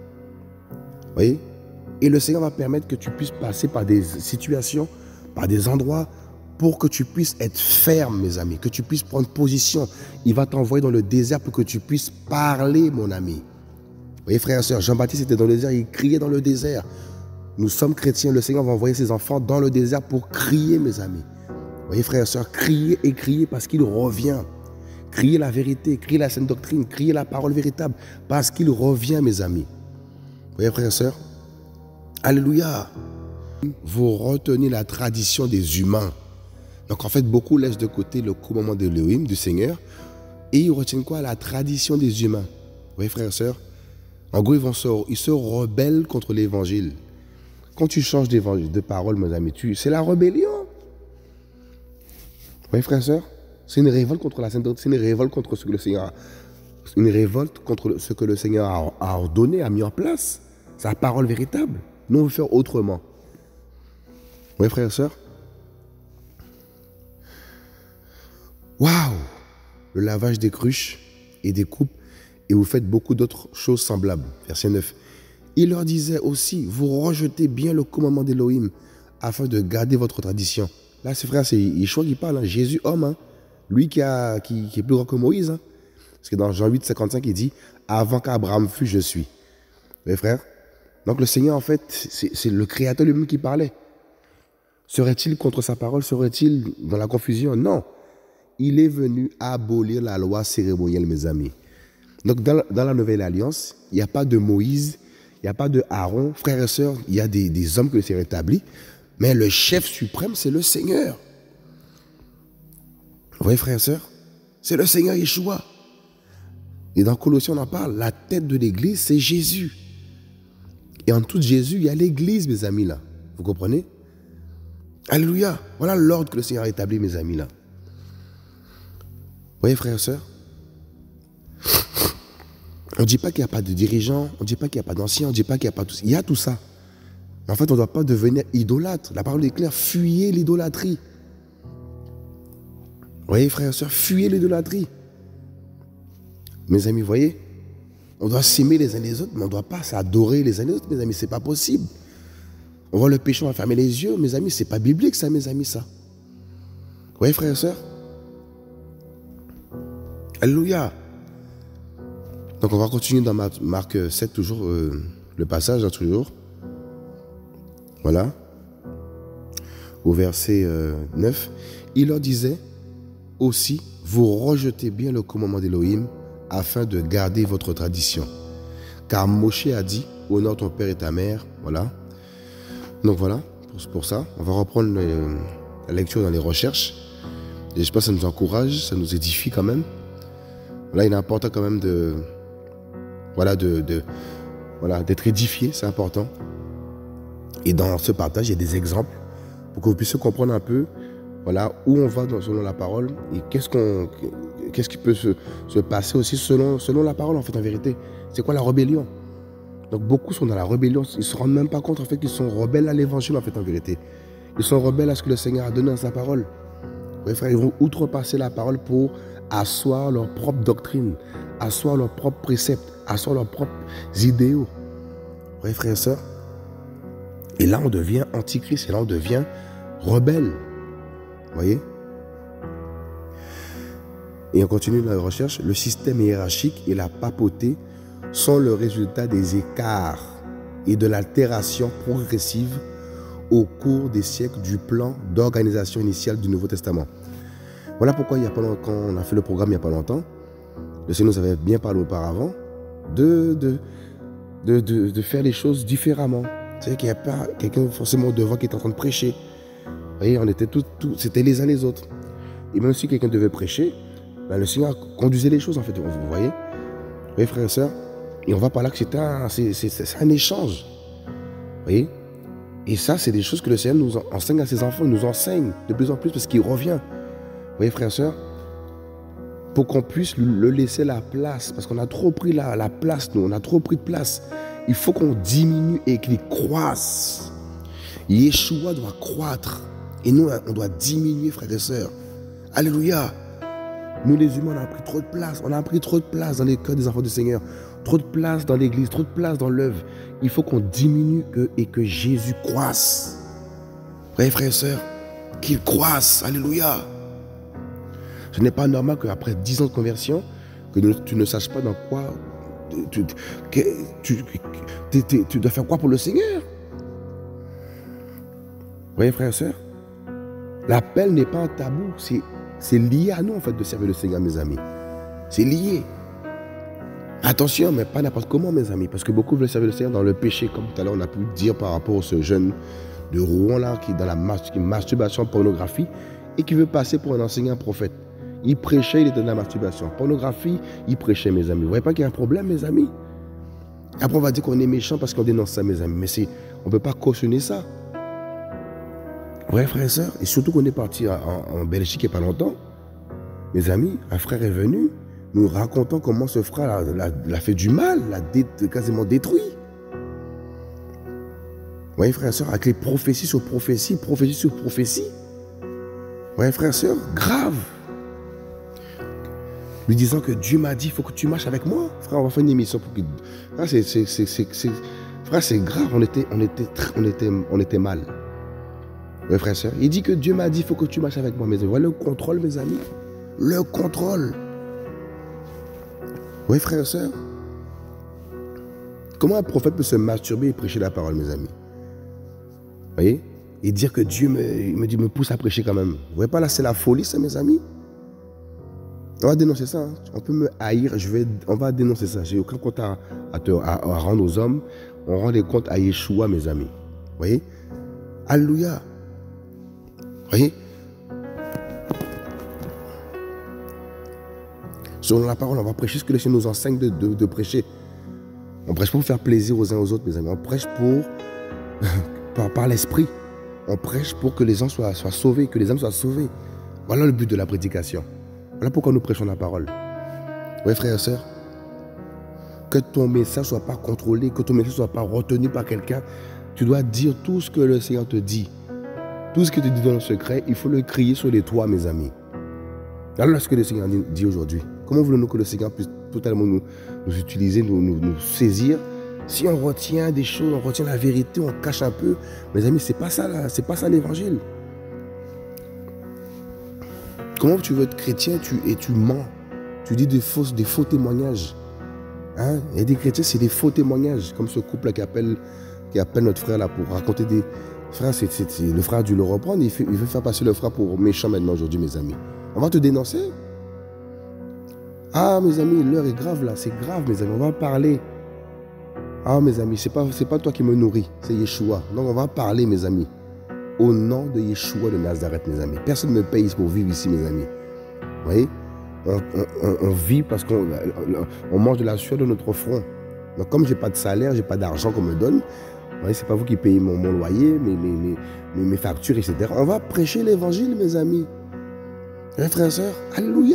Vous voyez? Et le Seigneur va permettre que tu puisses passer par des situations, par des endroits, pour que tu puisses être ferme, mes amis, que tu puisses prendre position. Il va t'envoyer dans le désert pour que tu puisses parler, mon ami. Vous voyez, frères et sœurs, Jean-Baptiste était dans le désert, il criait dans le désert. Nous sommes chrétiens, le Seigneur va envoyer ses enfants dans le désert pour crier, mes amis. Vous voyez, frères et sœurs, criez et criez parce qu'il revient. Criez la vérité, criez la sainte doctrine, criez la parole véritable parce qu'il revient, mes amis. Vous voyez, frères et sœurs? Alléluia. Vous retenez la tradition des humains. Donc en fait, beaucoup laissent de côté le commandement d'Élohim, du Seigneur, et ils retiennent quoi? La tradition des humains. Vous voyez, frères et sœurs? En gros, ils se rebellent contre l'évangile. Quand tu changes de parole, mes amis, c'est la rébellion. Vous voyez, frères et sœurs? C'est une révolte contre la sainte doctrine, c'est une révolte contre ce que le Seigneur a, une révolte contre ce que le Seigneur a ordonné, a mis en place. C'est la parole véritable. Nous, on veut faire autrement. Vous voyez, frères et sœurs? Waouh! Le lavage des cruches et des coupes, et vous faites beaucoup d'autres choses semblables. Verset 9. Il leur disait aussi, vous rejetez bien le commandement d'Élohim afin de garder votre tradition. Là, c'est frère, c'est Yeshua qui parle, hein. Jésus homme, hein. Lui qui est plus grand que Moïse. Hein. Parce que dans Jean 8, 55, il dit, avant qu'Abraham fût, je suis. Vous voyez, frère? Donc le Seigneur, en fait, c'est le Créateur lui-même qui parlait. Serait-il contre sa parole? Serait-il dans la confusion? Non. Il est venu abolir la loi cérémonielle, mes amis. Donc dans la Nouvelle Alliance, il n'y a pas de Moïse, il n'y a pas de Aaron. Frères et sœurs, il y a des hommes que le Seigneur établit, mais le chef suprême, c'est le Seigneur. Vous voyez, frères et sœurs? C'est le Seigneur Yeshua. Et dans Colossiens, on en parle. La tête de l'Église, c'est Jésus. Et en dessous de Jésus, il y a l'Église, mes amis, là. Vous comprenez? Alléluia. Voilà l'ordre que le Seigneur a établi, mes amis, là. Vous voyez, frères et sœurs? On ne dit pas qu'il n'y a pas de dirigeants, on ne dit pas qu'il n'y a pas d'anciens, on ne dit pas qu'il n'y a pas tout ça. Il y a tout ça. Mais en fait, on ne doit pas devenir idolâtre. La parole est claire, fuyez l'idolâtrie. Vous voyez, frères et sœurs, fuyez l'idolâtrie. Mes amis, vous voyez? On doit s'aimer les uns les autres, mais on ne doit pas s'adorer les uns les autres, mes amis, ce n'est pas possible. On voit le péché, on va fermer les yeux, mes amis, ce n'est pas biblique ça, mes amis, ça. Vous voyez, frères et sœurs? Alléluia. Donc on va continuer dans Marc 7, toujours, le passage, hein, toujours. Voilà. Au verset 9. Il leur disait, aussi, vous rejetez bien le commandement d'Élohim afin de garder votre tradition. Car Moshe a dit, honore ton père et ta mère. Voilà. Donc voilà, pour ça, on va reprendre la lecture dans les recherches. Et je pense que ça nous encourage, ça nous édifie quand même. Là, il est important quand même d'être édifié, c'est important. Et dans ce partage, il y a des exemples pour que vous puissiez comprendre un peu où on va selon la parole et qu'est-ce qui peut se passer aussi selon la parole, en fait, en vérité. C'est quoi la rébellion? Donc, beaucoup sont dans la rébellion. Ils ne se rendent même pas compte, en fait, qu'ils sont rebelles à l'évangile, en fait, en vérité. Ils sont rebelles à ce que le Seigneur a donné dans sa parole. Oui, frère, ils vont outrepasser la parole pour asseoir leur propre doctrine, asseoir leurs propres préceptes, asseoir leurs propres idéaux. Oui, frères et sœurs. Et là, on devient antichrist, et là, on devient rebelle. Vous voyez? Et on continue la recherche. Le système hiérarchique et la papauté sont le résultat des écarts et de l'altération progressive au cours des siècles du plan d'organisation initiale du Nouveau Testament. Voilà pourquoi quand on a fait le programme il n'y a pas longtemps, le Seigneur nous avait bien parlé auparavant de faire les choses différemment. C'est-à-dire qu'il n'y a pas quelqu'un forcément devant qui est en train de prêcher. Vous voyez, on était c'était les uns les autres. Et même si quelqu'un devait prêcher, le Seigneur conduisait les choses, en fait. Vous voyez? Vous voyez, frères et sœurs? Et on va par là que c'est un échange. Vous voyez? Et ça, c'est des choses que le Seigneur nous enseigne à ses enfants. Il nous enseigne de plus en plus parce qu'il revient. Vous voyez, frères et sœurs? Pour qu'on puisse le laisser la place. Parce qu'on a trop pris la place, nous. On a trop pris de place. Il faut qu'on diminue et qu'il croisse. Yeshua doit croître. Et nous, on doit diminuer, frères et sœurs. Alléluia. Nous, les humains, on a pris trop de place. On a pris trop de place dans les cœurs des enfants du Seigneur. Trop de place dans l'église, trop de place dans l'œuvre. Il faut qu'on diminue et que Jésus croisse. Vous voyez, frères et sœurs, qu'il croisse. Alléluia. Ce n'est pas normal qu'après 10 ans de conversion, que tu ne saches pas dans quoi tu dois faire quoi pour le Seigneur. Vous voyez, frères et sœurs, l'appel n'est pas un tabou. C'est lié à nous, en fait, de servir le Seigneur, mes amis. C'est lié. Attention, mais pas n'importe comment, mes amis, parce que beaucoup veulent servir le Seigneur dans le péché, comme tout à l'heure on a pu dire par rapport à ce jeune de Rouen là, qui est dans la masturbation, pornographie, et qui veut passer pour un enseignant prophète. Il prêchait, il était dans la masturbation. Pornographie, il prêchait, mes amis. Vous voyez pas qu'il y a un problème, mes amis? Après, on va dire qu'on est méchant parce qu'on dénonce ça, mes amis, mais on ne peut pas cautionner ça. Ouais, frères et sœurs, et surtout qu'on est parti en Belgique il n'y a pas longtemps, mes amis, un frère est venu, nous racontant comment ce frère l'a fait du mal, l'a quasiment détruit. Vous voyez, frères et sœurs, avec les prophéties sur prophéties, prophéties sur prophéties. Vous voyez, frères et sœurs, grave. Lui disant que Dieu m'a dit, il faut que tu marches avec moi. Frère, on va faire une émission pour que... Frère, c'est grave, on était mal. Oui, frère et sœur, il dit que Dieu m'a dit, il faut que tu marches avec moi. Mais voilà le contrôle, mes amis. Le contrôle. Oui, frère et sœur. Comment un prophète peut se masturber et prêcher la parole, mes amis? Vous voyez? Et dire que Dieu me pousse à prêcher quand même. Vous voyez pas là, c'est la folie, ça, mes amis? On va dénoncer ça. Hein. On peut me haïr, on va dénoncer ça. J'ai aucun compte à rendre aux hommes. On rend des comptes à Yeshua, mes amis. Vous voyez? Alléluia. Vous voyez? Selon la parole, on va prêcher ce que le Seigneur nous enseigne de prêcher. On prêche pour faire plaisir aux uns aux autres, mes amis. On prêche par l'esprit. On prêche pour que les gens soient sauvés, que les âmes soient sauvées. Voilà le but de la prédication. Voilà pourquoi nous prêchons la parole. Oui, frères et sœurs, que ton message ne soit pas contrôlé, que ton message ne soit pas retenu par quelqu'un. Tu dois dire tout ce que le Seigneur te dit. Tout ce que tu dis dans le secret, il faut le crier sur les toits, mes amis. Alors, ce que le Seigneur dit aujourd'hui, comment voulons-nous que le Seigneur puisse totalement nous utiliser, nous saisir? Si on retient des choses, on retient la vérité, on cache un peu, mes amis, c'est pas ça l'évangile. Comment tu veux être chrétien et tu mens? Tu dis des faux témoignages. Hein? Il y a des chrétiens, c'est des faux témoignages, comme ce couple qui appelle notre frère là pour raconter des... Frère, le frère a dû le reprendre, il veut faire passer le frère pour méchant maintenant aujourd'hui, mes amis. On va te dénoncer. Ah, mes amis, l'heure est grave là. C'est grave, mes amis. On va parler. Ah, mes amis, c'est pas toi qui me nourris. C'est Yeshua. Donc, on va parler, mes amis. Au nom de Yeshua de Nazareth, mes amis. Personne ne me paye pour vivre ici, mes amis. Vous voyez? On vit parce qu'on mange de la sueur de notre front. Donc, comme je n'ai pas de salaire, je n'ai pas d'argent qu'on me donne, ce n'est pas vous qui payez mon loyer, mes factures, etc. On va prêcher l'évangile, mes amis. Mes frères et sœurs, alléluia.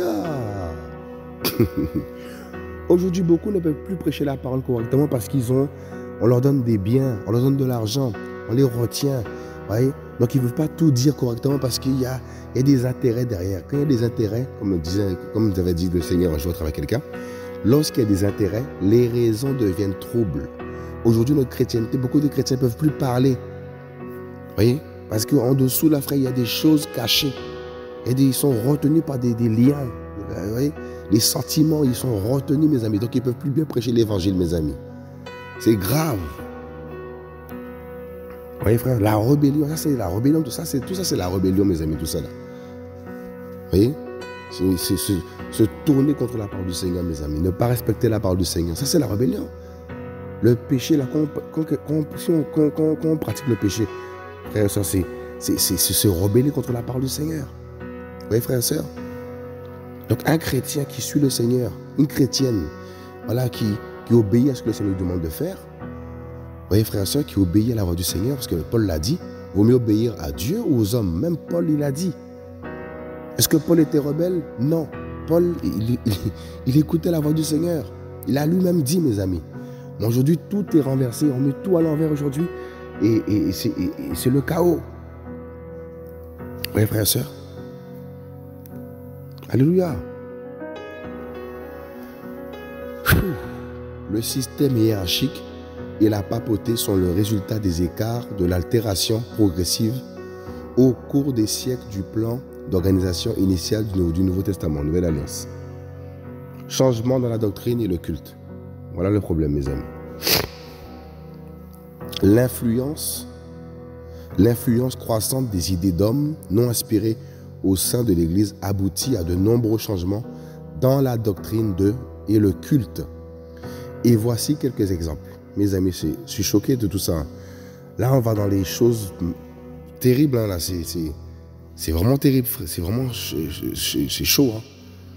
Aujourd'hui, beaucoup ne peuvent plus prêcher la parole correctement parce on leur donne des biens, on leur donne de l'argent, on les retient. Voyez? Donc, ils ne veulent pas tout dire correctement parce qu'il y a des intérêts derrière. Quand il y a des intérêts, comme vous avez dit le Seigneur un jour à travers quelqu'un, lorsqu'il y a des intérêts, les raisons deviennent troubles. Aujourd'hui, notre chrétienté, beaucoup de chrétiens ne peuvent plus parler. Vous voyez? Parce qu'en dessous, là, frère, il y a des choses cachées. Ils sont retenus par des liens. Vous voyez? Les sentiments, ils sont retenus, mes amis. Donc, ils ne peuvent plus bien prêcher l'évangile, mes amis. C'est grave. Vous voyez, frère, la rébellion, ça c'est la rébellion, tout ça c'est la rébellion, mes amis, tout ça là. Vous voyez? C'est se tourner contre la parole du Seigneur, mes amis. Ne pas respecter la parole du Seigneur. Ça c'est la rébellion. Le péché, là, quand on pratique le péché, frère et soeur, c'est se rebeller contre la parole du Seigneur. Vous voyez, frère et soeur? Donc un chrétien qui suit le Seigneur, une chrétienne, voilà, qui obéit à ce que le Seigneur lui demande de faire. Vous voyez, frère et soeur, qui obéit à la voix du Seigneur, parce que Paul l'a dit, il vaut mieux obéir à Dieu ou aux hommes. Même Paul, il l'a dit. Est-ce que Paul était rebelle? Non. Paul, il écoutait la voix du Seigneur. Il a lui-même dit, mes amis. Mais aujourd'hui, tout est renversé. On met tout à l'envers aujourd'hui. Et c'est le chaos. Vous voyez, frère et soeur? Alléluia. Le système hiérarchique et la papauté sont le résultat des écarts de l'altération progressive au cours des siècles du plan d'organisation initiale du Nouveau Testament, Nouvelle Alliance. Changement dans la doctrine et le culte. Voilà le problème, mes amis. L'influence croissante des idées d'hommes non inspirées au sein de l'Église aboutit à de nombreux changements dans la doctrine et le culte. Et voici quelques exemples. Mes amis, je suis choqué de tout ça. Là, on va dans les choses terribles. Là, c'est vraiment terrible. C'est vraiment c'est chaud. Hein.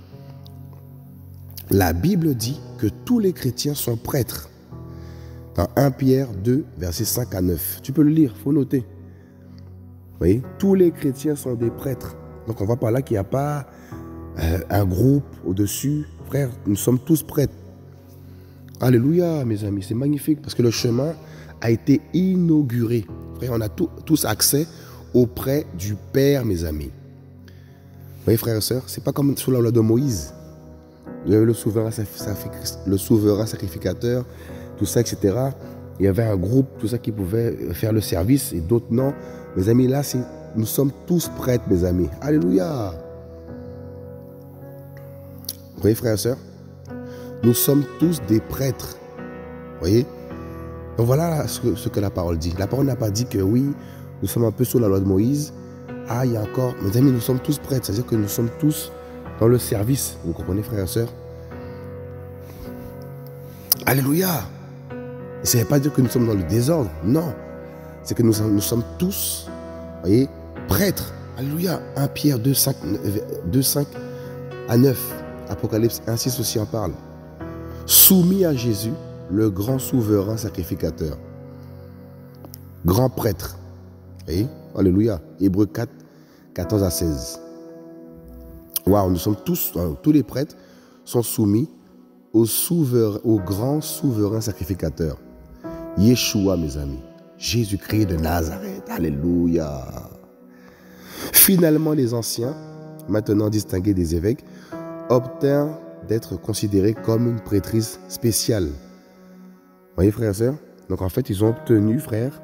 La Bible dit que tous les chrétiens sont prêtres. Dans 1 Pierre 2, versets 5 à 9. Tu peux le lire, il faut noter. Vous voyez, tous les chrétiens sont des prêtres. Donc, on voit par là qu'il n'y a pas un groupe au-dessus. Frère, nous sommes tous prêtres. Alléluia, mes amis, c'est magnifique parce que le chemin a été inauguré. Frère, on a tous accès auprès du Père, mes amis. Vous voyez, frères et sœurs, c'est pas comme sous la loi de Moïse. Il y avait le souverain sacrificateur, tout ça, etc. Il y avait un groupe, tout ça, qui pouvait faire le service et d'autres non. Mes amis, là, nous sommes tous prêtres, mes amis. Alléluia. Vous voyez, frères et sœurs, nous sommes tous des prêtres. Vous voyez? Donc voilà ce que la parole dit. La parole n'a pas dit que oui, nous sommes un peu sous la loi de Moïse. Ah, il y a encore... Mes amis, nous sommes tous prêtres. C'est-à-dire que nous sommes tous dans le service. Vous comprenez, frères et sœurs? Alléluia. Ça ne veut pas dire que nous sommes dans le désordre. Non. C'est que nous sommes tous, vous voyez, prêtres. Alléluia. 1 Pierre 2, 5 à 9. Apocalypse 1, 6 aussi en parle. Soumis à Jésus, le grand souverain sacrificateur. Grand prêtre. Vous voyez? Alléluia. Hébreux 4, 14 à 16. Waouh, nous sommes tous les prêtres sont soumis au grand souverain sacrificateur. Yeshua, mes amis. Jésus-Christ de Nazareth. Alléluia. Finalement, les anciens, maintenant distingués des évêques, obtinrent d'être considérés comme une prêtrise spéciale. Vous voyez, frères et sœurs? Donc, en fait, ils ont obtenu, frères,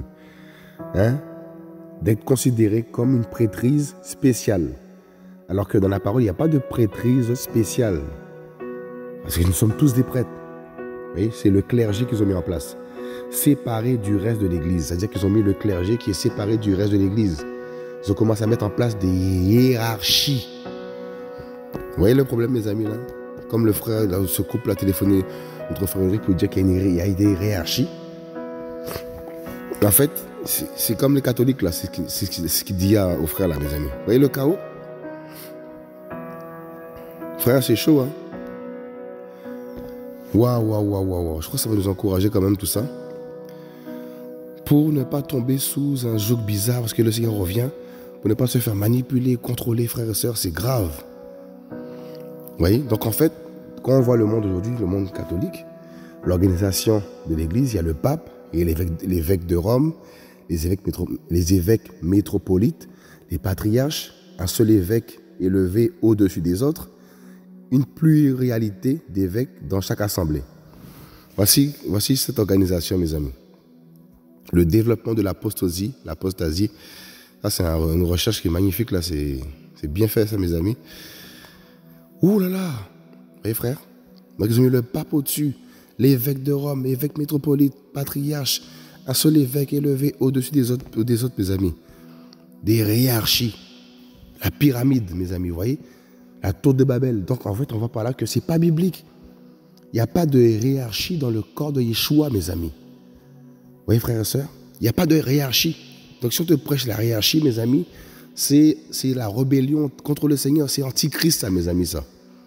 d'être considérés comme une prêtrise spéciale. Alors que dans la parole, il n'y a pas de prêtrise spéciale. Parce que nous sommes tous des prêtres. Vous voyez, c'est le clergé qu'ils ont mis en place. Séparé du reste de l'Église. C'est-à-dire qu'ils ont mis le clergé qui est séparé du reste de l'Église. Ils ont commencé à mettre en place des hiérarchies. Vous voyez le problème, mes amis, là? Comme le frère, là, ce couple a téléphoné, notre frère Henri, pour dire qu'il y a des hiérarchies. En fait, c'est comme les catholiques, là. C'est ce qu'il dit aux frères, là, mes amis. Vous voyez le chaos? Frère, c'est chaud, hein? Waouh. Je crois que ça va nous encourager quand même, tout ça. Pour ne pas tomber sous un joug bizarre, parce que le Seigneur revient, pour ne pas se faire manipuler, contrôler, frères et sœurs, c'est grave. Vous voyez? Donc en fait, quand on voit le monde aujourd'hui, le monde catholique, l'organisation de l'Église, il y a le pape, et l'évêque de Rome, les évêques métropolites, les patriarches, un seul évêque élevé au-dessus des autres, une pluralité d'évêques dans chaque assemblée. Voici cette organisation, mes amis. Le développement de l'apostasie, ça c'est une recherche qui est magnifique, là, c'est bien fait ça, mes amis. Ouh là là, vous voyez frère, donc ils ont mis le pape au-dessus, l'évêque de Rome, évêque métropolite, patriarche, un seul évêque élevé au-dessus des autres, mes amis. Des hiérarchies, la pyramide, mes amis, vous voyez, la tour de Babel. Donc en fait, on voit par là que c'est pas biblique. Il n'y a pas de hiérarchie dans le corps de Yeshua, mes amis. Vous voyez, frères et sœurs, il n'y a pas de hiérarchie. Donc si on te prêche la hiérarchie, mes amis, c'est la rébellion contre le Seigneur. C'est antichrist, ça, mes amis, ça.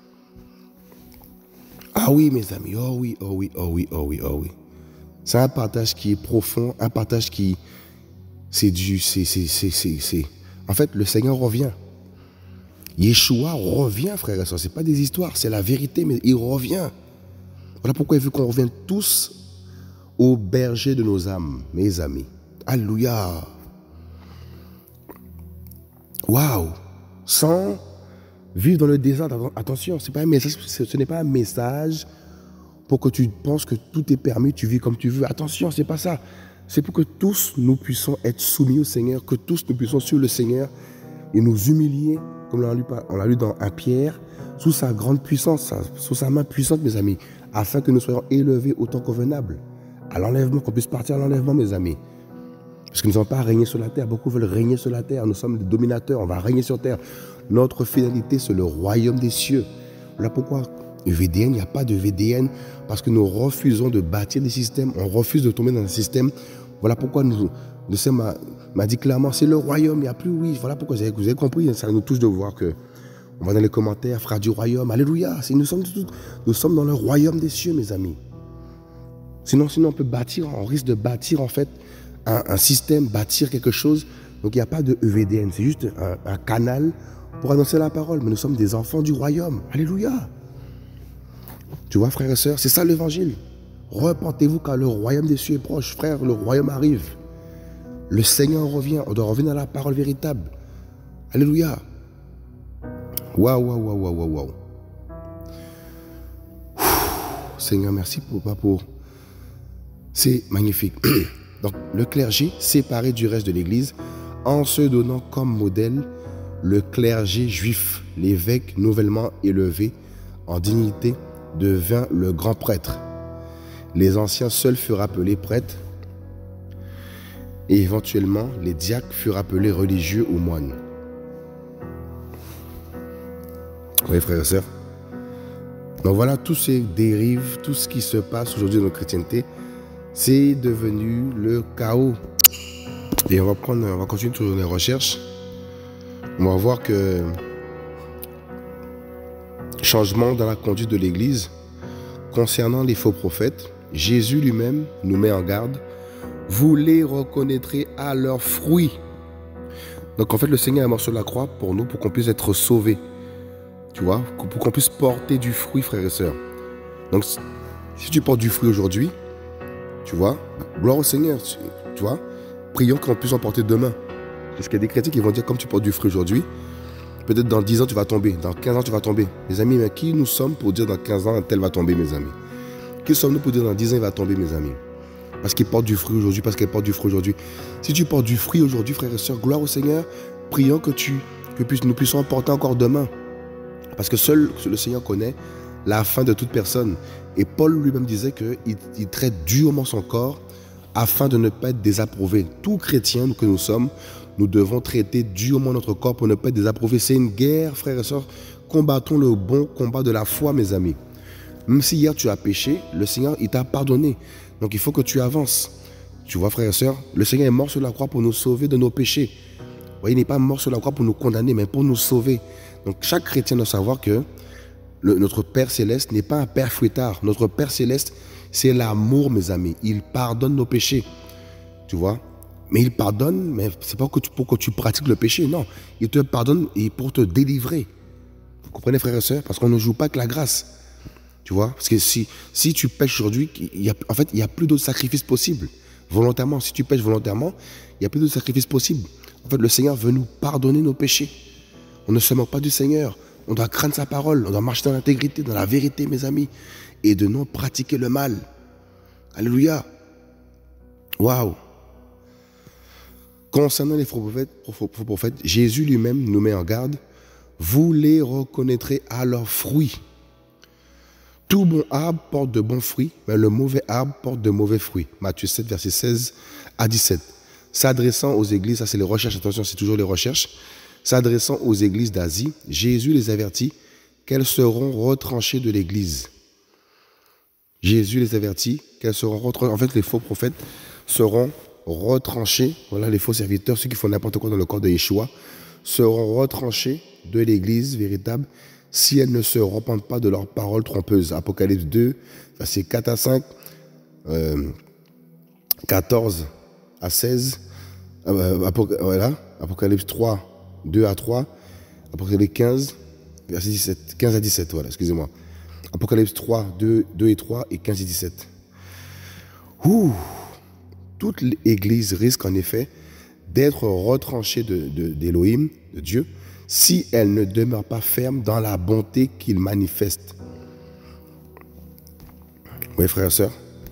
Ah oui, mes amis, oh oui. C'est un partage qui est profond, un partage qui... En fait, le Seigneur revient. Yeshua revient, frères et sœurs. Ce n'est pas des histoires, c'est la vérité, mais il revient. Voilà pourquoi il veut qu'on revienne tous au berger de nos âmes, mes amis. Alléluia. Waouh. Sans vivre dans le désordre. Attention, c'est pas un message, ce n'est pas un message pour que tu penses que tout est permis, tu vis comme tu veux. Attention, c'est pas ça. C'est pour que tous nous puissions être soumis au Seigneur, que tous nous puissions suivre le Seigneur et nous humilier, comme on l'a lu dans 1 Pierre, sous sa grande puissance, sous sa main puissante, mes amis, afin que nous soyons élevés au temps convenable, à l'enlèvement, qu'on puisse partir à l'enlèvement, mes amis. Parce que nous n'avons pas à régner sur la terre. Beaucoup veulent régner sur la terre. Nous sommes des dominateurs, on va régner sur terre. Notre finalité, c'est le royaume des cieux. Voilà pourquoi VDN, il n'y a pas de VDN, parce que nous refusons de bâtir des systèmes, on refuse de tomber dans un système. Voilà pourquoi le Seigneur m'a dit clairement, c'est le royaume, il n'y a plus, oui. Voilà pourquoi vous avez compris, ça nous touche de voir que on va dans les commentaires, frères du royaume, alléluia. Nous sommes dans le royaume des cieux, mes amis. Sinon on peut bâtir, on risque de bâtir en fait un système, bâtir quelque chose. Donc il n'y a pas de EVDN, c'est juste un canal pour annoncer la parole. Mais nous sommes des enfants du royaume, alléluia. Tu vois, frères et sœurs, c'est ça l'évangile. Repentez-vous car le royaume des cieux est proche. Frère, le royaume arrive. Le Seigneur revient. On doit revenir à la parole véritable. Alléluia. Waouh. Seigneur, merci pour... C'est magnifique. Donc, le clergé, séparé du reste de l'Église, en se donnant comme modèle le clergé juif, l'évêque nouvellement élevé en dignité, devint le grand prêtre. Les anciens seuls furent appelés prêtres et éventuellement les diacres furent appelés religieux ou moines. Oui, frères et sœurs. Donc voilà, tous ces dérives, tout ce qui se passe aujourd'hui dans notre chrétienté, c'est devenu le chaos. Et on va continuer toujours les recherches. On va voir que changement dans la conduite de l'Église concernant les faux prophètes. Jésus lui-même nous met en garde. Vous les reconnaîtrez à leurs fruits. Donc en fait, le Seigneur est mort sur la croix pour nous, pour qu'on puisse être sauvés. Tu vois, pour qu'on puisse porter du fruit, frères et sœurs. Donc si tu portes du fruit aujourd'hui, tu vois, gloire au Seigneur, tu vois, prions qu'on puisse en porter demain. Parce qu'il y a des chrétiens qui vont dire, comme tu portes du fruit aujourd'hui, peut-être dans 10 ans tu vas tomber, dans 15 ans tu vas tomber. Mes amis, mais qui nous sommes pour dire dans 15 ans un tel va tomber, mes amis? Qui sommes-nous pour dire dans 10 ans il va tomber, mes amis? Parce qu'il porte du fruit aujourd'hui, parce qu'elle porte du fruit aujourd'hui. Si tu portes du fruit aujourd'hui, frères et sœurs, gloire au Seigneur, prions que nous puissions en porter encore demain. Parce que seul le Seigneur connaît la fin de toute personne. Et Paul lui-même disait qu'il traite durement son corps afin de ne pas être désapprouvé. Tout chrétien que nous sommes, nous devons traiter durement notre corps pour ne pas être désapprouvé. C'est une guerre, frères et sœurs, combattons le bon combat de la foi, mes amis. Même si hier tu as péché, le Seigneur, il t'a pardonné. Donc il faut que tu avances. Tu vois, frères et sœurs, le Seigneur est mort sur la croix pour nous sauver de nos péchés. Vous voyez, il n'est pas mort sur la croix pour nous condamner, mais pour nous sauver. Donc chaque chrétien doit savoir que notre Père Céleste n'est pas un Père fouettard. Notre Père Céleste, c'est l'amour, mes amis. Il pardonne nos péchés. Tu vois? Mais il pardonne, mais c'est pas pour que tu pratiques le péché, non. Il te pardonne et pour te délivrer. Vous comprenez, frères et sœurs? Parce qu'on ne joue pas avec la grâce. Tu vois? Parce que si tu pêches aujourd'hui, en fait, il n'y a plus d'autres sacrifices possibles. Volontairement, si tu pêches volontairement, il n'y a plus d'autres sacrifices possibles. En fait, le Seigneur veut nous pardonner nos péchés. On ne se moque pas du Seigneur. On doit craindre sa parole. On doit marcher dans l'intégrité, dans la vérité, mes amis. Et de non pratiquer le mal. Alléluia. Waouh. Concernant les faux prophètes, Jésus lui-même nous met en garde. Vous les reconnaîtrez à leurs fruits. Tout bon arbre porte de bons fruits, mais le mauvais arbre porte de mauvais fruits. Matthieu 7, versets 16 à 17. S'adressant aux églises, ça c'est les recherches, attention, c'est toujours les recherches. S'adressant aux églises d'Asie, Jésus les avertit qu'elles seront retranchées de l'église. Jésus les avertit qu'elles seront retranchées. En fait, les faux prophètes seront retranchés. Voilà, les faux serviteurs, ceux qui font n'importe quoi dans le corps de Yeshua, seront retranchés de l'église véritable si elles ne se repentent pas de leurs paroles trompeuses. Apocalypse 2, versets 4 à 5, 14 à 16, voilà, Apocalypse 3, 2 à 3, Apocalypse 15, verset 17, 15 à 17, voilà, excusez-moi. Apocalypse 3, 2 et 3 et 15 et 17. Toute l'église risque en effet d'être retranchée d'Élohim, de Dieu, si elle ne demeure pas ferme dans la bonté qu'il manifeste. Oui, frères et sœurs,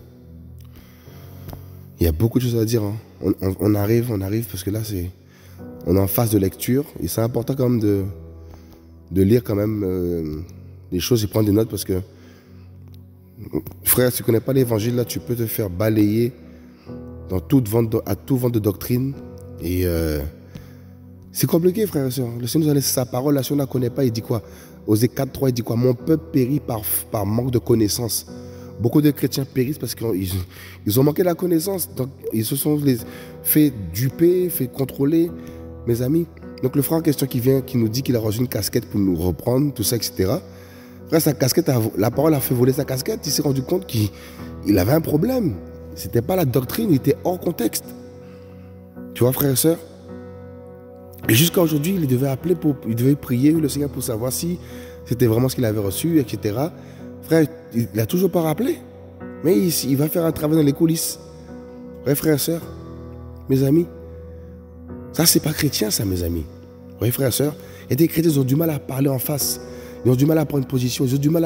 il y a beaucoup de choses à dire. Hein. On arrive, parce que là, on est en phase de lecture, et c'est important quand même de lire quand même les choses et prendre des notes, parce que, frère, si tu ne connais pas l'évangile, là, tu peux te faire balayer à tout vent de doctrine, et c'est compliqué, frère et soeur. Le Seigneur nous a laissé sa parole, là, si on ne la connaît pas, il dit quoi? Osée 4.3, il dit quoi? Mon peuple périt par manque de connaissance. Beaucoup de chrétiens périssent parce qu'ils ont manqué la connaissance. Donc, ils se sont fait duper, fait contrôler, mes amis. Donc, le frère en question qui nous dit qu'il a reçu une casquette pour nous reprendre, tout ça, etc. Frère, sa casquette, la parole a fait voler sa casquette. Il s'est rendu compte qu'il avait un problème. C'était pas la doctrine, il était hors contexte. Tu vois, frère et sœur? Et jusqu'à aujourd'hui, il devait prier le Seigneur pour savoir si c'était vraiment ce qu'il avait reçu, etc. Frère, il n'a toujours pas rappelé. Mais il va faire un travail dans les coulisses. Ouais, frère et sœur, mes amis, ça, c'est pas chrétien, ça, mes amis. Oui, frère et sœur, il y a des chrétiens, ils ont du mal à parler en face. Ils ont du mal à prendre une position. Ils ont du mal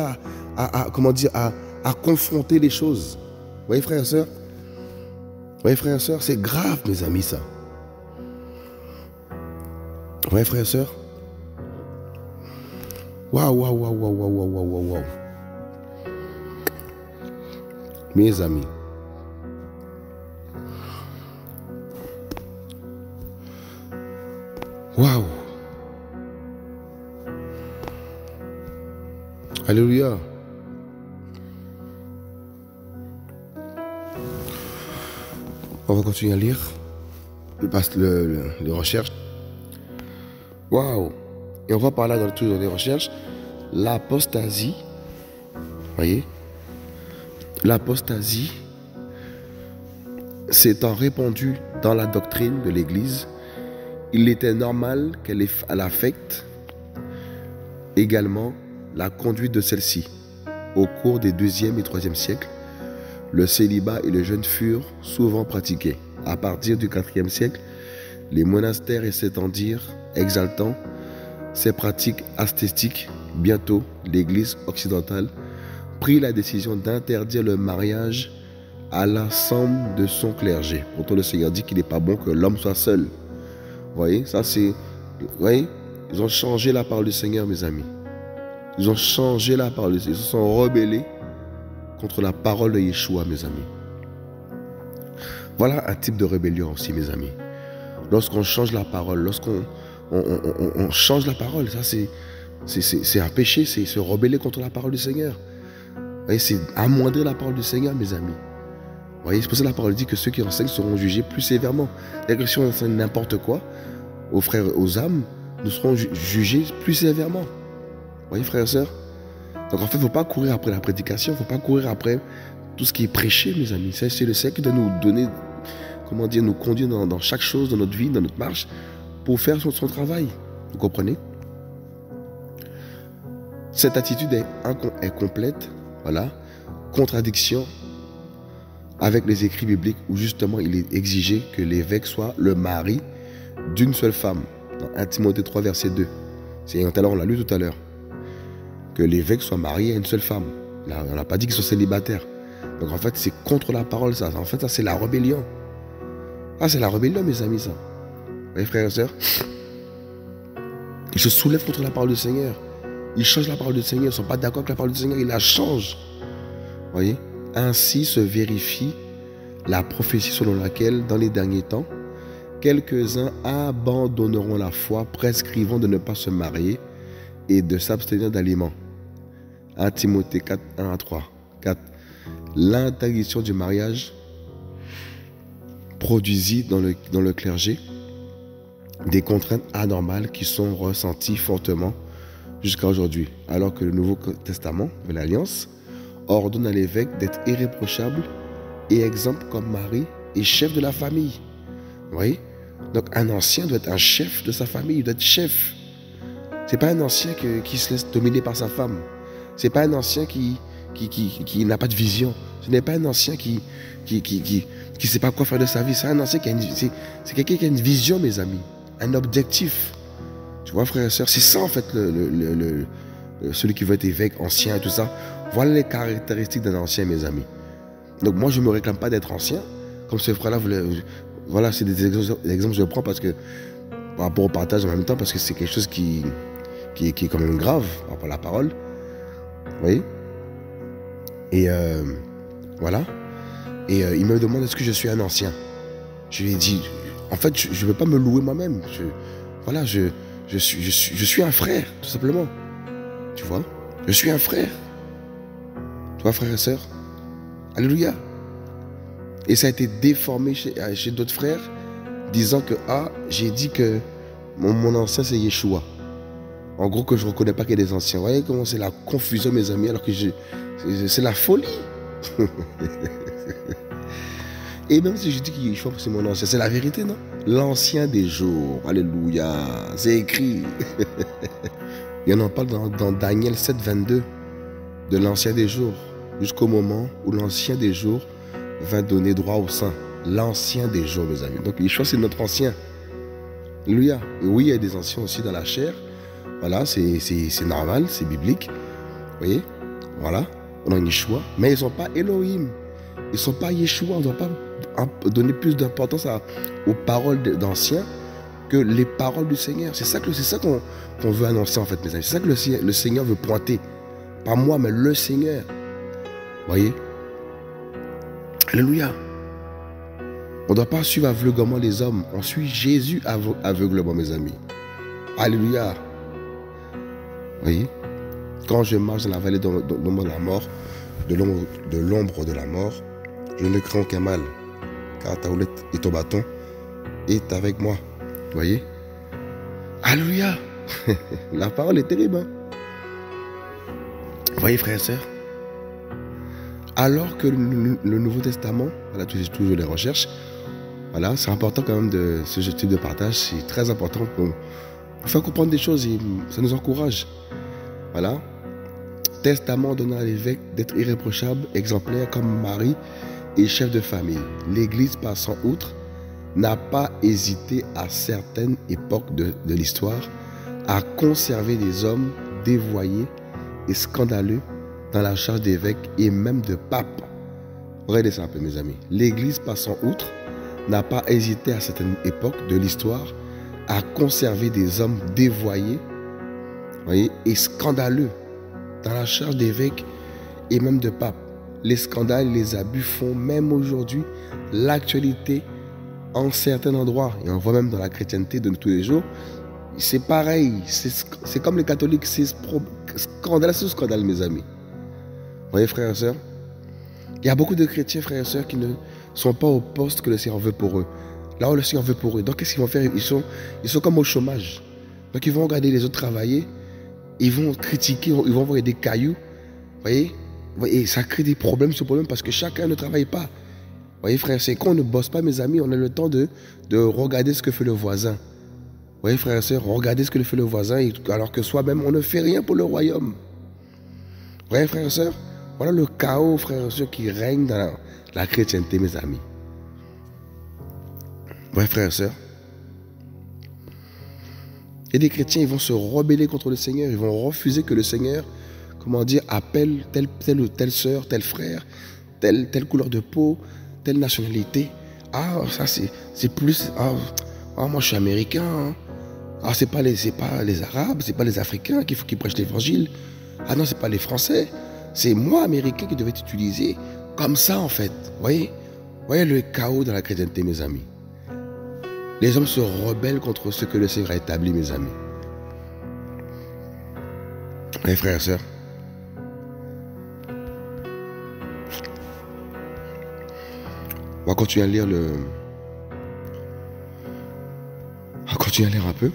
à confronter les choses. Vous voyez, frère et sœur? Vous voyez, frère et sœur, c'est grave, mes amis, ça. Vous voyez, frère et sœur? Waouh. Mes amis. Waouh. Alléluia. On va continuer à lire. Je passe les recherches. Waouh. Et on va parler toujours dans les recherches. L'apostasie. Voyez. L'apostasie s'étant répandue dans la doctrine de l'Église, il était normal qu'elle affecte également la conduite de celle-ci. Au cours des 2e et 3e siècles, le célibat et le jeûne furent souvent pratiqués. À partir du 4e siècle, les monastères s'étendirent, exaltant ces pratiques ascétiques. Bientôt, l'Église occidentale prit la décision d'interdire le mariage à l'ensemble de son clergé. Pourtant, le Seigneur dit qu'il n'est pas bon que l'homme soit seul. Vous voyez, ça c'est... Vous voyez, ils ont changé la parole du Seigneur, mes amis. Ils ont changé la parole du Seigneur. Ils se sont rebellés contre la parole de Yeshua, mes amis. Voilà un type de rébellion aussi, mes amis. Lorsqu'on change la parole, lorsqu'on on change la parole, ça c'est... C'est un péché, c'est se rebeller contre la parole du Seigneur. Vous voyez, c'est amoindrir la parole du Seigneur, mes amis. Vous voyez, c'est pour ça que la parole dit que ceux qui enseignent seront jugés plus sévèrement. C'est-à-dire que si on enseigne n'importe quoi aux frères, aux âmes, nous serons jugés plus sévèrement. Vous voyez, frères et sœurs? Donc en fait, il ne faut pas courir après la prédication, il ne faut pas courir après tout ce qui est prêché, mes amis. C'est le Seigneur qui doit nous donner, comment dire, nous conduire dans chaque chose, dans notre vie, dans notre marche, pour faire son travail. Vous comprenez? Cette attitude est complète, voilà, contradiction avec les écrits bibliques où justement il est exigé que l'évêque soit le mari d'une seule femme. Dans 1 Timothée 3, verset 2. Alors on l'a lu tout à l'heure. Que l'évêque soit marié à une seule femme. Là, on n'a pas dit qu'il soit célibataire. Donc en fait, c'est contre la parole, ça. En fait, ça, c'est la rébellion. Ah, c'est la rébellion, mes amis, ça. Vous voyez, frères et sœurs? Ils se soulèvent contre la parole du Seigneur. Ils changent la parole du Seigneur. Ils ne sont pas d'accord avec la parole du Seigneur. Ils la changent. Vous voyez? Ainsi se vérifie la prophétie selon laquelle, dans les derniers temps, quelques-uns abandonneront la foi, prescrivant de ne pas se marier et de s'abstenir d'aliments. 1 Timothée 4, 1 à 3. 4. L'interdiction du mariage produisit dans le clergé des contraintes anormales qui sont ressenties fortement jusqu'à aujourd'hui, alors que le Nouveau Testament de l'Alliance ordonne à l'évêque d'être irréprochable et exempt comme mari et chef de la famille. Vous voyez? Donc un ancien doit être un chef de sa famille, il doit être chef. C'est pas un ancien qui se laisse dominer par sa femme. C'est pas un ancien qui n'a pas de vision. Ce n'est pas un ancien qui sait pas quoi faire de sa vie. C'est un ancien c'est quelqu'un qui a une vision, mes amis, un objectif. Tu vois, frères et sœurs, c'est ça en fait celui qui veut être évêque, ancien, tout ça. Voilà les caractéristiques d'un ancien, mes amis. Donc moi, je ne me réclame pas d'être ancien, comme ce frère-là. Voilà, c'est des exemples que je prends parce que par rapport au partage en même temps, parce que c'est quelque chose qui est quand même grave par rapport à la parole. Vous voyez? Et voilà. Et il me demande est-ce que je suis un ancien. Je lui ai dit, en fait, je ne veux pas me louer moi-même. Je suis un frère, tout simplement. Tu vois? Je suis un frère. Tu vois, frères et sœurs? Alléluia. Et ça a été déformé chez d'autres frères, disant que, j'ai dit que mon ancien, c'est Yeshua. En gros, que je ne reconnais pas qu'il y a des anciens. Vous voyez comment c'est la confusion, mes amis, alors que c'est la folie. Et même si je dis que Yeshua, c'est mon ancien, c'est la vérité, non? L'ancien des jours. Alléluia. C'est écrit. Et on en parle dans Daniel 7, 22, de l'ancien des jours, jusqu'au moment où l'ancien des jours va donner droit au saint. L'ancien des jours, mes amis. Donc Yeshua, c'est notre ancien. Alléluia. Et oui, il y a des anciens aussi dans la chair. Voilà, c'est normal, c'est biblique. Vous voyez? Voilà, on a Yeshua. Mais ils ne sont pas Elohim. Ils ne sont pas Yeshua. On ne doit pas donner plus d'importance aux paroles d'anciens que les paroles du Seigneur. C'est ça qu'on veut annoncer, en fait, mes amis. C'est ça que le Seigneur veut pointer. Pas moi, mais le Seigneur. Vous voyez? Alléluia. On ne doit pas suivre aveuglement les hommes. On suit Jésus aveuglement, mes amis. Alléluia. Vous voyez? Quand je marche dans la vallée de l'ombre de la mort, de l'ombre de la mort, je ne crains aucun mal, car ta houlette et ton bâton est avec moi. Vous voyez? Alléluia. La parole est terrible. Hein? Vous voyez, frères et sœurs? Alors que le Nouveau Testament, voilà, toujours les recherches, voilà, c'est important quand même de ce type de partage, c'est très important pour faire comprendre des choses et ça nous encourage. Voilà. Testament donnant à l'évêque d'être irréprochable, exemplaire comme mari et chef de famille. L'Église, passant outre, n'a pas hésité à certaines époques de l'histoire à conserver des hommes dévoyés et scandaleux dans la charge d'évêque et même de pape. Regardez ça un peu, mes amis. L'Église, passant outre, n'a pas hésité à certaines époques de l'histoire à conserver des hommes dévoyés, voyez, et scandaleux dans la charge d'évêque et même de pape. Les scandales et les abus font même aujourd'hui l'actualité en certains endroits. Et on voit même dans la chrétienté de tous les jours, C'est pareil, c'est comme les catholiques, c'est scandale sur scandale, mes amis. Vous voyez, frères et sœurs, il y a beaucoup de chrétiens, frères et sœurs, qui ne sont pas au poste que le Seigneur veut pour eux. Là où le Seigneur veut pour eux. Donc, qu'est-ce qu'ils vont faire? Ils sont comme au chômage. Donc, ils vont regarder les autres travailler, ils vont critiquer, ils vont envoyer des cailloux. Vous voyez? Et ça crée des problèmes sur problème parce que chacun ne travaille pas. Vous voyez, frères et sœurs, quand on ne bosse pas, mes amis, on a le temps de regarder ce que fait le voisin. Vous voyez, frères et sœurs, regardez ce que fait le voisin, alors que soi-même, on ne fait rien pour le royaume. Vous voyez, frères et sœurs, voilà le chaos, frères et sœurs, qui règne dans la chrétienté, mes amis. Vous voyez, frères et sœurs, et des chrétiens, ils vont se rebeller contre le Seigneur, ils vont refuser que le Seigneur, comment dire, appelle telle ou telle sœur, tel frère, telle couleur de peau, telle nationalité. Ah, ça c'est plus... Ah, moi je suis américain. Hein. Ah, c'est pas les Arabes, c'est pas les Africains qui prêchent l'évangile. Ah non, c'est pas les Français. C'est moi, Américain, qui devais être utilisé comme ça, en fait. Vous voyez le chaos dans la chrétienté, mes amis. Les hommes se rebellent contre ce que le Seigneur a établi, mes amis. Mes frères et sœurs. On va continuer à lire On va continuer à lire un peu.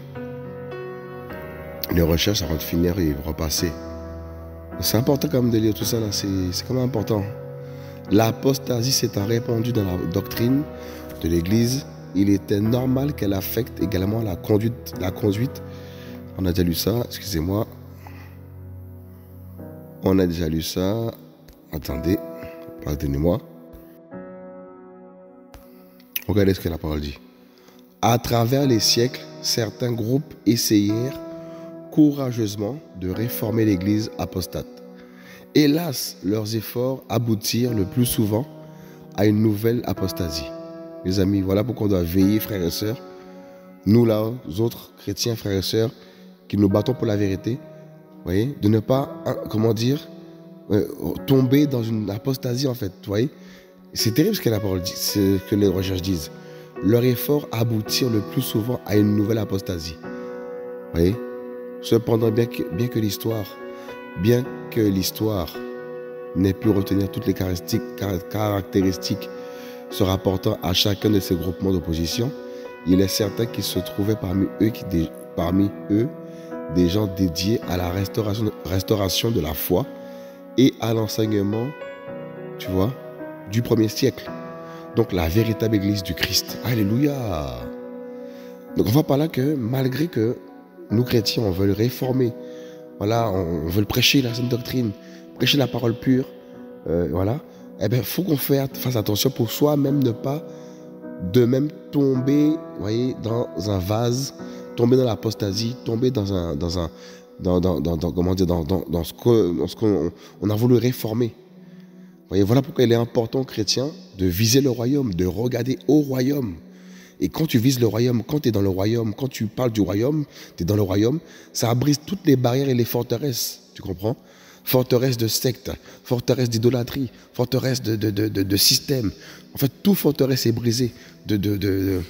Les recherches avant de finir et repasser. C'est important quand même de lire tout ça là, c'est quand même important. L'apostasie s'étant répandue dans la doctrine de l'Église, il était normal qu'elle affecte également la conduite. On a déjà lu ça, excusez-moi. On a déjà lu ça. Attendez, pardonnez-moi. Regardez ce que la parole dit. À travers les siècles, certains groupes essayèrent courageusement de réformer l'Église apostate. Hélas, leurs efforts aboutirent le plus souvent à une nouvelle apostasie. Mes amis, voilà pourquoi on doit veiller, frères et sœurs. Nous, là, autres chrétiens, frères et sœurs, qui nous battons pour la vérité, voyez, de ne pas, comment dire, tomber dans une apostasie, en fait. Voyez, c'est terrible ce que la parole dit, ce que les recherches disent. Leurs efforts aboutirent le plus souvent à une nouvelle apostasie. Voyez. Cependant, bien que l'histoire n'ait pu retenir toutes les caractéristiques se rapportant à chacun de ces groupements d'opposition, il est certain qu'il se trouvait parmi eux des gens dédiés à la restauration de la foi et à l'enseignement, tu vois, du premier siècle. Donc la véritable Église du Christ. Alléluia. Donc on voit par là que malgré que nous chrétiens, on veut le réformer. Voilà, on veut le prêcher, la sainte doctrine, prêcher la parole pure. Voilà. Eh bien, il faut qu'on fasse attention pour soi-même ne pas de même tomber, voyez, dans un vase, tomber dans l'apostasie, tomber dans ce qu'on a voulu réformer. Voyez, voilà pourquoi il est important aux chrétiens de viser le royaume, de regarder au royaume. Et quand tu vises le royaume, quand tu es dans le royaume, quand tu parles du royaume, tu es dans le royaume, ça brise toutes les barrières et les forteresses. Tu comprends? Forteresses de sectes, forteresses d'idolâtrie, forteresses de systèmes. En fait, toute forteresse est brisée de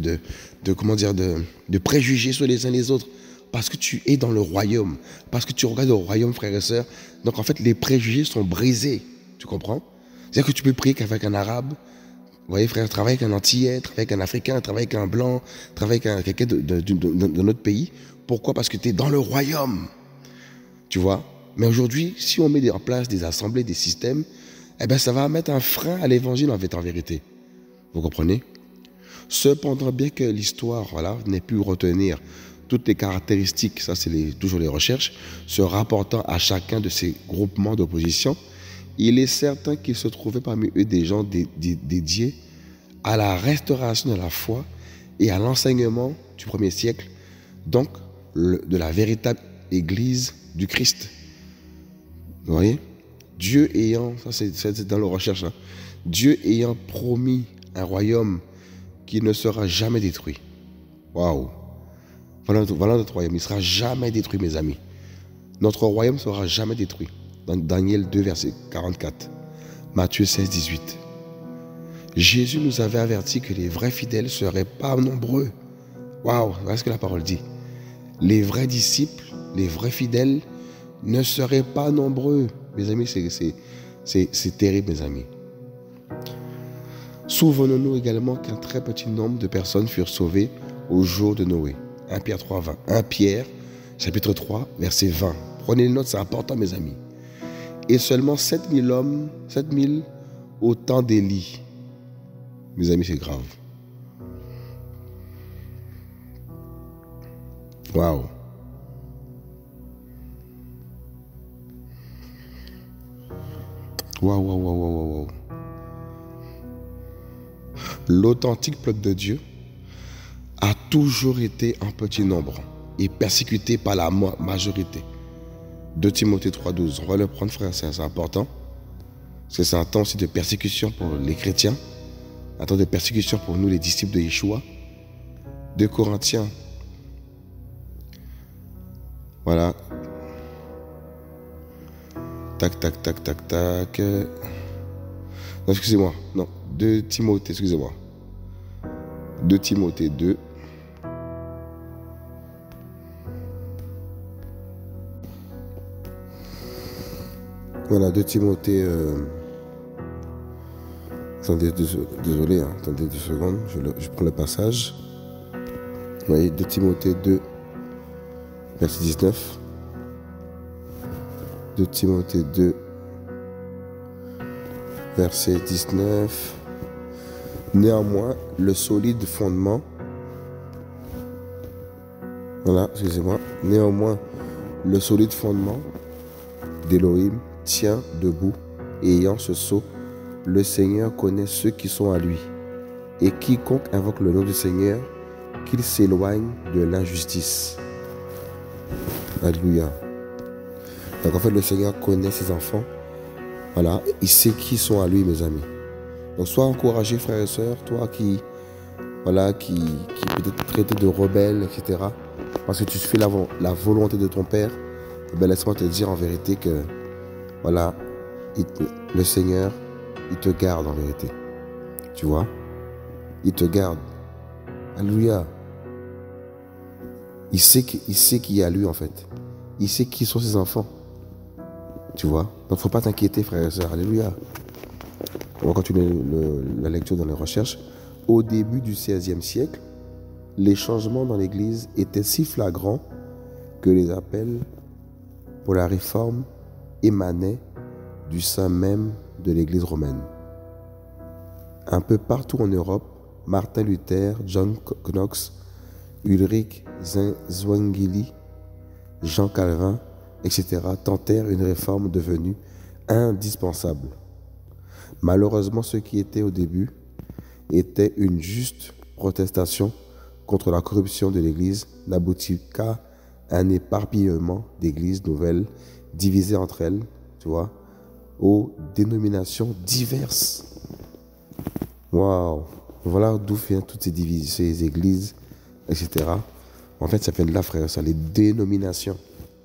préjugés sur les uns les autres. Parce que tu es dans le royaume. Parce que tu regardes le royaume, frères et sœurs. Donc, en fait, les préjugés sont brisés. Tu comprends? C'est-à-dire que tu peux prier qu'avec un arabe. Vous voyez, frère, travaille avec un Antillais, travaille avec un Africain, travaille avec un Blanc, travaille avec quelqu'un de notre pays. Pourquoi? Parce que tu es dans le royaume. Tu vois? Mais aujourd'hui, si on met en place des assemblées, des systèmes, eh ben, ça va mettre un frein à l'évangile en vérité. Vous comprenez? Cependant, bien que l'histoire, voilà, n'ait pu retenir toutes les caractéristiques, ça c'est toujours les recherches, se rapportant à chacun de ces groupements d'opposition, il est certain qu'il se trouvait parmi eux des gens dédiés à la restauration de la foi et à l'enseignement du premier siècle, donc de la véritable Église du Christ. Vous voyez? Dieu ayant, ça c'est dans la recherche, hein, Dieu ayant promis un royaume qui ne sera jamais détruit. Waouh! Voilà notre royaume, il ne sera jamais détruit, mes amis. Notre royaume ne sera jamais détruit. Dans Daniel 2, verset 44. Matthieu 16, 18. Jésus nous avait averti que les vrais fidèles ne seraient pas nombreux. Waouh, voilà ce que la parole dit. Les vrais disciples, les vrais fidèles ne seraient pas nombreux. Mes amis, c'est terrible, mes amis. Souvenons-nous également qu'un très petit nombre de personnes furent sauvées au jour de Noé. 1 Pierre 3, 20. 1 Pierre, chapitre 3, verset 20. Prenez les notes, c'est important, mes amis. Et seulement 7000 hommes, 7000 au temps d'Élie. Mes amis, c'est grave. Waouh. Waouh. L'authentique peuple de Dieu a toujours été un petit nombre et persécuté par la majorité. 2 Timothée 3,12. On va le prendre, frère, c'est important. Parce que c'est un temps aussi de persécution pour les chrétiens, un temps de persécution pour nous, les disciples de Yeshua. 2 Corinthiens. Voilà. Tac. Non, excusez-moi. Non, 2 Timothée, excusez-moi. 2 Timothée 2. Voilà, 2 Timothée... Attendez, désolé, hein, attendez 2 secondes, je prends le passage. Vous voyez, 2 Timothée 2, verset 19. 2 Timothée 2, verset 19. Néanmoins, le solide fondement... Voilà, excusez-moi. Néanmoins, le solide fondement d'Élohim tient debout, et ayant ce sceau, le Seigneur connaît ceux qui sont à lui. Et quiconque invoque le nom du Seigneur, qu'il s'éloigne de l'injustice. Alléluia. Donc en fait, le Seigneur connaît ses enfants. Voilà, il sait qui sont à lui, mes amis. Donc sois encouragé, frères et sœurs, toi qui peut-être traité de rebelle, etc. Parce que tu fais la volonté de ton Père. Ben, laisse-moi te dire en vérité que, voilà, le Seigneur, il te garde en vérité. Tu vois? Il te garde. Alléluia. Il sait qui est à lui, en fait. Il sait qui sont ses enfants. Tu vois? Donc, il ne faut pas t'inquiéter, frères et sœurs. Alléluia. On va continuer la lecture dans les recherches. Au début du XVIe siècle, les changements dans l'Église étaient si flagrants que les appels pour la réforme émanaient du sein même de l'Église romaine. Un peu partout en Europe, Martin Luther, John Knox, Ulrich Zwingli, Jean Calvin, etc. tentèrent une réforme devenue indispensable. Malheureusement, ce qui était au début était une juste protestation contre la corruption de l'Église n'aboutit qu'à un éparpillement d'églises nouvelles divisées entre elles, tu vois, aux dénominations diverses. Waouh! Voilà d'où viennent toutes ces divisions, ces églises, etc. En fait, ça vient de là, frère, ça, les dénominations.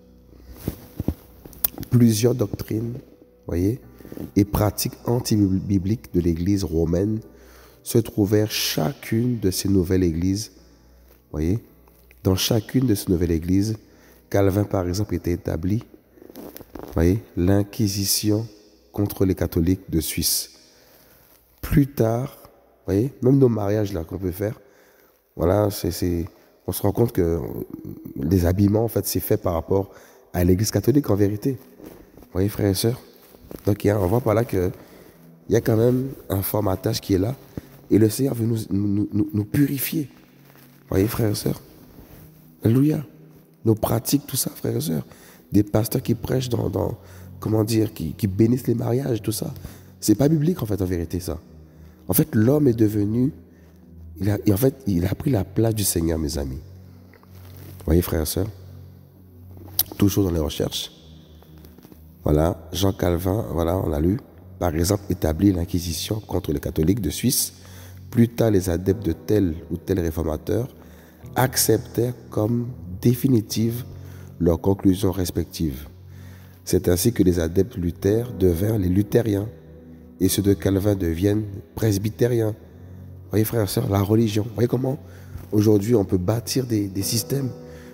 Plusieurs doctrines, voyez, et pratiques anti-bibliques de l'Église romaine se trouvèrent chacune de ces nouvelles églises. Voyez, dans chacune de ces nouvelles églises, Calvin, par exemple, était établi. Voyez, l'Inquisition contre les catholiques de Suisse. Plus tard, voyez, même nos mariages là qu'on peut faire, voilà, on se rend compte que les habillements, en fait, c'est fait par rapport à l'Église catholique en vérité. Vous voyez, frères et sœurs. Donc, on voit par là qu'il y a quand même un formatage qui est là. Et le Seigneur veut nous purifier. Vous voyez, frères et sœurs. Alléluia. Nos pratiques, tout ça, frères et sœurs. Des pasteurs qui prêchent comment dire, qui bénissent les mariages, tout ça. C'est pas biblique, en fait, en vérité, ça. En fait, l'homme est devenu... il a pris la place du Seigneur, mes amis. Vous voyez, frères et sœurs. Toujours dans les recherches. Voilà, Jean Calvin, voilà, on a lu, par exemple, établit l'Inquisition contre les catholiques de Suisse. Plus tard, les adeptes de tel ou tel réformateur acceptèrent comme définitive leurs conclusions respectives. C'est ainsi que les adeptes Luther devinrent les luthériens et ceux de Calvin deviennent presbytériens. Vous voyez, frères et sœurs, la religion. Vous voyez comment aujourd'hui on peut bâtir des systèmes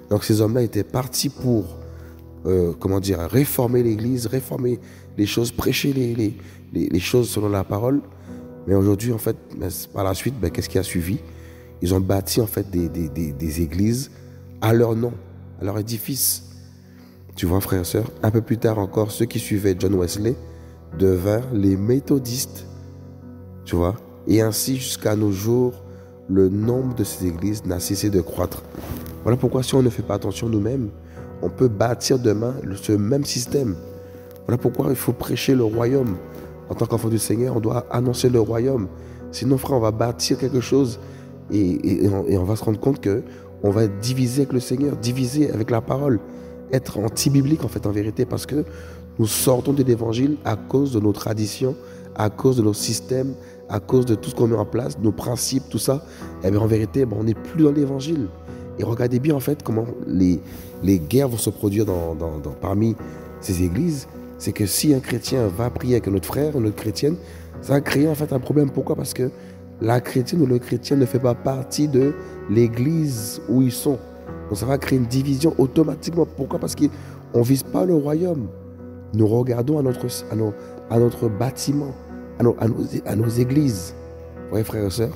Donc ces hommes-là étaient partis pour, réformer l'Église, réformer les choses, prêcher les choses selon la parole. Mais aujourd'hui, en fait, par la suite, qu'est-ce qui a suivi? Ils ont bâti en fait des églises à leur nom, à leur édifice. Tu vois, frères et sœurs, un peu plus tard encore, ceux qui suivaient John Wesley devinrent les méthodistes. Tu vois, et ainsi jusqu'à nos jours, le nombre de ces églises n'a cessé de croître. Voilà pourquoi si on ne fait pas attention nous-mêmes, on peut bâtir demain ce même système. Voilà pourquoi il faut prêcher le royaume. En tant qu'enfant du Seigneur, on doit annoncer le royaume. Sinon, frère, on va bâtir quelque chose et on va se rendre compte qu'on va être divisé avec le Seigneur, divisé avec la parole, être anti-biblique en fait, en vérité, parce que nous sortons de l'évangile à cause de nos traditions, à cause de nos systèmes, à cause de tout ce qu'on met en place, nos principes, tout ça. Et bien en vérité, on n'est plus dans l'évangile. Et regardez bien en fait comment les guerres vont se produire parmi ces églises. C'est que si un chrétien va prier avec un autre frère, une autre chrétienne, ça va créer en fait un problème. Pourquoi? Parce que la chrétienne ou le chrétien ne fait pas partie de l'église où ils sont. Donc ça va créer une division automatiquement. Pourquoi? Parce qu'on ne vise pas le royaume. Nous regardons à notre bâtiment, à nos églises. Vous voyez, frères et sœurs?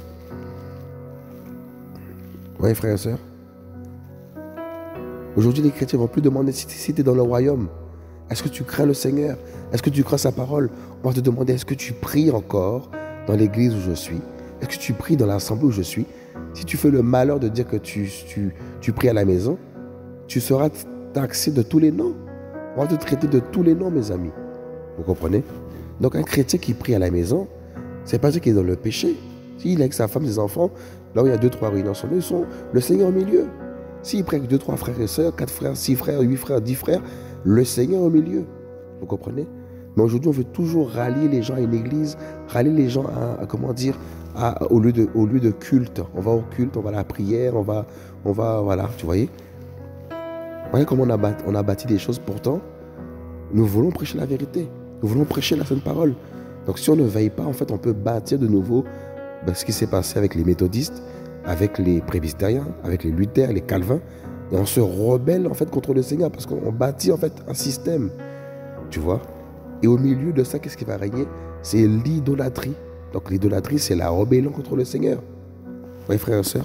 Vous voyez, frères et sœurs? Aujourd'hui, les chrétiens ne vont plus demander si tu es dans le royaume. Est-ce que tu crains le Seigneur? Est-ce que tu crains sa parole? On va te demander, est-ce que tu pries encore dans l'église où je suis? Est-ce que tu pries dans l'assemblée où je suis? Si tu fais le malheur de dire que tu pries à la maison, tu seras taxé de tous les noms. On va te traiter de tous les noms, mes amis. Vous comprenez? Donc un chrétien qui prie à la maison, c'est pas dire qu'il est dans le péché. S'il est avec sa femme, ses enfants, là où il y a 2-3 réunions ensemble, ils sont le Seigneur au milieu. S'il prie avec 2-3 frères et sœurs, 4 frères, 6 frères, 8 frères, 10 frères, le Seigneur au milieu. Vous comprenez? Mais aujourd'hui, on veut toujours rallier les gens à une église, rallier les gens au lieu de culte. On va au culte, on va à la prière, on va voilà, tu voyez? Voyez comment on a bâti des choses. Pourtant, nous voulons prêcher la vérité. Nous voulons prêcher la sainte parole. Donc si on ne veille pas, en fait, on peut bâtir de nouveau ce qui s'est passé avec les méthodistes, avec les presbytériens, avec les Luther, les Calvins. Et on se rebelle en fait contre le Seigneur parce qu'on bâtit en fait un système. Tu vois? Et au milieu de ça, qu'est-ce qui va régner? C'est l'idolâtrie. Donc l'idolâtrie, c'est la rébellion contre le Seigneur. Vous voyez, frères et sœurs?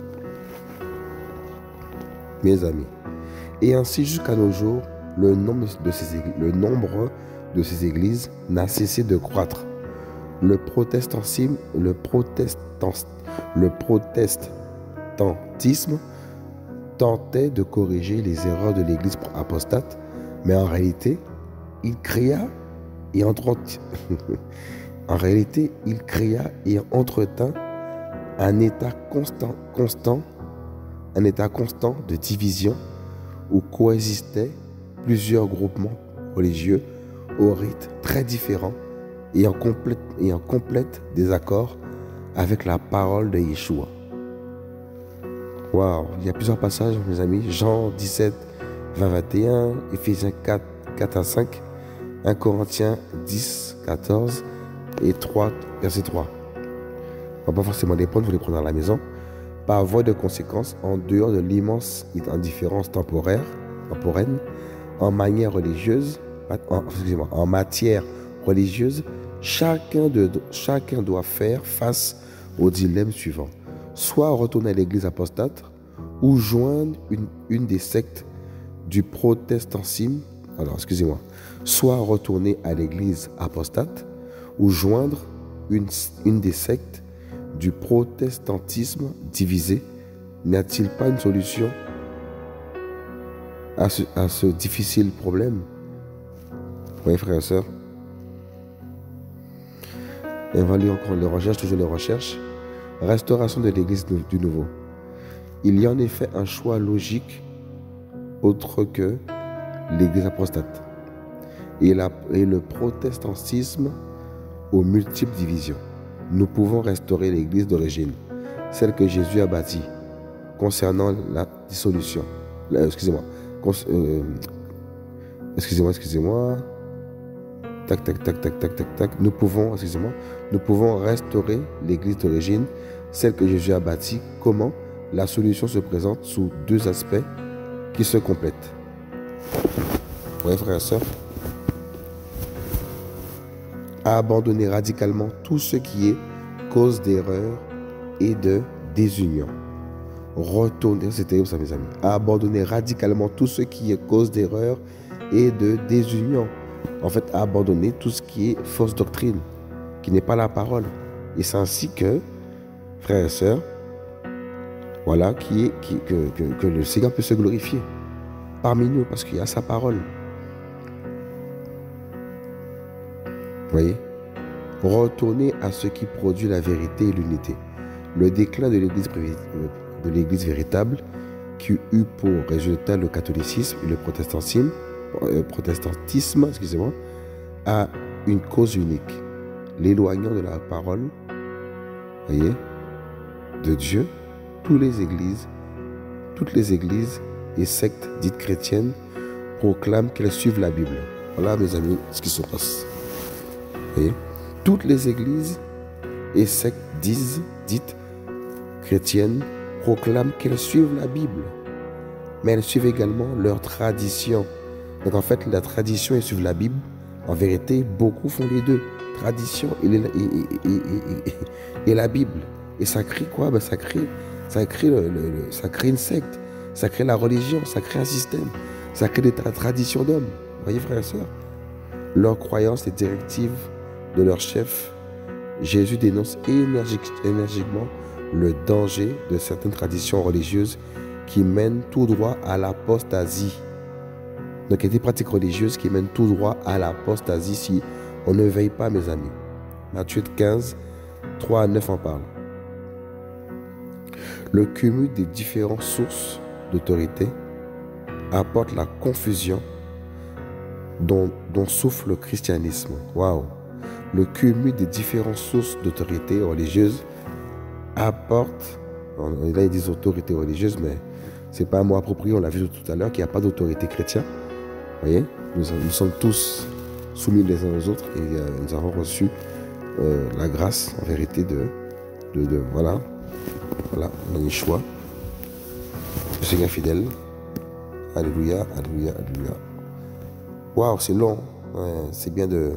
Mes amis. Et ainsi jusqu'à nos jours, le nombre de ces églises n'a cessé de croître. Le protestantisme tentait de corriger les erreurs de l'église apostate, mais en réalité, il créa et entretint un état constant de division où coexistaient plusieurs groupements religieux aux rites très différents et en complète désaccord avec la parole de Yeshua. Waouh, il y a plusieurs passages, mes amis. Jean 17, 20, 21, Éphésiens 4 à 5, 1 Corinthiens 10, 14 et 3, verset 3. On ne va pas forcément les prendre, vous les prendre à la maison. Par voie de conséquence, en dehors de l'immense indifférence temporaine, en matière religieuse, chacun doit faire face au dilemme suivant. Soit retourner à l'église apostate ou joindre une des sectes du protestantisme. Soit retourner à l'église apostate ou joindre une des sectes du protestantisme divisé. N'y a-t-il pas une solution à ce difficile problème? Oui, frères et sœurs. Et on va lire encore les recherches, toujours les recherches. Restauration de l'église du nouveau. Il y a en effet un choix logique autre que l'église apostate et le protestantisme aux multiples divisions. Nous pouvons restaurer l'église d'origine, celle que Jésus a bâtie, concernant la dissolution. Excusez-moi. Nous pouvons restaurer l'église d'origine, celle que Jésus a bâtie. Comment? La solution se présente sous deux aspects. qui se complètent. Oui, frères et sœurs. À abandonner radicalement tout ce qui est cause d'erreur et de désunion. Retourner, c'est terrible ça mes amis. À abandonner radicalement tout ce qui est cause d'erreur et de désunion. En fait, à abandonner tout ce qui est fausse doctrine, qui n'est pas la parole. Et c'est ainsi que, frères et sœurs, voilà, que le Seigneur peut se glorifier parmi nous, parce qu'il y a sa parole. Vous voyez? Retourner à ce qui produit la vérité et l'unité. Le déclin de l'Église véritable, qui eut pour résultat le catholicisme et le protestantisme, excusez-moi, a une cause unique. L'éloignant de la parole, voyez, de Dieu. Toutes les églises et sectes dites chrétiennes proclament qu'elles suivent la Bible. Voilà, mes amis, ce qui se passe. Vous voyez? Toutes les églises et sectes dites chrétiennes proclament qu'elles suivent la Bible. Mais elles suivent également leur tradition. Donc en fait, la tradition et suivent la Bible. En vérité, beaucoup font les deux. Tradition et la Bible. Et ça crée quoi? Ben, ça crée une secte. Ça crée la religion. Ça crée un système. Ça crée des traditions d'hommes. Vous voyez, frères et sœurs? Leurs croyances et directives de leur chef, Jésus dénonce énergiquement le danger de certaines traditions religieuses qui mènent tout droit à l'apostasie. Donc il y a des pratiques religieuses qui mènent tout droit à l'apostasie si on ne veille pas, mes amis. Matthieu 15, 3 à 9 en parle. Le cumul des différentes sources d'autorité apporte la confusion dont souffre le christianisme. Waouh! Le cumul des différentes sources d'autorité religieuse apporte, là ils disent autorité religieuse, mais c'est pas un mot approprié, on l'a vu tout à l'heure, qu'il n'y a pas d'autorité chrétienne. Vous voyez, nous sommes tous soumis les uns aux autres et nous avons reçu la grâce en vérité voilà, on a eu le choix. Le Seigneur fidèle. Alléluia, alléluia, alléluia. Waouh, c'est long, c'est bien de...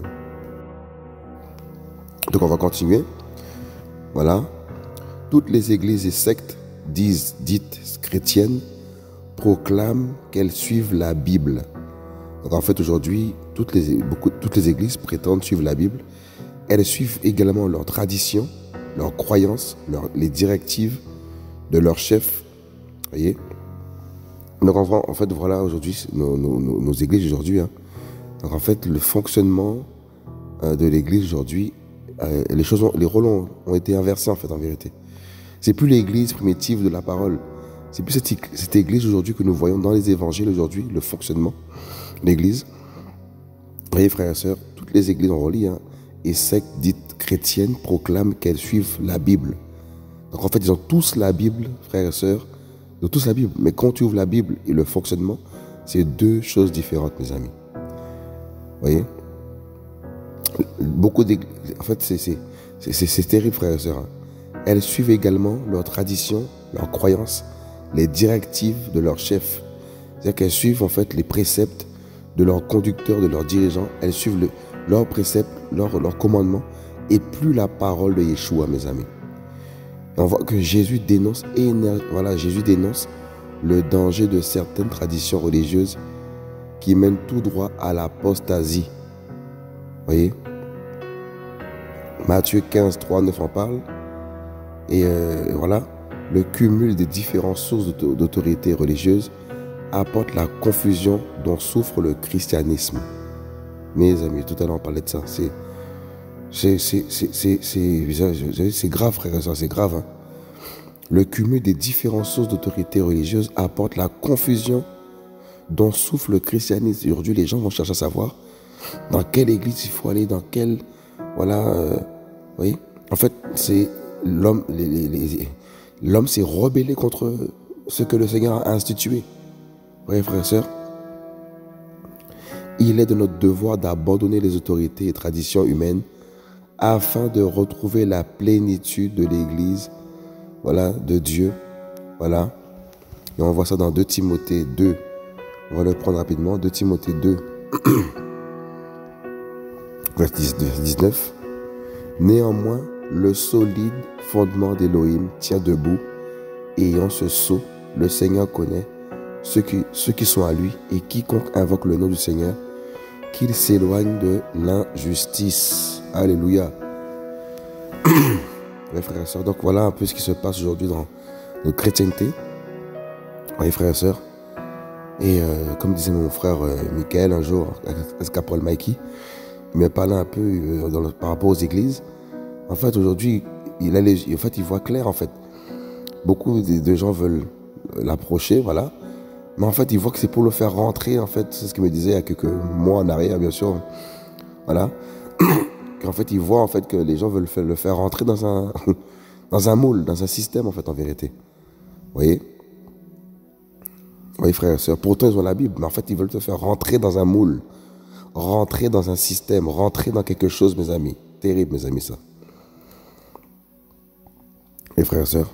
Donc on va continuer. Voilà. Toutes les églises et sectes dites chrétiennes proclament qu'elles suivent la Bible. Donc en fait aujourd'hui, toutes les églises prétendent suivre la Bible. Elles suivent également leurs traditions, leurs croyances, les directives de leur chef. Vous voyez? Donc en fait voilà aujourd'hui nos églises aujourd'hui. Donc en fait le fonctionnement de l'église aujourd'hui, les rôles ont été inversés en fait en vérité. C'est plus l'église primitive de la parole. C'est plus cette église aujourd'hui que nous voyons dans les évangiles aujourd'hui, le fonctionnement de l'église. Vous voyez frères et sœurs, toutes les églises en relie et sectes dites chrétiennes proclament qu'elles suivent la Bible. Donc en fait ils ont tous la Bible, frères et sœurs, ils ont tous la Bible. Mais quand tu ouvres la Bible et le fonctionnement, c'est deux choses différentes mes amis. Vous voyez? Beaucoup d'églises, en fait c'est terrible frères et sœurs. Elles suivent également leurs traditions, leurs croyances, les directives de leur chef. C'est-à-dire qu'elles suivent en fait les préceptes de leurs conducteurs, de leurs dirigeants. Elles suivent leurs préceptes, leurs commandements et plus la parole de Yeshua, mes amis. Et on voit que Jésus dénonce le danger de certaines traditions religieuses qui mènent tout droit à l'apostasie. Vous voyez? Matthieu 15, 3, 9 en parle. Et voilà, le cumul des différentes sources d'autorité religieuse apporte la confusion dont souffre le christianisme. Mes amis, tout à l'heure on parlait de ça. C'est grave, frère et soeur, c'est grave. Le cumul des différentes sources d'autorité religieuse apporte la confusion dont souffre le christianisme. Aujourd'hui, les gens vont chercher à savoir dans quelle église il faut aller, dans quelle... Voilà, vous voyez. En fait, c'est... L'homme s'est rebellé contre ce que le Seigneur a institué. Vous voyez, frères et sœurs, il est de notre devoir d'abandonner les autorités et traditions humaines afin de retrouver la plénitude de l'Église, voilà, de Dieu, voilà, Et on voit ça dans 2 Timothée 2. On va le prendre rapidement. 2 Timothée 2, verset 19. Néanmoins, le solide fondement d'Élohim tient debout, et ayant ce sceau, le Seigneur connaît ceux qui sont à lui, et quiconque invoque le nom du Seigneur, qu'il s'éloigne de l'injustice. Alléluia. Mes frères et sœurs, donc voilà un peu ce qui se passe aujourd'hui dans notre chrétienté. Oui, frères et sœurs. Et comme disait mon frère Michael un jour, Escapol Mikey, il m'a parlé un peu par rapport aux églises. En fait, aujourd'hui, il voit clair, en fait. Beaucoup de gens veulent l'approcher, voilà. Mais en fait, il voit que c'est pour le faire rentrer, en fait. C'est ce qu'il me disait il y a quelques mois en arrière, bien sûr. Voilà. Qu'en fait, il voit, en fait, que les gens veulent le faire rentrer dans un moule, dans un système, en fait, en vérité. Vous voyez? Oui, frères et sœurs. Pourtant, ils ont la Bible, mais en fait, ils veulent te faire rentrer dans un moule. Rentrer dans un système, rentrer dans quelque chose, mes amis. Terrible, mes amis, ça. Les frères et sœurs.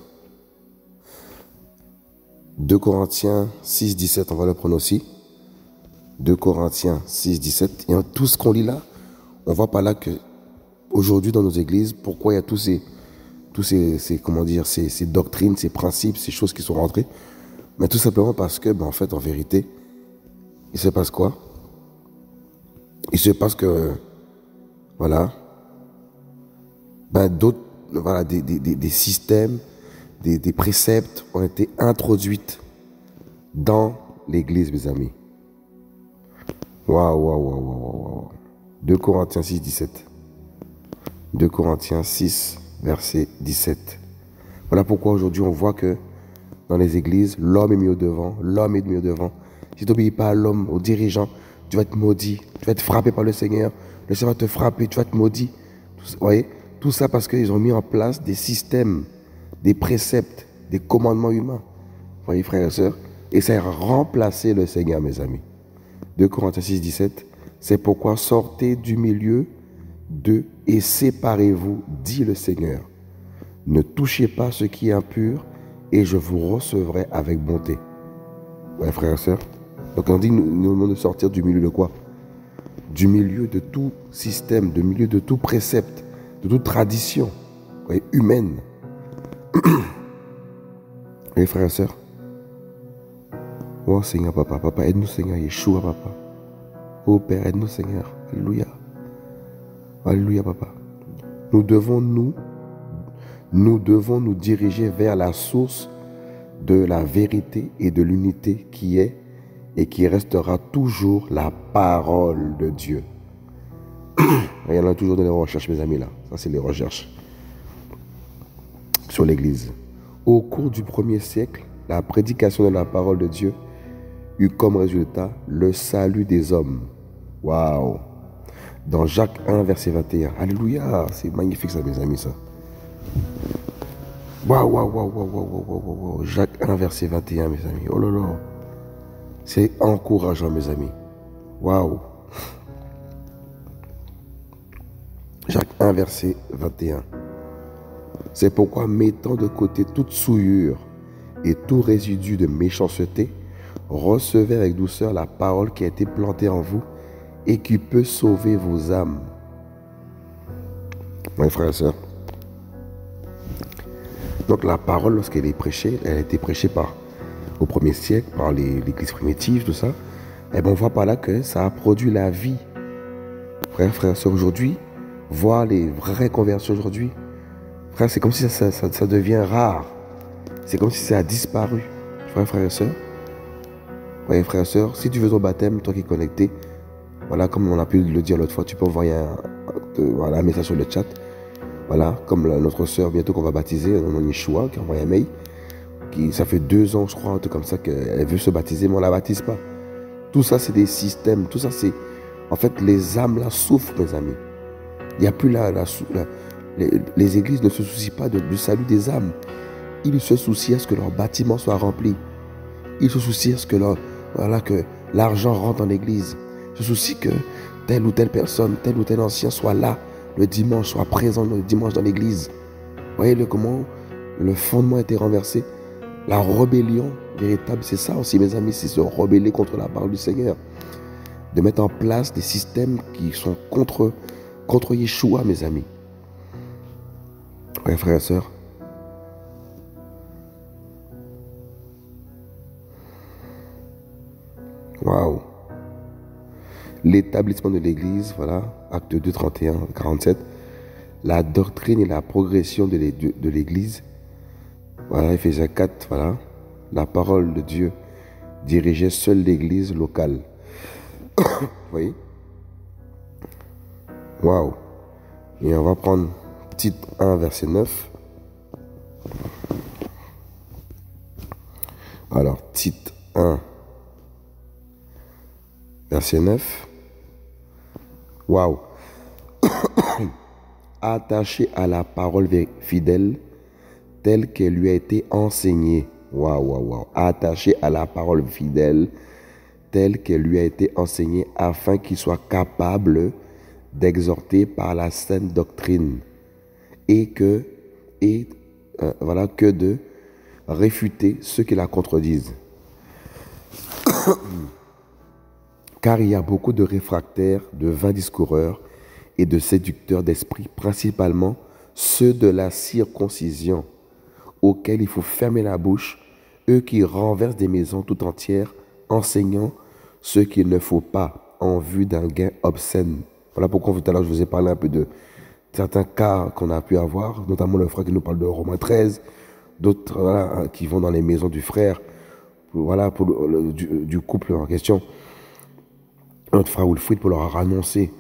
2 Corinthiens 6, 17, on va le prendre aussi. 2 Corinthiens 6, 17. Et tout ce qu'on lit là, on voit par là que aujourd'hui dans nos églises, pourquoi il y a tous ces doctrines, ces principes, ces choses qui sont rentrées. Mais tout simplement parce que, en fait, en vérité, il se passe quoi? Il se passe que, voilà, des systèmes, des préceptes ont été introduits dans l'église, mes amis. Waouh. 2 Corinthiens 6, 17. 2 Corinthiens 6, verset 17. Voilà pourquoi aujourd'hui on voit que dans les églises, l'homme est mis au devant, l'homme est mis au devant. Si tu n'obéis pas à l'homme, au dirigeant, tu vas être maudit, tu vas être frappé par le Seigneur va te frapper, tu vas être maudit. Vous voyez, tout ça parce qu'ils ont mis en place des systèmes, des préceptes, des commandements humains. Vous voyez, frères et sœurs, et ça a remplacé le Seigneur, mes amis. 2 Corinthiens 6, 17, c'est pourquoi sortez du milieu d'eux et séparez-vous, dit le Seigneur. Ne touchez pas ce qui est impur, et je vous recevrai avec bonté. Ouais, frères et sœurs. Donc on dit, nous demandons de sortir du milieu de quoi? Du milieu de tout système, du milieu de tout précepte, de toute tradition, ouais, humaine. Les frères et sœurs. Oh Seigneur, papa, aide-nous Seigneur, Yeshua, papa. Oh Père, aide-nous Seigneur. Alléluia. Alléluia, papa. Nous devons nous diriger vers la source de la vérité et de l'unité qui est et qui restera toujours la parole de Dieu. Il y en a toujours dans les recherches, mes amis, là. Ça, c'est les recherches sur l'Église. Au cours du 1er siècle, la prédication de la parole de Dieu eut comme résultat le salut des hommes. Waouh! Dans Jacques 1, verset 21. Alléluia! C'est magnifique, ça, mes amis, ça. Waouh. Jacques 1, verset 21, mes amis. Oh là là. C'est encourageant, mes amis. Waouh. Jacques 1, verset 21. C'est pourquoi, mettant de côté toute souillure et tout résidu de méchanceté, recevez avec douceur la parole qui a été plantée en vous et qui peut sauver vos âmes. Mes frères et sœurs. Donc la parole, lorsqu'elle est prêchée, elle a été prêchée au 1er siècle, par l'église primitive, tout ça. Et bien on voit par là que ça a produit la vie. Frères et sœurs, aujourd'hui, voir les vraies conversions aujourd'hui, frère, c'est comme si ça devient rare. C'est comme si ça a disparu. Frères et sœurs. Oui, frères et sœurs, si tu veux ton baptême, toi qui es connecté, voilà, comme on a pu le dire l'autre fois, tu peux envoyer un message sur le chat. Voilà, comme notre sœur bientôt qu'on va baptiser, mon Yeshua, qui a envoyé un mail. Ça fait 2 ans, je crois, un truc comme ça, qu'elle veut se baptiser, mais on ne la baptise pas. Tout ça, c'est des systèmes. Tout ça, c'est... En fait, les âmes là souffrent, mes amis. Il n'y a plus les églises ne se soucient pas du salut des âmes. Ils se soucient à ce que leur bâtiment soit rempli. Ils se soucient à ce que l'argent rentre dans l'église. Ils se soucient que telle ou telle personne, tel ou tel ancien soit là le dimanche, soit présent le dimanche dans l'église. Voyez comment le fondement a été renversé. La rébellion véritable, c'est ça aussi, mes amis, c'est se rebeller contre la parole du Seigneur. De mettre en place des systèmes qui sont contre Yeshua, mes amis. Ouais, frères et sœurs. Waouh. L'établissement de l'Église, voilà, acte 2, 31, 47. La doctrine et la progression de l'Église. Voilà, Éphésiens 4, voilà. La parole de Dieu dirigeait seule l'Église locale. Vous voyez? Waouh. Et on va prendre Tite 1, verset 9. Alors, Tite 1, verset 9. Waouh. Attaché à la parole fidèle telle qu'elle lui a été enseignée. Waouh, waouh, waouh. Attaché à la parole fidèle telle qu'elle lui a été enseignée afin qu'il soit capable d'exhorter par la saine doctrine que de réfuter ceux qui la contredisent. Car il y a beaucoup de réfractaires, de vains discoureurs et de séducteurs d'esprit, principalement ceux de la circoncision, auxquels il faut fermer la bouche, eux qui renversent des maisons tout entières, enseignant ce qu'il ne faut pas en vue d'un gain obscène. Voilà pourquoi tout à l'heure je vous ai parlé un peu de certains cas qu'on a pu avoir, notamment le frère qui nous parle de Romains 13, d'autres voilà, qui vont dans les maisons du frère, voilà, du couple en question, notre frère Wilfried pour leur annoncer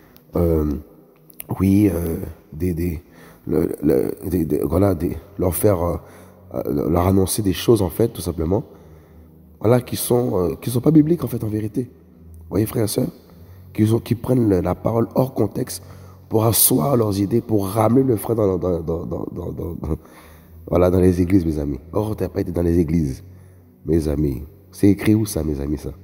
leur annoncer des choses en fait, tout simplement, voilà, qui sont pas bibliques en fait en vérité. Vous voyez, frères et sœurs, qui prennent la parole hors contexte pour asseoir leurs idées, pour ramener le frère dans les églises, mes amis. Or, tu n'as pas été dans les églises, mes amis. C'est écrit où ça, mes amis, ça?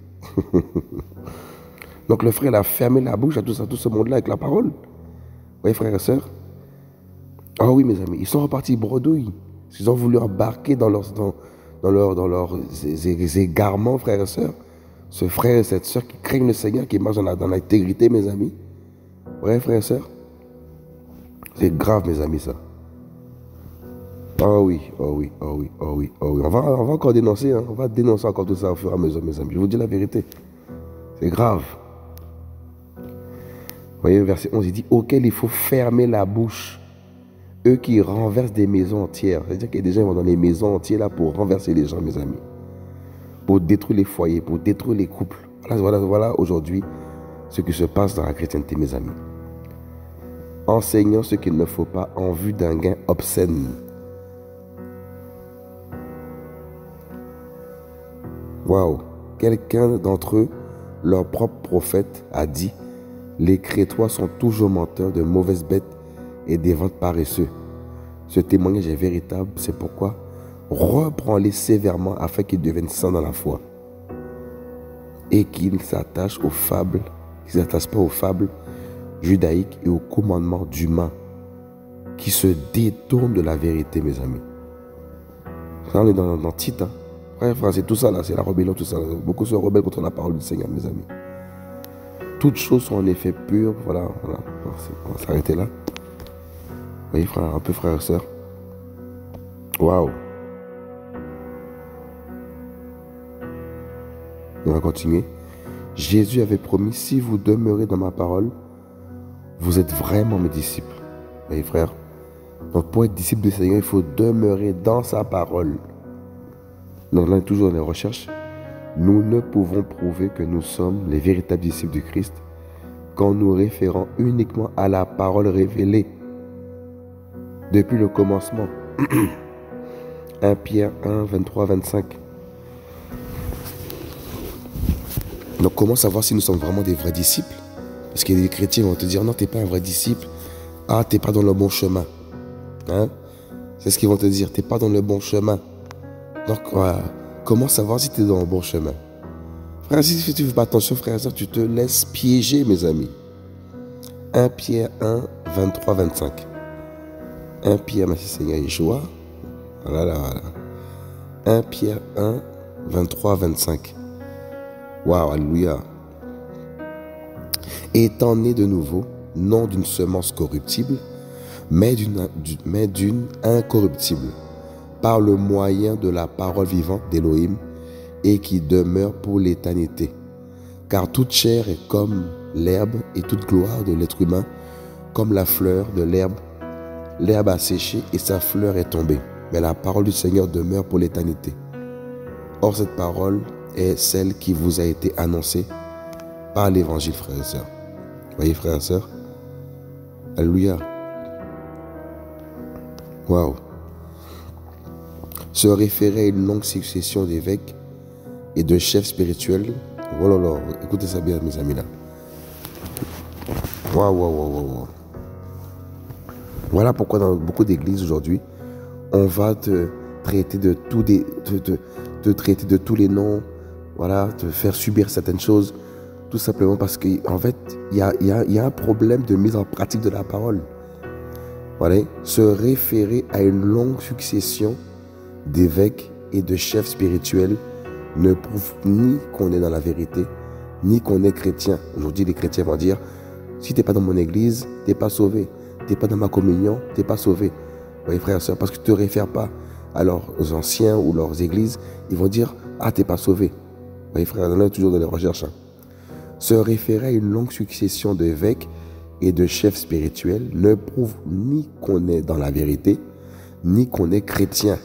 Donc le frère, il a fermé la bouche à tout ce monde-là avec la parole. Vous voyez, frères et sœurs? Ah oui, mes amis, ils sont repartis bredouilles. Ils ont voulu embarquer dans leurs égarements, frères et sœurs. Ce frère et cette sœur qui craignent le Seigneur, qui marchent dans l'intégrité, mes amis. Vous voyez, frères et sœurs? C'est grave, mes amis, ça. Oh oui, oh oui, oh oui, oh oui, oh oui. On va encore dénoncer, hein. On va dénoncer encore tout ça au fur et à mesure, mes amis. Je vous dis la vérité. C'est grave. Vous voyez, verset 11, il dit, auquel il faut fermer la bouche. Eux qui renversent des maisons entières. C'est-à-dire qu'il y a des gens qui vont dans les maisons entières là pour renverser les gens, mes amis. Pour détruire les foyers, pour détruire les couples. Voilà aujourd'hui ce qui se passe dans la chrétienté, mes amis. Enseignant ce qu'il ne faut pas en vue d'un gain obscène. Waouh! Quelqu'un d'entre eux, leur propre prophète, a dit, les Crétois sont toujours menteurs, de mauvaises bêtes et des vents paresseux. Ce témoignage est véritable, c'est pourquoi reprends-les sévèrement afin qu'ils deviennent saints dans la foi et qu'ils ne s'attachent aux fables, qu'ils ne s'attachent pas aux fables judaïques et aux commandements d'humains qui se détournent de la vérité, mes amis. Là, on est dans Tite, hein. Frère, c'est tout ça là, c'est la rébellion, tout ça. Beaucoup se rebellent contre la parole du Seigneur, mes amis. Toutes choses sont en effet pures, voilà. On va s'arrêter là. Vous voyez, frère, un peu frère et sœur. Waouh. On va continuer. Jésus avait promis, si vous demeurez dans ma parole, vous êtes vraiment mes disciples. Vous voyez, frère. Donc, pour être disciple du Seigneur, il faut demeurer dans sa parole. Donc là, toujours dans les recherches, nous ne pouvons prouver que nous sommes les véritables disciples du Christ qu'en nous référant uniquement à la parole révélée depuis le commencement. 1 Pierre 1, 23, 25. Donc comment savoir si nous sommes vraiment des vrais disciples? Parce qu'il y a des chrétiens qui vont te dire, non, tu n'es pas un vrai disciple. Ah, tu n'es pas dans le bon chemin. Hein? C'est ce qu'ils vont te dire, tu n'es pas dans le bon chemin. Donc, comment savoir si tu es dans le bon chemin? Frère, si tu ne fais pas attention, frère et soeur, tu te laisses piéger, mes amis. 1 Pierre 1, 23, 25. 1 Pierre, merci Seigneur Yeshua. Voilà. 1 Pierre 1, 23, 25. Waouh, alléluia. Étant né de nouveau, non d'une semence corruptible, mais d'une incorruptible, par le moyen de la parole vivante d'Élohim et qui demeure pour l'éternité. Car toute chair est comme l'herbe et toute gloire de l'être humain comme la fleur de l'herbe. L'herbe a séché et sa fleur est tombée, mais la parole du Seigneur demeure pour l'éternité. Or, cette parole est celle qui vous a été annoncée par l'évangile, frères et sœurs. Voyez, frères et sœurs? Alléluia. Waouh. Se référer à une longue succession d'évêques et de chefs spirituels. Oh là là, écoutez ça bien, mes amis là. Waouh, waouh, waouh, waouh. Voilà pourquoi dans beaucoup d'églises aujourd'hui, on va te traiter de te traiter de tous les noms, voilà, te faire subir certaines choses, tout simplement parce qu'en fait, il y a un problème de mise en pratique de la parole. Voilà, se référer à une longue succession d'évêques et de chefs spirituels ne prouve ni qu'on est dans la vérité, ni qu'on est chrétien. Aujourd'hui, les chrétiens vont dire, si tu n'es pas dans mon église, tu n'es pas sauvé. Tu n'es pas dans ma communion, tu n'es pas sauvé. Vous voyez, frères et sœurs, parce que tu ne te réfères pas à leurs anciens ou leurs églises, ils vont dire, ah, tu n'es pas sauvé. Vous voyez, frères, on est toujours dans les recherches. Se référer à une longue succession d'évêques et de chefs spirituels ne prouve ni qu'on est dans la vérité, ni qu'on est chrétien.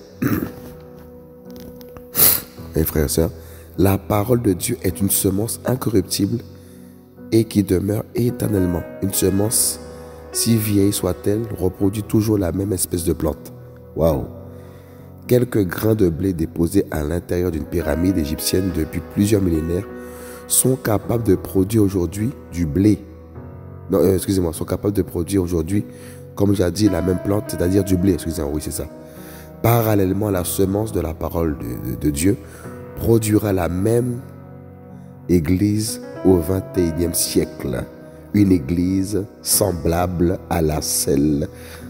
Et frères et sœurs, la parole de Dieu est une semence incorruptible et qui demeure éternellement. Une semence, si vieille soit-elle, reproduit toujours la même espèce de plante. Waouh! Quelques grains de blé déposés à l'intérieur d'une pyramide égyptienne depuis plusieurs millénaires sont capables de produire aujourd'hui du blé. Non, excusez-moi, sont capables de produire aujourd'hui, comme j'ai dit, la même plante, c'est-à-dire du blé. Excusez-moi, oui, c'est ça. Parallèlement, la semence de la parole de Dieu produira la même église au XXIe siècle. Une église semblable à celle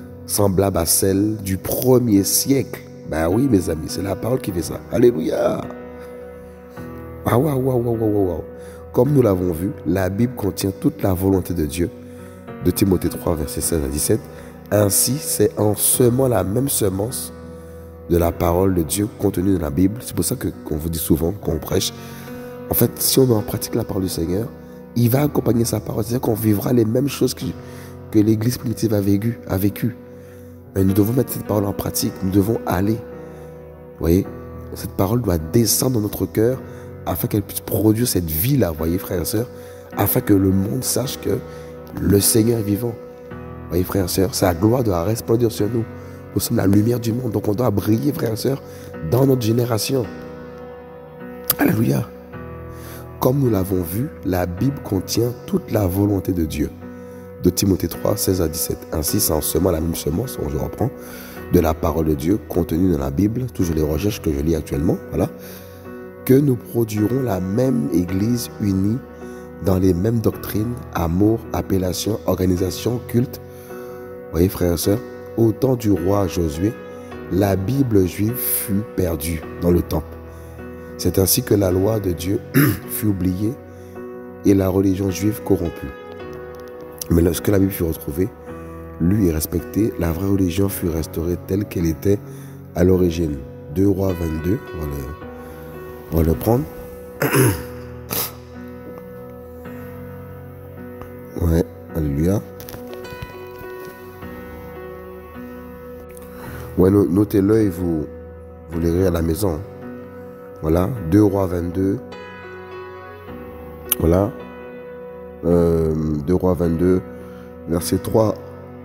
du premier siècle. Ben oui, mes amis, c'est la parole qui fait ça. Alléluia. Ah, waouh, waouh, waouh, waouh, waouh. Comme nous l'avons vu, la Bible contient toute la volonté de Dieu. De Timothée 3, versets 16 à 17. Ainsi, c'est en semant la même semence de la parole de Dieu contenue dans la Bible. C'est pour ça qu'on vous dit souvent, qu'on prêche. En fait, si on met en pratique la parole du Seigneur, il va accompagner sa parole. C'est-à-dire qu'on vivra les mêmes choses que l'Église primitive a vécu. Mais nous devons mettre cette parole en pratique. Nous devons aller. Vous voyez, cette parole doit descendre dans notre cœur afin qu'elle puisse produire cette vie-là, vous voyez, frères et sœurs, afin que le monde sache que le Seigneur est vivant. Vous voyez, frères et sœurs, sa gloire doit resplendir sur nous. Nous sommes la lumière du monde, donc on doit briller, frères et sœurs, dans notre génération. Alléluia. Comme nous l'avons vu, la Bible contient toute la volonté de Dieu. De Timothée 3, 16 à 17. Ainsi, c'est en semant la même semence, je reprends, de la parole de Dieu contenue dans la Bible, toujours les recherches que je lis actuellement, voilà, que nous produirons la même Église unie dans les mêmes doctrines, amour, appellation, organisation, culte. Vous voyez, frères et sœurs, au temps du roi Josué, la Bible juive fut perdue dans le temple. C'est ainsi que la loi de Dieu fut oubliée et la religion juive corrompue. Mais lorsque la Bible fut retrouvée, lue et respectée, la vraie religion fut restaurée telle qu'elle était à l'origine. 2 Rois 22, on va le prendre. Ouais, alléluia. Ouais, notez-le et vous lirez à la maison. Voilà, 2 Rois 22. Voilà. 2 Rois 22, verset 3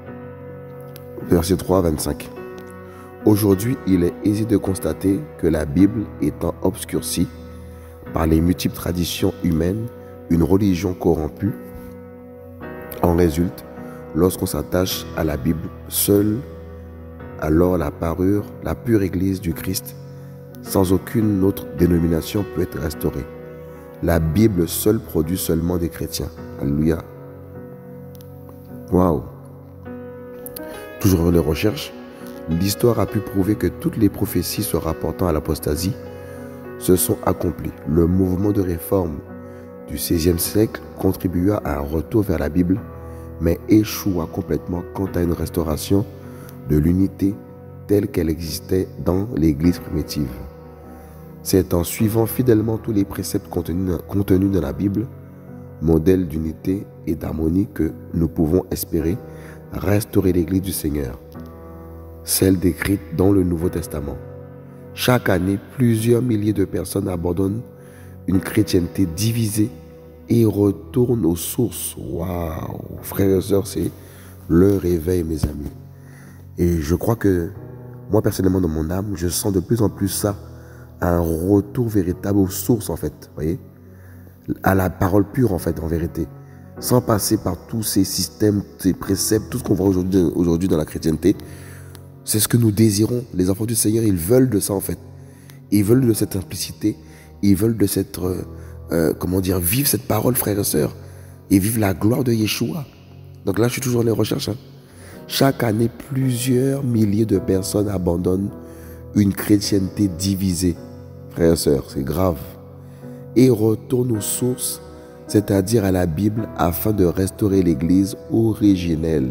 à 25. Aujourd'hui, il est aisé de constater que la Bible étant obscurcie par les multiples traditions humaines, une religion corrompue en résulte lorsqu'on s'attache à la Bible seule. Alors la pure Église du Christ, sans aucune autre dénomination, peut être restaurée. La Bible seule produit seulement des chrétiens. Alléluia. Waouh. Toujours les recherches. L'histoire a pu prouver que toutes les prophéties se rapportant à l'apostasie se sont accomplis. Le mouvement de réforme du XVIe siècle contribua à un retour vers la Bible, mais échoua complètement quant à une restauration de l'unité telle qu'elle existait dans l'Église primitive. C'est en suivant fidèlement tous les préceptes contenus dans la Bible, modèle d'unité et d'harmonie, que nous pouvons espérer restaurer l'Église du Seigneur, celle décrite dans le Nouveau Testament. Chaque année, plusieurs milliers de personnes abandonnent une chrétienté divisée et retournent aux sources. Waouh, frères et sœurs, c'est le réveil, mes amis. Et je crois que moi, personnellement, dans mon âme, je sens de plus en plus ça, un retour véritable aux sources, en fait, voyez, à la parole pure, en fait, en vérité, sans passer par tous ces systèmes, ces préceptes, tout ce qu'on voit aujourd'hui dans la chrétienté. C'est ce que nous désirons. Les enfants du Seigneur, ils veulent de ça, en fait. Ils veulent de cette simplicité, ils veulent de cette, vivre cette parole, frères et sœurs, et vivre la gloire de Yeshua. Donc là, je suis toujours dans les recherches. Chaque année, plusieurs milliers de personnes abandonnent une chrétienté divisée, frères et sœurs, c'est grave, et retournent aux sources, c'est-à-dire à la Bible, afin de restaurer l'Église originelle.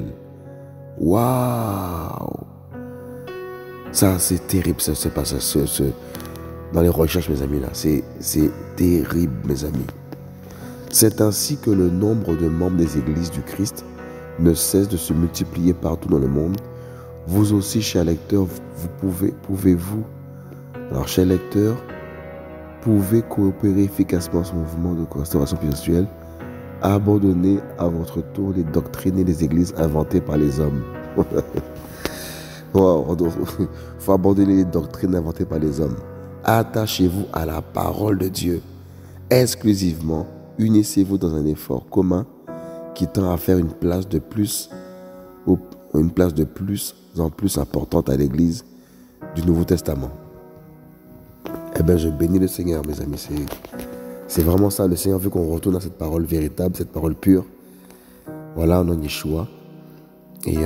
Waouh! Ça, c'est terrible, ça se passe dans les recherches, mes amis, là. C'est terrible, mes amis. C'est ainsi que le nombre de membres des églises du Christ ne cesse de se multiplier partout dans le monde. Vous aussi, chers lecteurs, pouvez coopérer efficacement à ce mouvement de restauration spirituelle. Abandonnez à votre tour les doctrines et les églises inventées par les hommes. Il faut abandonner les doctrines inventées par les hommes. Attachez-vous à la parole de Dieu. Exclusivement, unissez-vous dans un effort commun qui tend à faire une place de plus en plus importante à l'Église du Nouveau Testament. Eh bien, je bénis le Seigneur, mes amis. C'est vraiment ça. Le Seigneur veut qu'on retourne à cette parole véritable, cette parole pure. Voilà, au nom de Yeshua. Et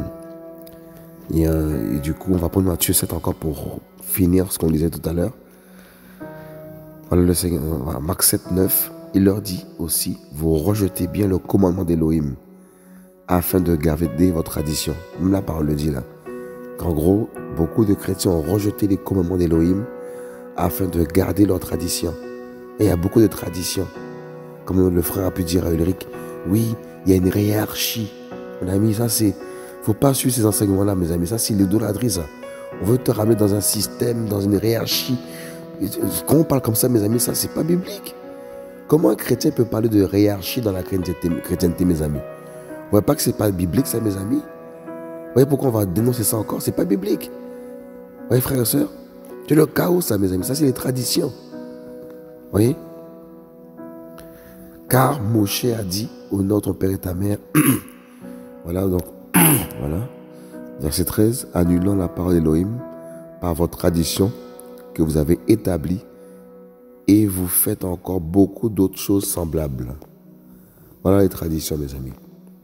du coup, on va prendre Matthieu 7 encore pour finir ce qu'on disait tout à l'heure. Voilà, le Seigneur, Marc 7, 9. Il leur dit aussi, vous rejetez bien le commandement d'Élohim afin de garder votre tradition. Même la parole le dit là. En gros, beaucoup de chrétiens ont rejeté les commandements d'Élohim afin de garder leur tradition. Et il y a beaucoup de traditions. Comme le frère a pu dire à Ulrich, oui, il y a une hiérarchie. Mon ami, ça c'est... Faut pas suivre ces enseignements-là, mes amis. Ça c'est l'idolâtrie, ça. On veut te ramener dans un système, dans une hiérarchie. Quand on parle comme ça, mes amis, ça c'est pas biblique. Comment un chrétien peut parler de hiérarchie dans la chrétienté, mes amis? Vous voyez pas que c'est pas biblique, ça, mes amis? Vous voyez pourquoi on va dénoncer ça encore? C'est pas biblique. Vous voyez, frères et sœurs? C'est le chaos, ça, mes amis. Ça, c'est les traditions. Vous voyez? Car Moshe a dit, honore ton père et ta mère. Voilà, donc, voilà. Verset 13, annulant la parole d'Élohim par votre tradition que vous avez établie, et vous faites encore beaucoup d'autres choses semblables. Voilà les traditions, mes amis.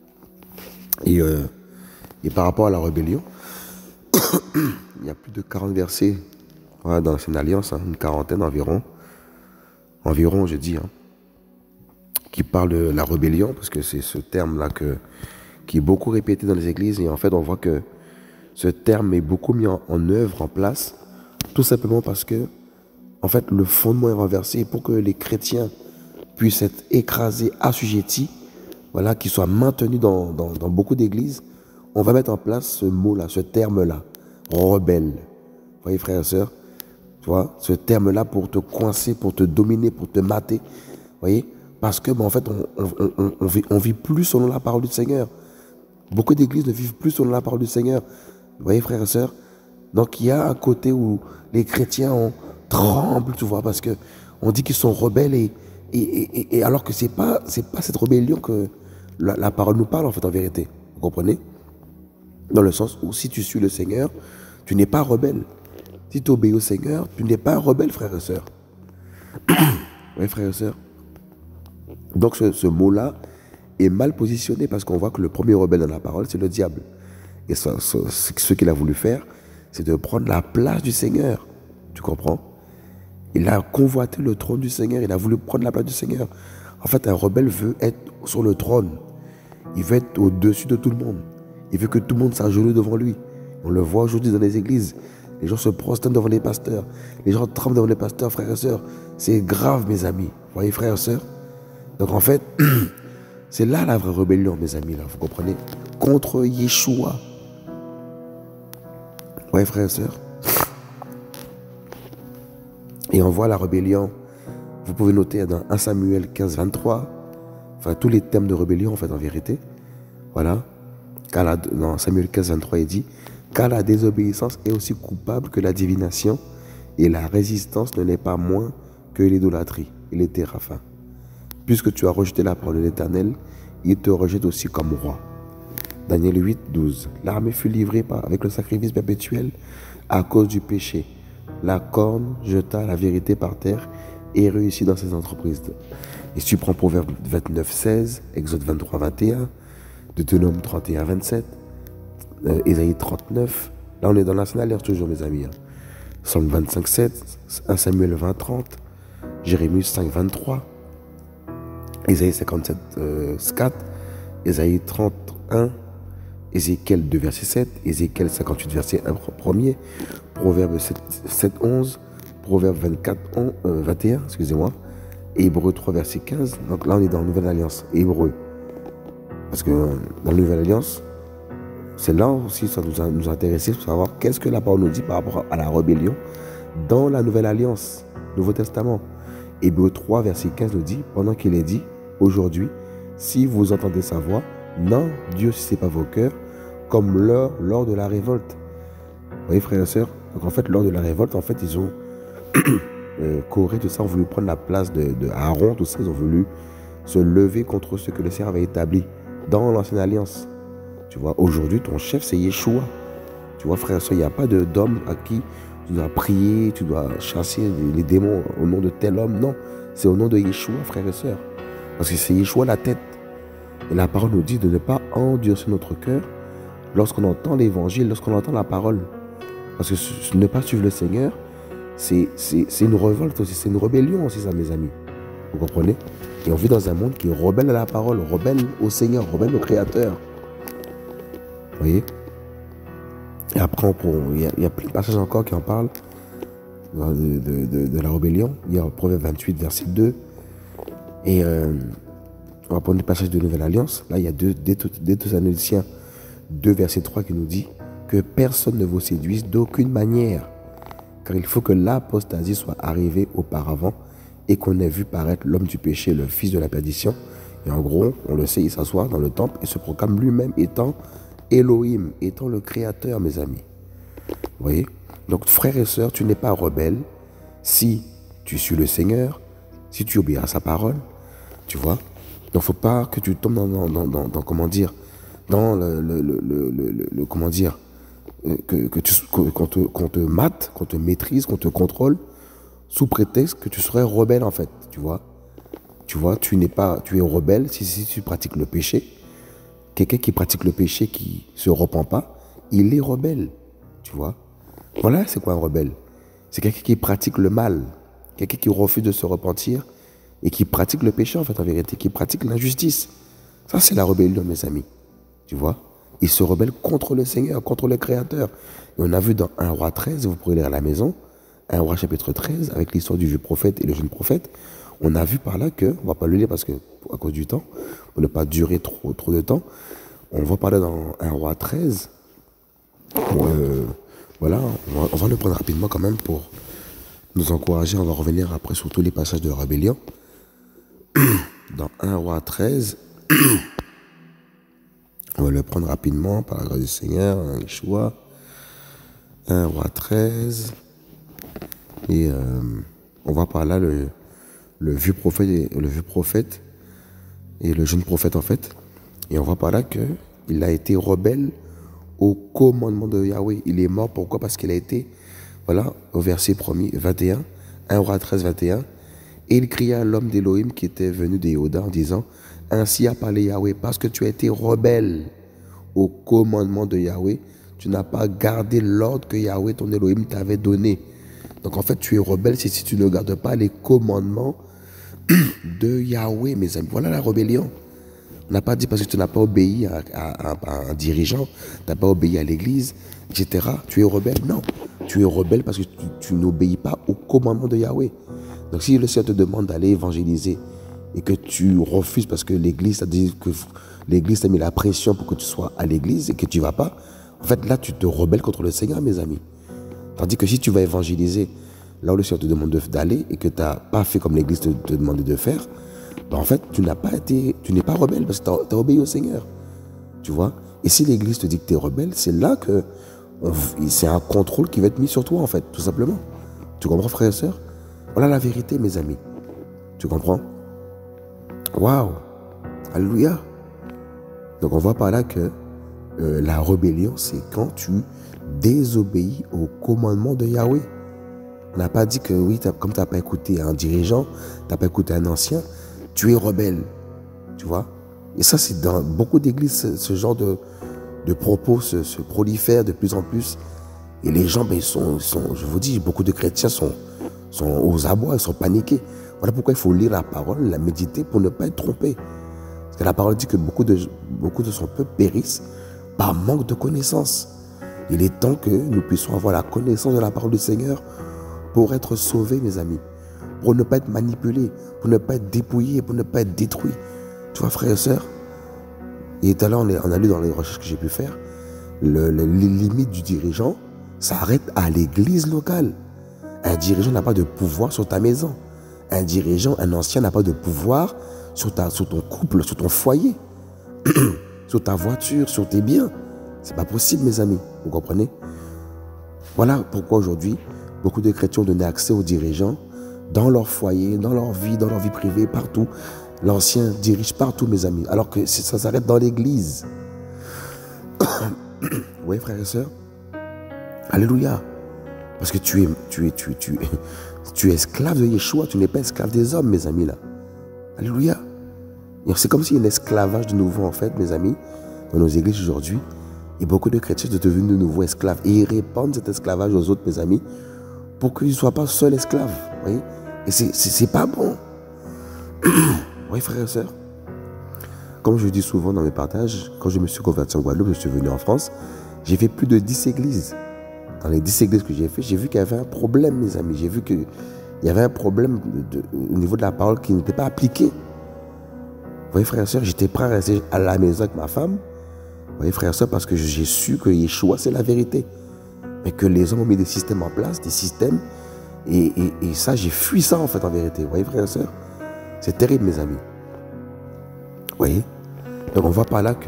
Et par rapport à la rébellion, il y a plus de 40 versets, voilà, dans l'Ancienne Alliance, une quarantaine environ, je dis, qui parlent de la rébellion, parce que c'est ce terme-là qui est beaucoup répété dans les églises. Et en fait, on voit que ce terme est beaucoup mis en œuvre, en place, tout simplement parce que, en fait, le fondement est renversé. Pour que les chrétiens puissent être écrasés, assujettis, voilà, qu'ils soient maintenus dans beaucoup d'églises, on va mettre en place ce mot-là, ce terme-là, rebelle. Vous voyez, frères et sœurs, tu vois, ce terme-là pour te coincer, pour te dominer, pour te mater. Vous voyez, parce que, en fait, on vit plus selon la parole du Seigneur. Beaucoup d'églises ne vivent plus selon la parole du Seigneur. Vous voyez, frères et sœurs, donc il y a un côté où les chrétiens tremblent, tu vois, parce que on dit qu'ils sont rebelles et alors que c'est pas cette rébellion que la parole nous parle, en fait, en vérité. Vous comprenez? Dans le sens où si tu suis le Seigneur, tu n'es pas rebelle. Si tu obéis au Seigneur, tu n'es pas un rebelle, frères et sœurs. Oui, frères et sœurs. Donc ce mot-là est mal positionné parce qu'on voit que le premier rebelle dans la parole, c'est le diable. Et ce qu'il a voulu faire, c'est de prendre la place du Seigneur. Tu comprends? Il a convoité le trône du Seigneur. Il a voulu prendre la place du Seigneur. En fait, un rebelle veut être sur le trône. Il veut être au-dessus de tout le monde. Il veut que tout le monde s'agenouille devant lui. On le voit aujourd'hui dans les églises. Les gens se prosternent devant les pasteurs. Les gens tremblent devant les pasteurs, frères et sœurs. C'est grave, mes amis. Vous voyez, frères et sœurs? Donc en fait, c'est là la vraie rébellion, mes amis, là, vous comprenez? Contre Yeshua. Vous voyez, frères et sœurs? Et on voit la rébellion. Vous pouvez noter dans 1 Samuel 15, 23. Enfin, tous les thèmes de rébellion, en fait, en vérité. Voilà. Dans Samuel 15, 23, il dit: car la désobéissance est aussi coupable que la divination, et la résistance ne l'est pas moins que l'idolâtrie et les téraphins. Puisque tu as rejeté la parole de l'Éternel, il te rejette aussi comme roi. Daniel 8, 12. L'armée fut livrée avec le sacrifice perpétuel à cause du péché. La corne jeta la vérité par terre et réussit dans ses entreprises. Et si tu prends Proverbe 29, 16, Exode 23, 21, Deutéronome 31, 27, Ésaïe 39, là on est dans l'Ancienne Alliance toujours, mes amis. Psaume 25, 7, 1 Samuel 20, 30, Jérémie 5, 23, Ésaïe 57, 4, Ésaïe 31, Ézéchiel 2, verset 7, Ézéchiel 58, verset 1, premier, Proverbe 7, 11, Proverbe 24, 21, excusez-moi, Hébreu 3, verset 15. Donc là, on est dans la Nouvelle Alliance, Hébreu. Parce que dans la Nouvelle Alliance, c'est là aussi ça nous a intéressé pour savoir qu'est-ce que la parole nous dit par rapport à la rébellion dans la Nouvelle Alliance, Nouveau Testament. Hébreu 3, verset 15 nous dit, pendant qu'il est dit, aujourd'hui, si vous entendez sa voix, n'endurcissez pas vos cœurs, comme lors de la révolte. Vous voyez, frères et sœurs? Donc en fait, lors de la révolte, en fait, ils ont Corée, tout ça, ont voulu prendre la place de Aaron, tout ça, ils ont voulu se lever contre ce que le Seigneur avait établi dans l'Ancienne Alliance. Tu vois, aujourd'hui, ton chef, c'est Yeshua. Tu vois, frère et sœur, il n'y a pas d'homme à qui tu dois prier, tu dois chasser les démons au nom de tel homme. Non, c'est au nom de Yeshua, frère et sœur. Parce que c'est Yeshua la tête. Et la parole nous dit de ne pas endurcir notre cœur lorsqu'on entend l'évangile, lorsqu'on entend la parole. Parce que ne pas suivre le Seigneur, c'est une révolte aussi, c'est une rébellion aussi, ça, mes amis. Vous comprenez? Et on vit dans un monde qui est rebelle à la parole, rebelle au Seigneur, rebelle au Créateur. Vous voyez? Et après, il y a plein de passages encore qui en parlent de la rébellion. Il y a Proverbe 28, verset 2. Et on va prendre des passages de Nouvelle Alliance. Là, il y a deux Thessaloniciens 2, verset 3 qui nous dit que personne ne vous séduise d'aucune manière, car il faut que l'apostasie soit arrivée auparavant et qu'on ait vu paraître l'homme du péché, le fils de la perdition. Et en gros, on le sait, il s'assoit dans le temple et se proclame lui-même étant Elohim, étant le Créateur, mes amis. Vous voyez? Donc, frères et sœurs, tu n'es pas rebelle si tu suis le Seigneur, si tu obéis à sa parole, tu vois. Donc, il ne faut pas que tu tombes dans comment dire, dans comment dire, qu'on te mate, qu'on te maîtrise, qu'on te contrôle, sous prétexte que tu serais rebelle, en fait, tu vois. Tu vois, tu es rebelle si tu pratiques le péché. Quelqu'un qui pratique le péché, qui ne se repent pas, il est rebelle, tu vois. Voilà, c'est quoi un rebelle? C'est quelqu'un qui pratique le mal, quelqu'un qui refuse de se repentir et qui pratique le péché, en fait, en vérité, qui pratique l'injustice. Ça, c'est la rébellion, mes amis, tu vois. Il se rebelle contre le Seigneur, contre le Créateur. Et on a vu dans 1 Roi 13, vous pourrez lire à la maison, 1 Roi chapitre 13, avec l'histoire du vieux prophète et le jeune prophète, on a vu par là que, on ne va pas le lire parce que, à cause du temps, pour ne pas durer trop de temps, on voit par là dans 1 Roi 13, voilà, on va le prendre rapidement quand même pour nous encourager. On va revenir après sur tous les passages de la rébellion. Dans 1 Roi 13, on va le prendre rapidement par la grâce du Seigneur, Yeshua. 1 Roi 13, et on voit par là le vieux prophète et le jeune prophète, en fait. Et on voit par là qu'il a été rebelle au commandement de Yahweh. Il est mort, pourquoi? Parce qu'il a été, voilà, au verset 21, 1 Roi 13, 21. Et il cria à l'homme d'Élohim qui était venu de Yehuda en disant, ainsi a parlé Yahweh, parce que tu as été rebelle au commandement de Yahweh, tu n'as pas gardé l'ordre que Yahweh, ton Élohim, t'avait donné. Donc en fait, tu es rebelle si tu ne gardes pas les commandements de Yahweh, mes amis. Voilà la rébellion. On n'a pas dit parce que tu n'as pas obéi à un dirigeant, tu n'as pas obéi à l'église, etc. Tu es rebelle. Non, tu es rebelle parce que tu n'obéis pas aux commandements de Yahweh. Donc si le Seigneur te demande d'aller évangéliser et que tu refuses parce que l'église t'a dit que l'église t'a mis la pression pour que tu sois à l'église et que tu ne vas pas, en fait là tu te rebelles contre le Seigneur, mes amis. Tandis que si tu vas évangéliser là où le Seigneur te demande d'aller et que tu n'as pas fait comme l'église te demandait de faire, ben en fait, tu n'es pas rebelle parce que tu as obéi au Seigneur. Tu vois? Et si l'église te dit que tu es rebelle, c'est là que c'est un contrôle qui va être mis sur toi, en fait, tout simplement. Tu comprends, frères et sœurs? Voilà la vérité, mes amis. Tu comprends? Waouh! Alléluia! Donc, on voit par là que la rébellion, c'est quand tu désobéis au commandement de Yahweh. On n'a pas dit que oui, comme tu n'as pas écouté un dirigeant, tu n'as pas écouté un ancien, tu es rebelle, tu vois. Et ça, c'est dans beaucoup d'églises, ce genre de propos se prolifère de plus en plus. Et les gens, ben, je vous dis, beaucoup de chrétiens sont aux abois, ils sont paniqués. Voilà pourquoi il faut lire la parole, la méditer pour ne pas être trompé. Parce que la parole dit que beaucoup de son peuple périssent par manque de connaissance. Il est temps que nous puissions avoir la connaissance de la parole du Seigneur pour être sauvés, mes amis. Pour ne pas être manipulés, pour ne pas être dépouillés, pour ne pas être détruits. Tu vois, frères et sœurs? Et tout à l'heure, on a lu dans les recherches que j'ai pu faire, les limites du dirigeant s'arrêtent à l'église locale. Un dirigeant n'a pas de pouvoir sur ta maison. Un dirigeant, un ancien n'a pas de pouvoir sur ton couple, sur ton foyer, sur ta voiture, sur tes biens. C'est pas possible, mes amis. Vous comprenez? Voilà pourquoi aujourd'hui, beaucoup de chrétiens ont donné accès aux dirigeants dans leur foyer, dans leur vie privée, partout. L'ancien dirige partout, mes amis, alors que ça s'arrête dans l'église. Oui, frères et sœurs. Alléluia. Parce que tu es esclave de Yeshua, tu n'es pas esclave des hommes, mes amis, là. Alléluia. C'est comme s'il y a un esclavage de nouveau, en fait, mes amis, dans nos églises aujourd'hui. Et beaucoup de chrétiens sont devenus de nouveaux esclaves. Et ils répandent cet esclavage aux autres, mes amis, pour qu'ils ne soient pas seuls esclaves. Voyez? Et c'est pas bon. Oui, frères et sœurs. Comme je dis souvent dans mes partages, quand je me suis converti en Guadeloupe, je suis venu en France, j'ai fait plus de 10 églises. Dans les 10 églises que j'ai fait, j'ai vu qu'il y avait un problème, mes amis. J'ai vu qu'il y avait un problème au niveau de la parole qui n'était pas appliqué. Vous voyez, frères et sœurs, j'étais prêt à rester à la maison avec ma femme. Vous voyez, frères et sœurs, parce que j'ai su que Yeshua, c'est la vérité. Mais que les hommes ont mis des systèmes en place, des systèmes. Et ça, j'ai fui ça, en fait, en vérité. Vous voyez, frères et sœurs? C'est terrible, mes amis. Vous voyez? Donc, on voit par là que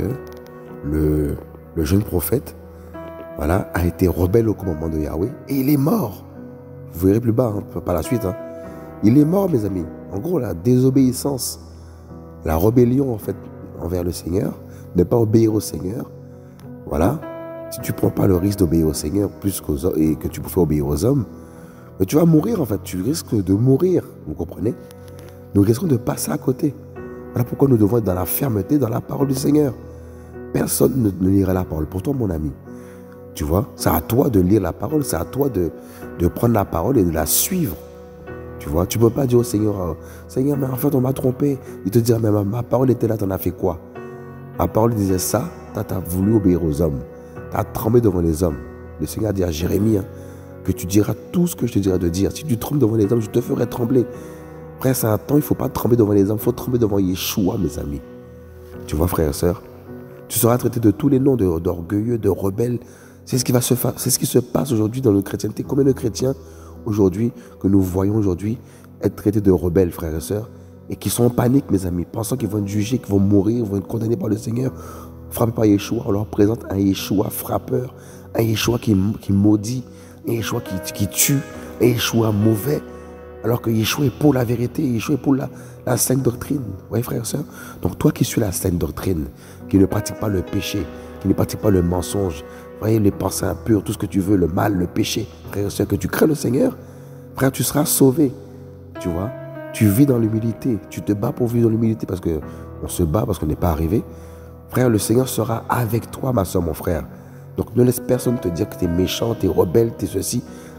le jeune prophète, voilà, a été rebelle au commandement de Yahweh. Et il est mort. Vous verrez plus bas, hein, par la suite. Hein. Il est mort, mes amis. En gros, la désobéissance, la rébellion, en fait, envers le Seigneur, ne pas obéir au Seigneur. Voilà. Si tu ne prends pas le risque d'obéir au Seigneur plus qu'aux hommes et que tu peux obéir aux hommes, mais tu vas mourir, en fait. Tu risques de mourir. Vous comprenez? Nous risquons de passer à côté. Voilà pourquoi nous devons être dans la fermeté, dans la parole du Seigneur. Personne ne lira la parole pour toi, mon ami. Tu vois, c'est à toi de lire la parole, c'est à toi de prendre la parole et de la suivre. Tu vois, tu ne peux pas dire au Seigneur, Seigneur, mais en fait, on m'a trompé. Il te dira, mais ma parole était là, tu en as fait quoi? Ma parole disait ça, tu as voulu obéir aux hommes. Tu as tremblé devant les hommes. Le Seigneur a dit à Jérémie, hein, que tu diras tout ce que je te dirai de dire. Si tu trembles devant les hommes, je te ferai trembler. Frère, c'est un temps, il ne faut pas trembler devant les hommes, il faut trembler devant Yeshua, mes amis. Tu vois, frère et sœur, tu seras traité de tous les noms d'orgueilleux, de rebelles. C'est ce qui se passe aujourd'hui dans notre chrétienté. Combien de chrétiens aujourd'hui que nous voyons aujourd'hui être traités de rebelles, frères et sœurs, et qui sont en panique, mes amis, pensant qu'ils vont être jugés, qu'ils vont mourir, vont être condamnés par le Seigneur, frappés par Yeshua. On leur présente un Yeshua frappeur, un Yeshua qui maudit, un Yeshua qui tue, un Yeshua mauvais. Alors que Yeshua est pour la vérité, Yeshua est pour la sainte doctrine. Vous voyez, frères et sœurs? Donc toi qui suis la sainte doctrine, qui ne pratique pas le péché, qui ne pratique pas le mensonge, vous voyez, les pensées impures, tout ce que tu veux, le mal, le péché, frère et sœur, que tu crains le Seigneur, frère, tu seras sauvé. Tu vois? Tu vis dans l'humilité, tu te bats pour vivre dans l'humilité parce qu'on se bat parce qu'on n'est pas arrivé. Frère, le Seigneur sera avec toi, ma soeur, mon frère. Donc ne laisse personne te dire que tu es méchant, tu es rebelle, tu es ceci.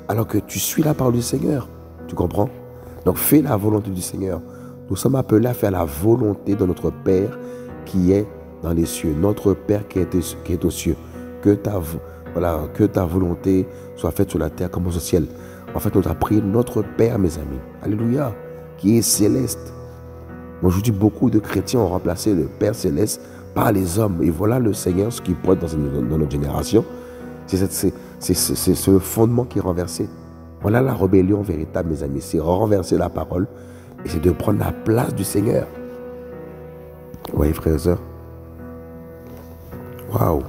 alors que tu suis la parole du Seigneur. Tu comprends? Donc fais la volonté du Seigneur. Nous sommes appelés à faire la volonté de notre Père qui est dans les cieux. Notre Père qui est aux cieux. Que ta volonté soit faite sur la terre comme au ciel. En fait, nous avons prié notre Père, mes amis. Alléluia. Qui est céleste. Moi, je vous dis, beaucoup de chrétiens ont remplacé le Père céleste par les hommes. Et voilà le Seigneur, ce qui pointe dans notre génération. C'est le fondement qui est renversé. Voilà la rébellion véritable, mes amis. C'est renverser la parole et c'est de prendre la place du Seigneur. Vous voyez, frères et sœurs? Waouh!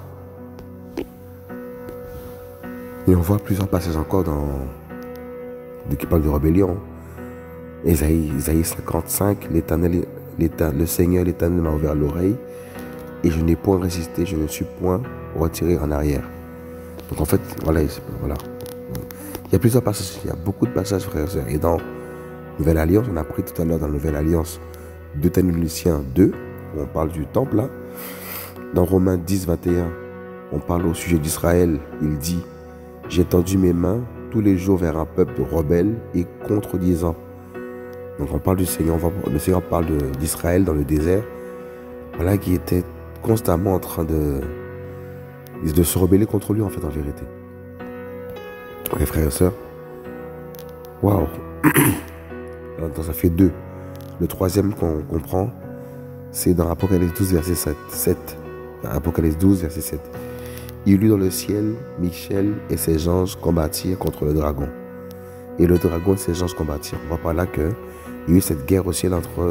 Et on voit plusieurs passages encore qui parlent de rébellion. Isaïe 55, le Seigneur, l'Éternel m'a ouvert l'oreille et je n'ai point résisté, je ne suis point retiré en arrière. Donc en fait, voilà. Il y a plusieurs passages, il y a beaucoup de passages, frères et sœurs. Et dans Nouvelle Alliance, on a pris tout à l'heure dans Nouvelle Alliance, Deutéronome 2, où on parle du temple là. Dans Romains 10, 21, on parle au sujet d'Israël. Il dit, j'ai tendu mes mains tous les jours vers un peuple rebelle et contredisant. Donc on parle du Seigneur, le Seigneur parle d'Israël dans le désert, voilà, qui était constamment en train de se rebeller contre lui, en fait, en vérité. Les frères et sœurs, waouh. Donc ça fait 2. Le troisième qu'on comprend, c'est dans Apocalypse 12, verset 7. Apocalypse 12, verset 7. Il eut dans le ciel, Michel et ses anges combattirent contre le dragon. Et le dragon et ses anges combattirent. On voit par là qu'il y a eu cette guerre au ciel entre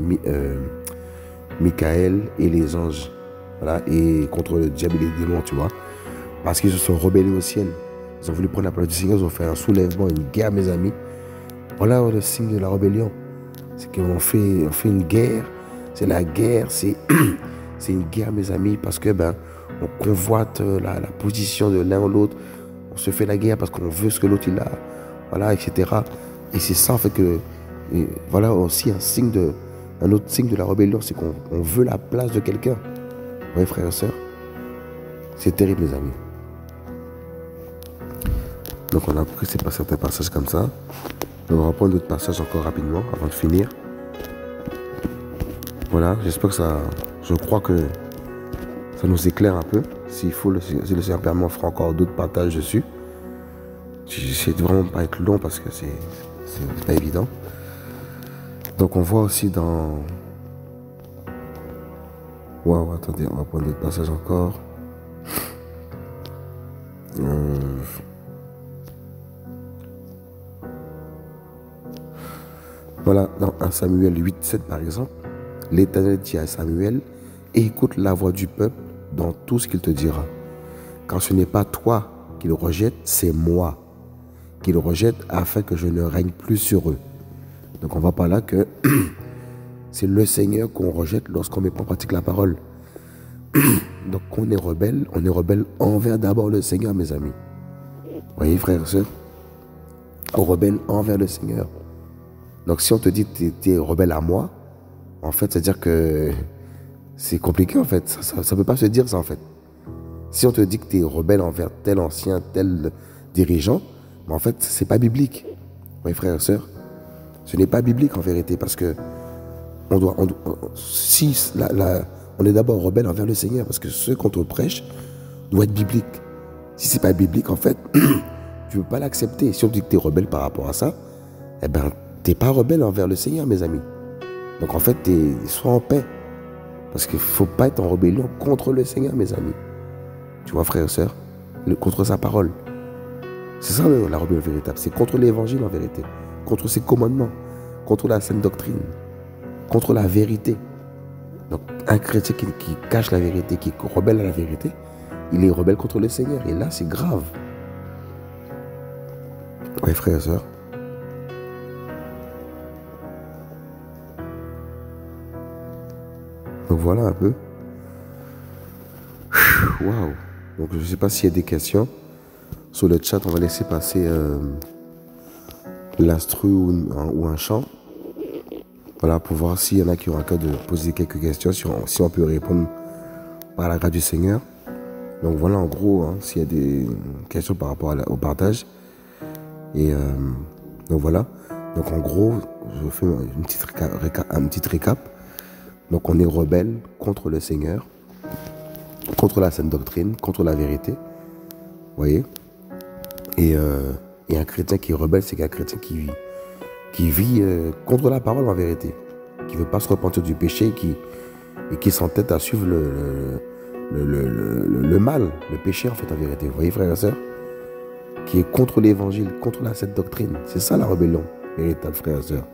Michael et les anges. Voilà, et contre le diable et les démons, tu vois. Parce qu'ils se sont rebellés au ciel. Ils ont voulu prendre la place du Seigneur, ils ont fait un soulèvement, une guerre, mes amis. Voilà le signe de la rébellion. C'est qu'on fait une guerre. C'est la guerre, c'est une guerre, mes amis, parce que on convoite la position de l'un ou l'autre. On se fait la guerre parce qu'on veut ce que l'autre il a, voilà, etc. Et c'est ça, en fait, voilà aussi un autre signe de la rébellion, c'est qu'on veut la place de quelqu'un. Oui, frères et sœurs, c'est terrible, mes amis. Donc on a pris certains passages comme ça. On va reprendre d'autres passages encore rapidement avant de finir. Voilà, j'espère que je crois que ça nous éclaire un peu. Si le Seigneur permet, on fera encore d'autres partages dessus. J'essaie de vraiment pas être long parce que c'est pas évident. Donc on voit aussi dans... Waouh, attendez, on va prendre d'autres passages encore. Voilà, dans 1 Samuel 8, 7 par exemple, l'Éternel dit à Samuel, écoute la voix du peuple dans tout ce qu'il te dira. Car ce n'est pas toi qu'il rejette, c'est moi qu'il rejette afin que je ne règne plus sur eux. Donc on voit par là que c'est le Seigneur qu'on rejette lorsqu'on met en pratique la parole. Donc on est rebelle envers d'abord le Seigneur, mes amis. Vous voyez, frères et sœurs, on rebelle envers le Seigneur. Donc si on te dit que tu es rebelle à moi, en fait, c'est-à-dire que c'est compliqué, en fait. Ça ne peut pas se dire ça, en fait. Si on te dit que tu es rebelle envers tel ancien, tel dirigeant, mais en fait, c'est pas biblique. Oui, frères et sœurs, ce n'est pas biblique en vérité, parce que on est d'abord rebelle envers le Seigneur, parce que ce qu'on te prêche doit être biblique. Si c'est pas biblique, en fait, tu ne peux pas l'accepter. Si on te dit que tu es rebelle par rapport à ça, eh ben, tu n'es pas rebelle envers le Seigneur, mes amis. Donc en fait, sois en paix. Parce qu'il ne faut pas être en rébellion contre le Seigneur, mes amis. Tu vois, frères et sœurs, contre sa parole. C'est ça la rébellion véritable. C'est contre l'évangile en vérité. Contre ses commandements. Contre la saine doctrine. Contre la vérité. Donc un chrétien qui cache la vérité, qui est rebelle à la vérité, il est rebelle contre le Seigneur. Et là, c'est grave. Oui, frères et sœurs. Donc voilà un peu. Waouh. Donc je ne sais pas s'il y a des questions. Sur le chat, on va laisser passer l'instru ou un chant. Voilà, pour voir s'il y en a qui ont un cas de poser quelques questions, si on peut répondre par la grâce du Seigneur. Donc voilà en gros, s'il y a des questions par rapport au partage. Et donc voilà. Donc en gros, je fais un petit récap. Donc on est rebelle contre le Seigneur, contre la sainte doctrine, contre la vérité. Vous voyez? Et un chrétien qui est rebelle, c'est un chrétien qui vit contre la parole en vérité, qui ne veut pas se repentir du péché et qui s'entête à suivre le mal, le péché en fait en vérité. Vous voyez frères et sœurs? Qui est contre l'évangile, contre cette doctrine. C'est ça la rébellion véritable frères et sœurs.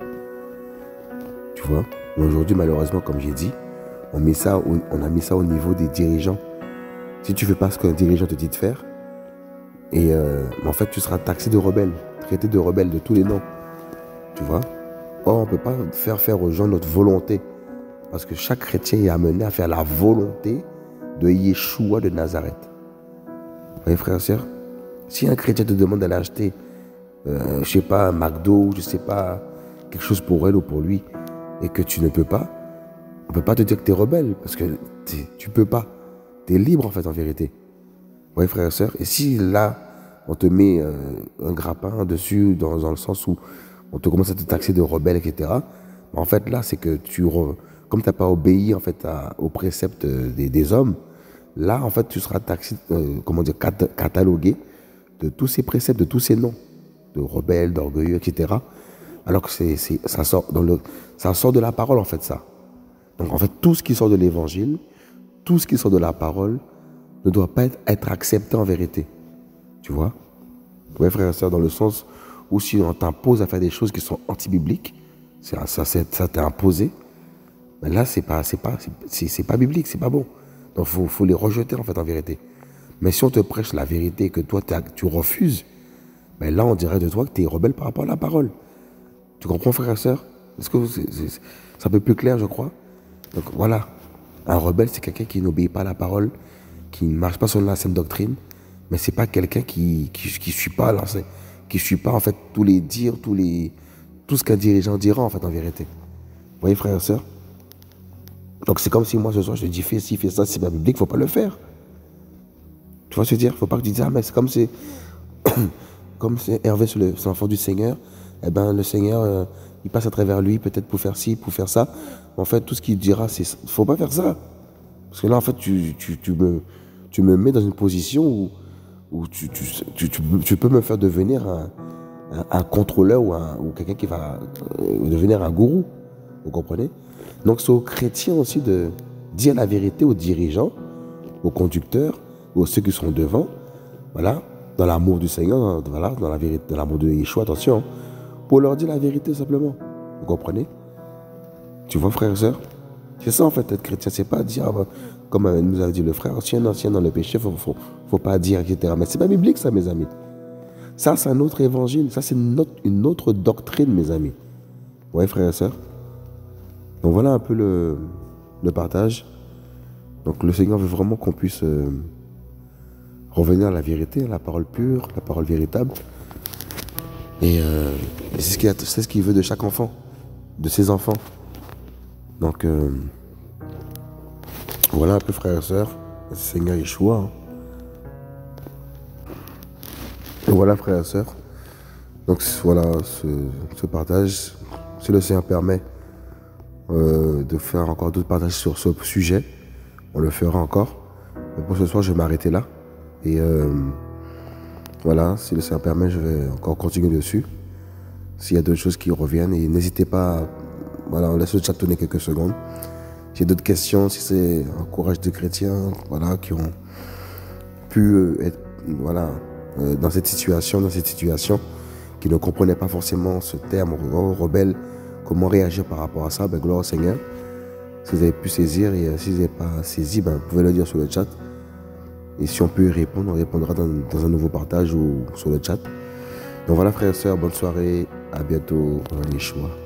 Tu vois? Mais aujourd'hui malheureusement comme j'ai dit, on a mis ça au niveau des dirigeants. Si tu ne fais pas ce qu'un dirigeant te dit de faire, et en fait tu seras taxé de rebelle, traité de rebelle de tous les noms. Tu vois? Or on ne peut pas faire aux gens notre volonté. Parce que chaque chrétien est amené à faire la volonté de Yeshua de Nazareth. Vous voyez frères et sœurs? Si un chrétien te demande d'aller acheter, je ne sais pas, un McDo, je ne sais pas, quelque chose pour elle ou pour lui, et que tu ne peux pas, on ne peut pas te dire que tu es rebelle, parce que tu ne peux pas. Tu es libre en fait en vérité. Vous voyez frères et sœurs? Et si là, on te met un grappin dessus, dans le sens où on te commence à te taxer de rebelle, etc., en fait là, c'est que comme tu n'as pas obéi en fait aux préceptes des hommes, là en fait tu seras taxé, catalogué de tous ces préceptes, de tous ces noms, de rebelles, d'orgueilleux, etc. Alors que ça sort de la parole en fait ça. Donc en fait tout ce qui sort de l'évangile, tout ce qui sort de la parole ne doit pas être accepté en vérité. Tu vois? Oui frères et sœurs, dans le sens où si on t'impose à faire des choses qui sont anti-bibliques, ça t'est imposé, mais là c'est pas biblique, c'est pas bon. Donc faut les rejeter en fait en vérité. Mais si on te prêche la vérité et que toi tu refuses, ben là on dirait de toi que tu es rebelle par rapport à la parole. Tu comprends frère et sœur? Est-ce que c'est un peu plus clair je crois? Donc voilà, un rebelle c'est quelqu'un qui n'obéit pas à la parole, qui ne marche pas selon la sainte doctrine, mais c'est pas quelqu'un qui suit pas qui suit pas en fait tous les dires, tout ce qu'un dirigeant dira en fait en vérité. Vous voyez frère et sœur? Donc c'est comme si moi ce soir je te dis fais ci, fais ça, c'est pas biblique, faut pas le faire. Tu vois ce que je veux dire? Faut pas que tu dises ah mais c'est comme c'est Hervé c'est l'enfant du Seigneur, eh ben le Seigneur il passe à travers lui peut-être pour faire ci, pour faire ça. En fait tout ce qu'il dira c'est faut pas faire ça. Parce que là en fait tu me mets dans une position où tu peux me faire devenir un contrôleur ou quelqu'un qui va devenir un gourou. Vous comprenez? Donc c'est aux chrétiens aussi de dire la vérité aux dirigeants, aux conducteurs, ou à ceux qui sont devant, voilà, dans l'amour du Seigneur, voilà, dans la vérité, dans l'amour de Yeshua, attention, pour leur dire la vérité simplement. Vous comprenez? Tu vois frères et sœurs? C'est ça en fait être chrétien, c'est pas dire, comme nous a dit le frère, si un ancien dans le péché, faut pas dire, etc. Mais c'est pas biblique ça mes amis. Ça c'est un autre évangile, ça c'est une autre doctrine mes amis. Vous voyez frères et sœurs? Donc voilà un peu le partage. Donc le Seigneur veut vraiment qu'on puisse revenir à la vérité, à la parole pure, la parole véritable. Et c'est ce qu'il veut de chaque enfant, de ses enfants. Donc voilà un peu frères et sœurs, le Seigneur Yeshua. Hein. Et voilà frères et sœurs. Donc voilà ce partage. Si le Seigneur permet de faire encore d'autres partages sur ce sujet, on le fera encore. Mais pour ce soir, je vais m'arrêter là. Et voilà, si le Seigneur permet, je vais encore continuer dessus. S'il y a d'autres choses qui reviennent, et n'hésitez pas, voilà, on laisse le chat tourner quelques secondes. S'il y a d'autres questions, si c'est un courage de chrétiens, voilà, qui ont pu être, voilà, dans cette situation, qui ne comprenaient pas forcément ce terme, rebelle, comment réagir par rapport à ça, ben gloire au Seigneur. Si vous avez pu saisir et si vous n'avez pas saisi, ben, vous pouvez le dire sur le chat. Et si on peut y répondre, on répondra dans un nouveau partage ou sur le chat. Donc voilà frères et sœurs, bonne soirée, à bientôt dans les choix.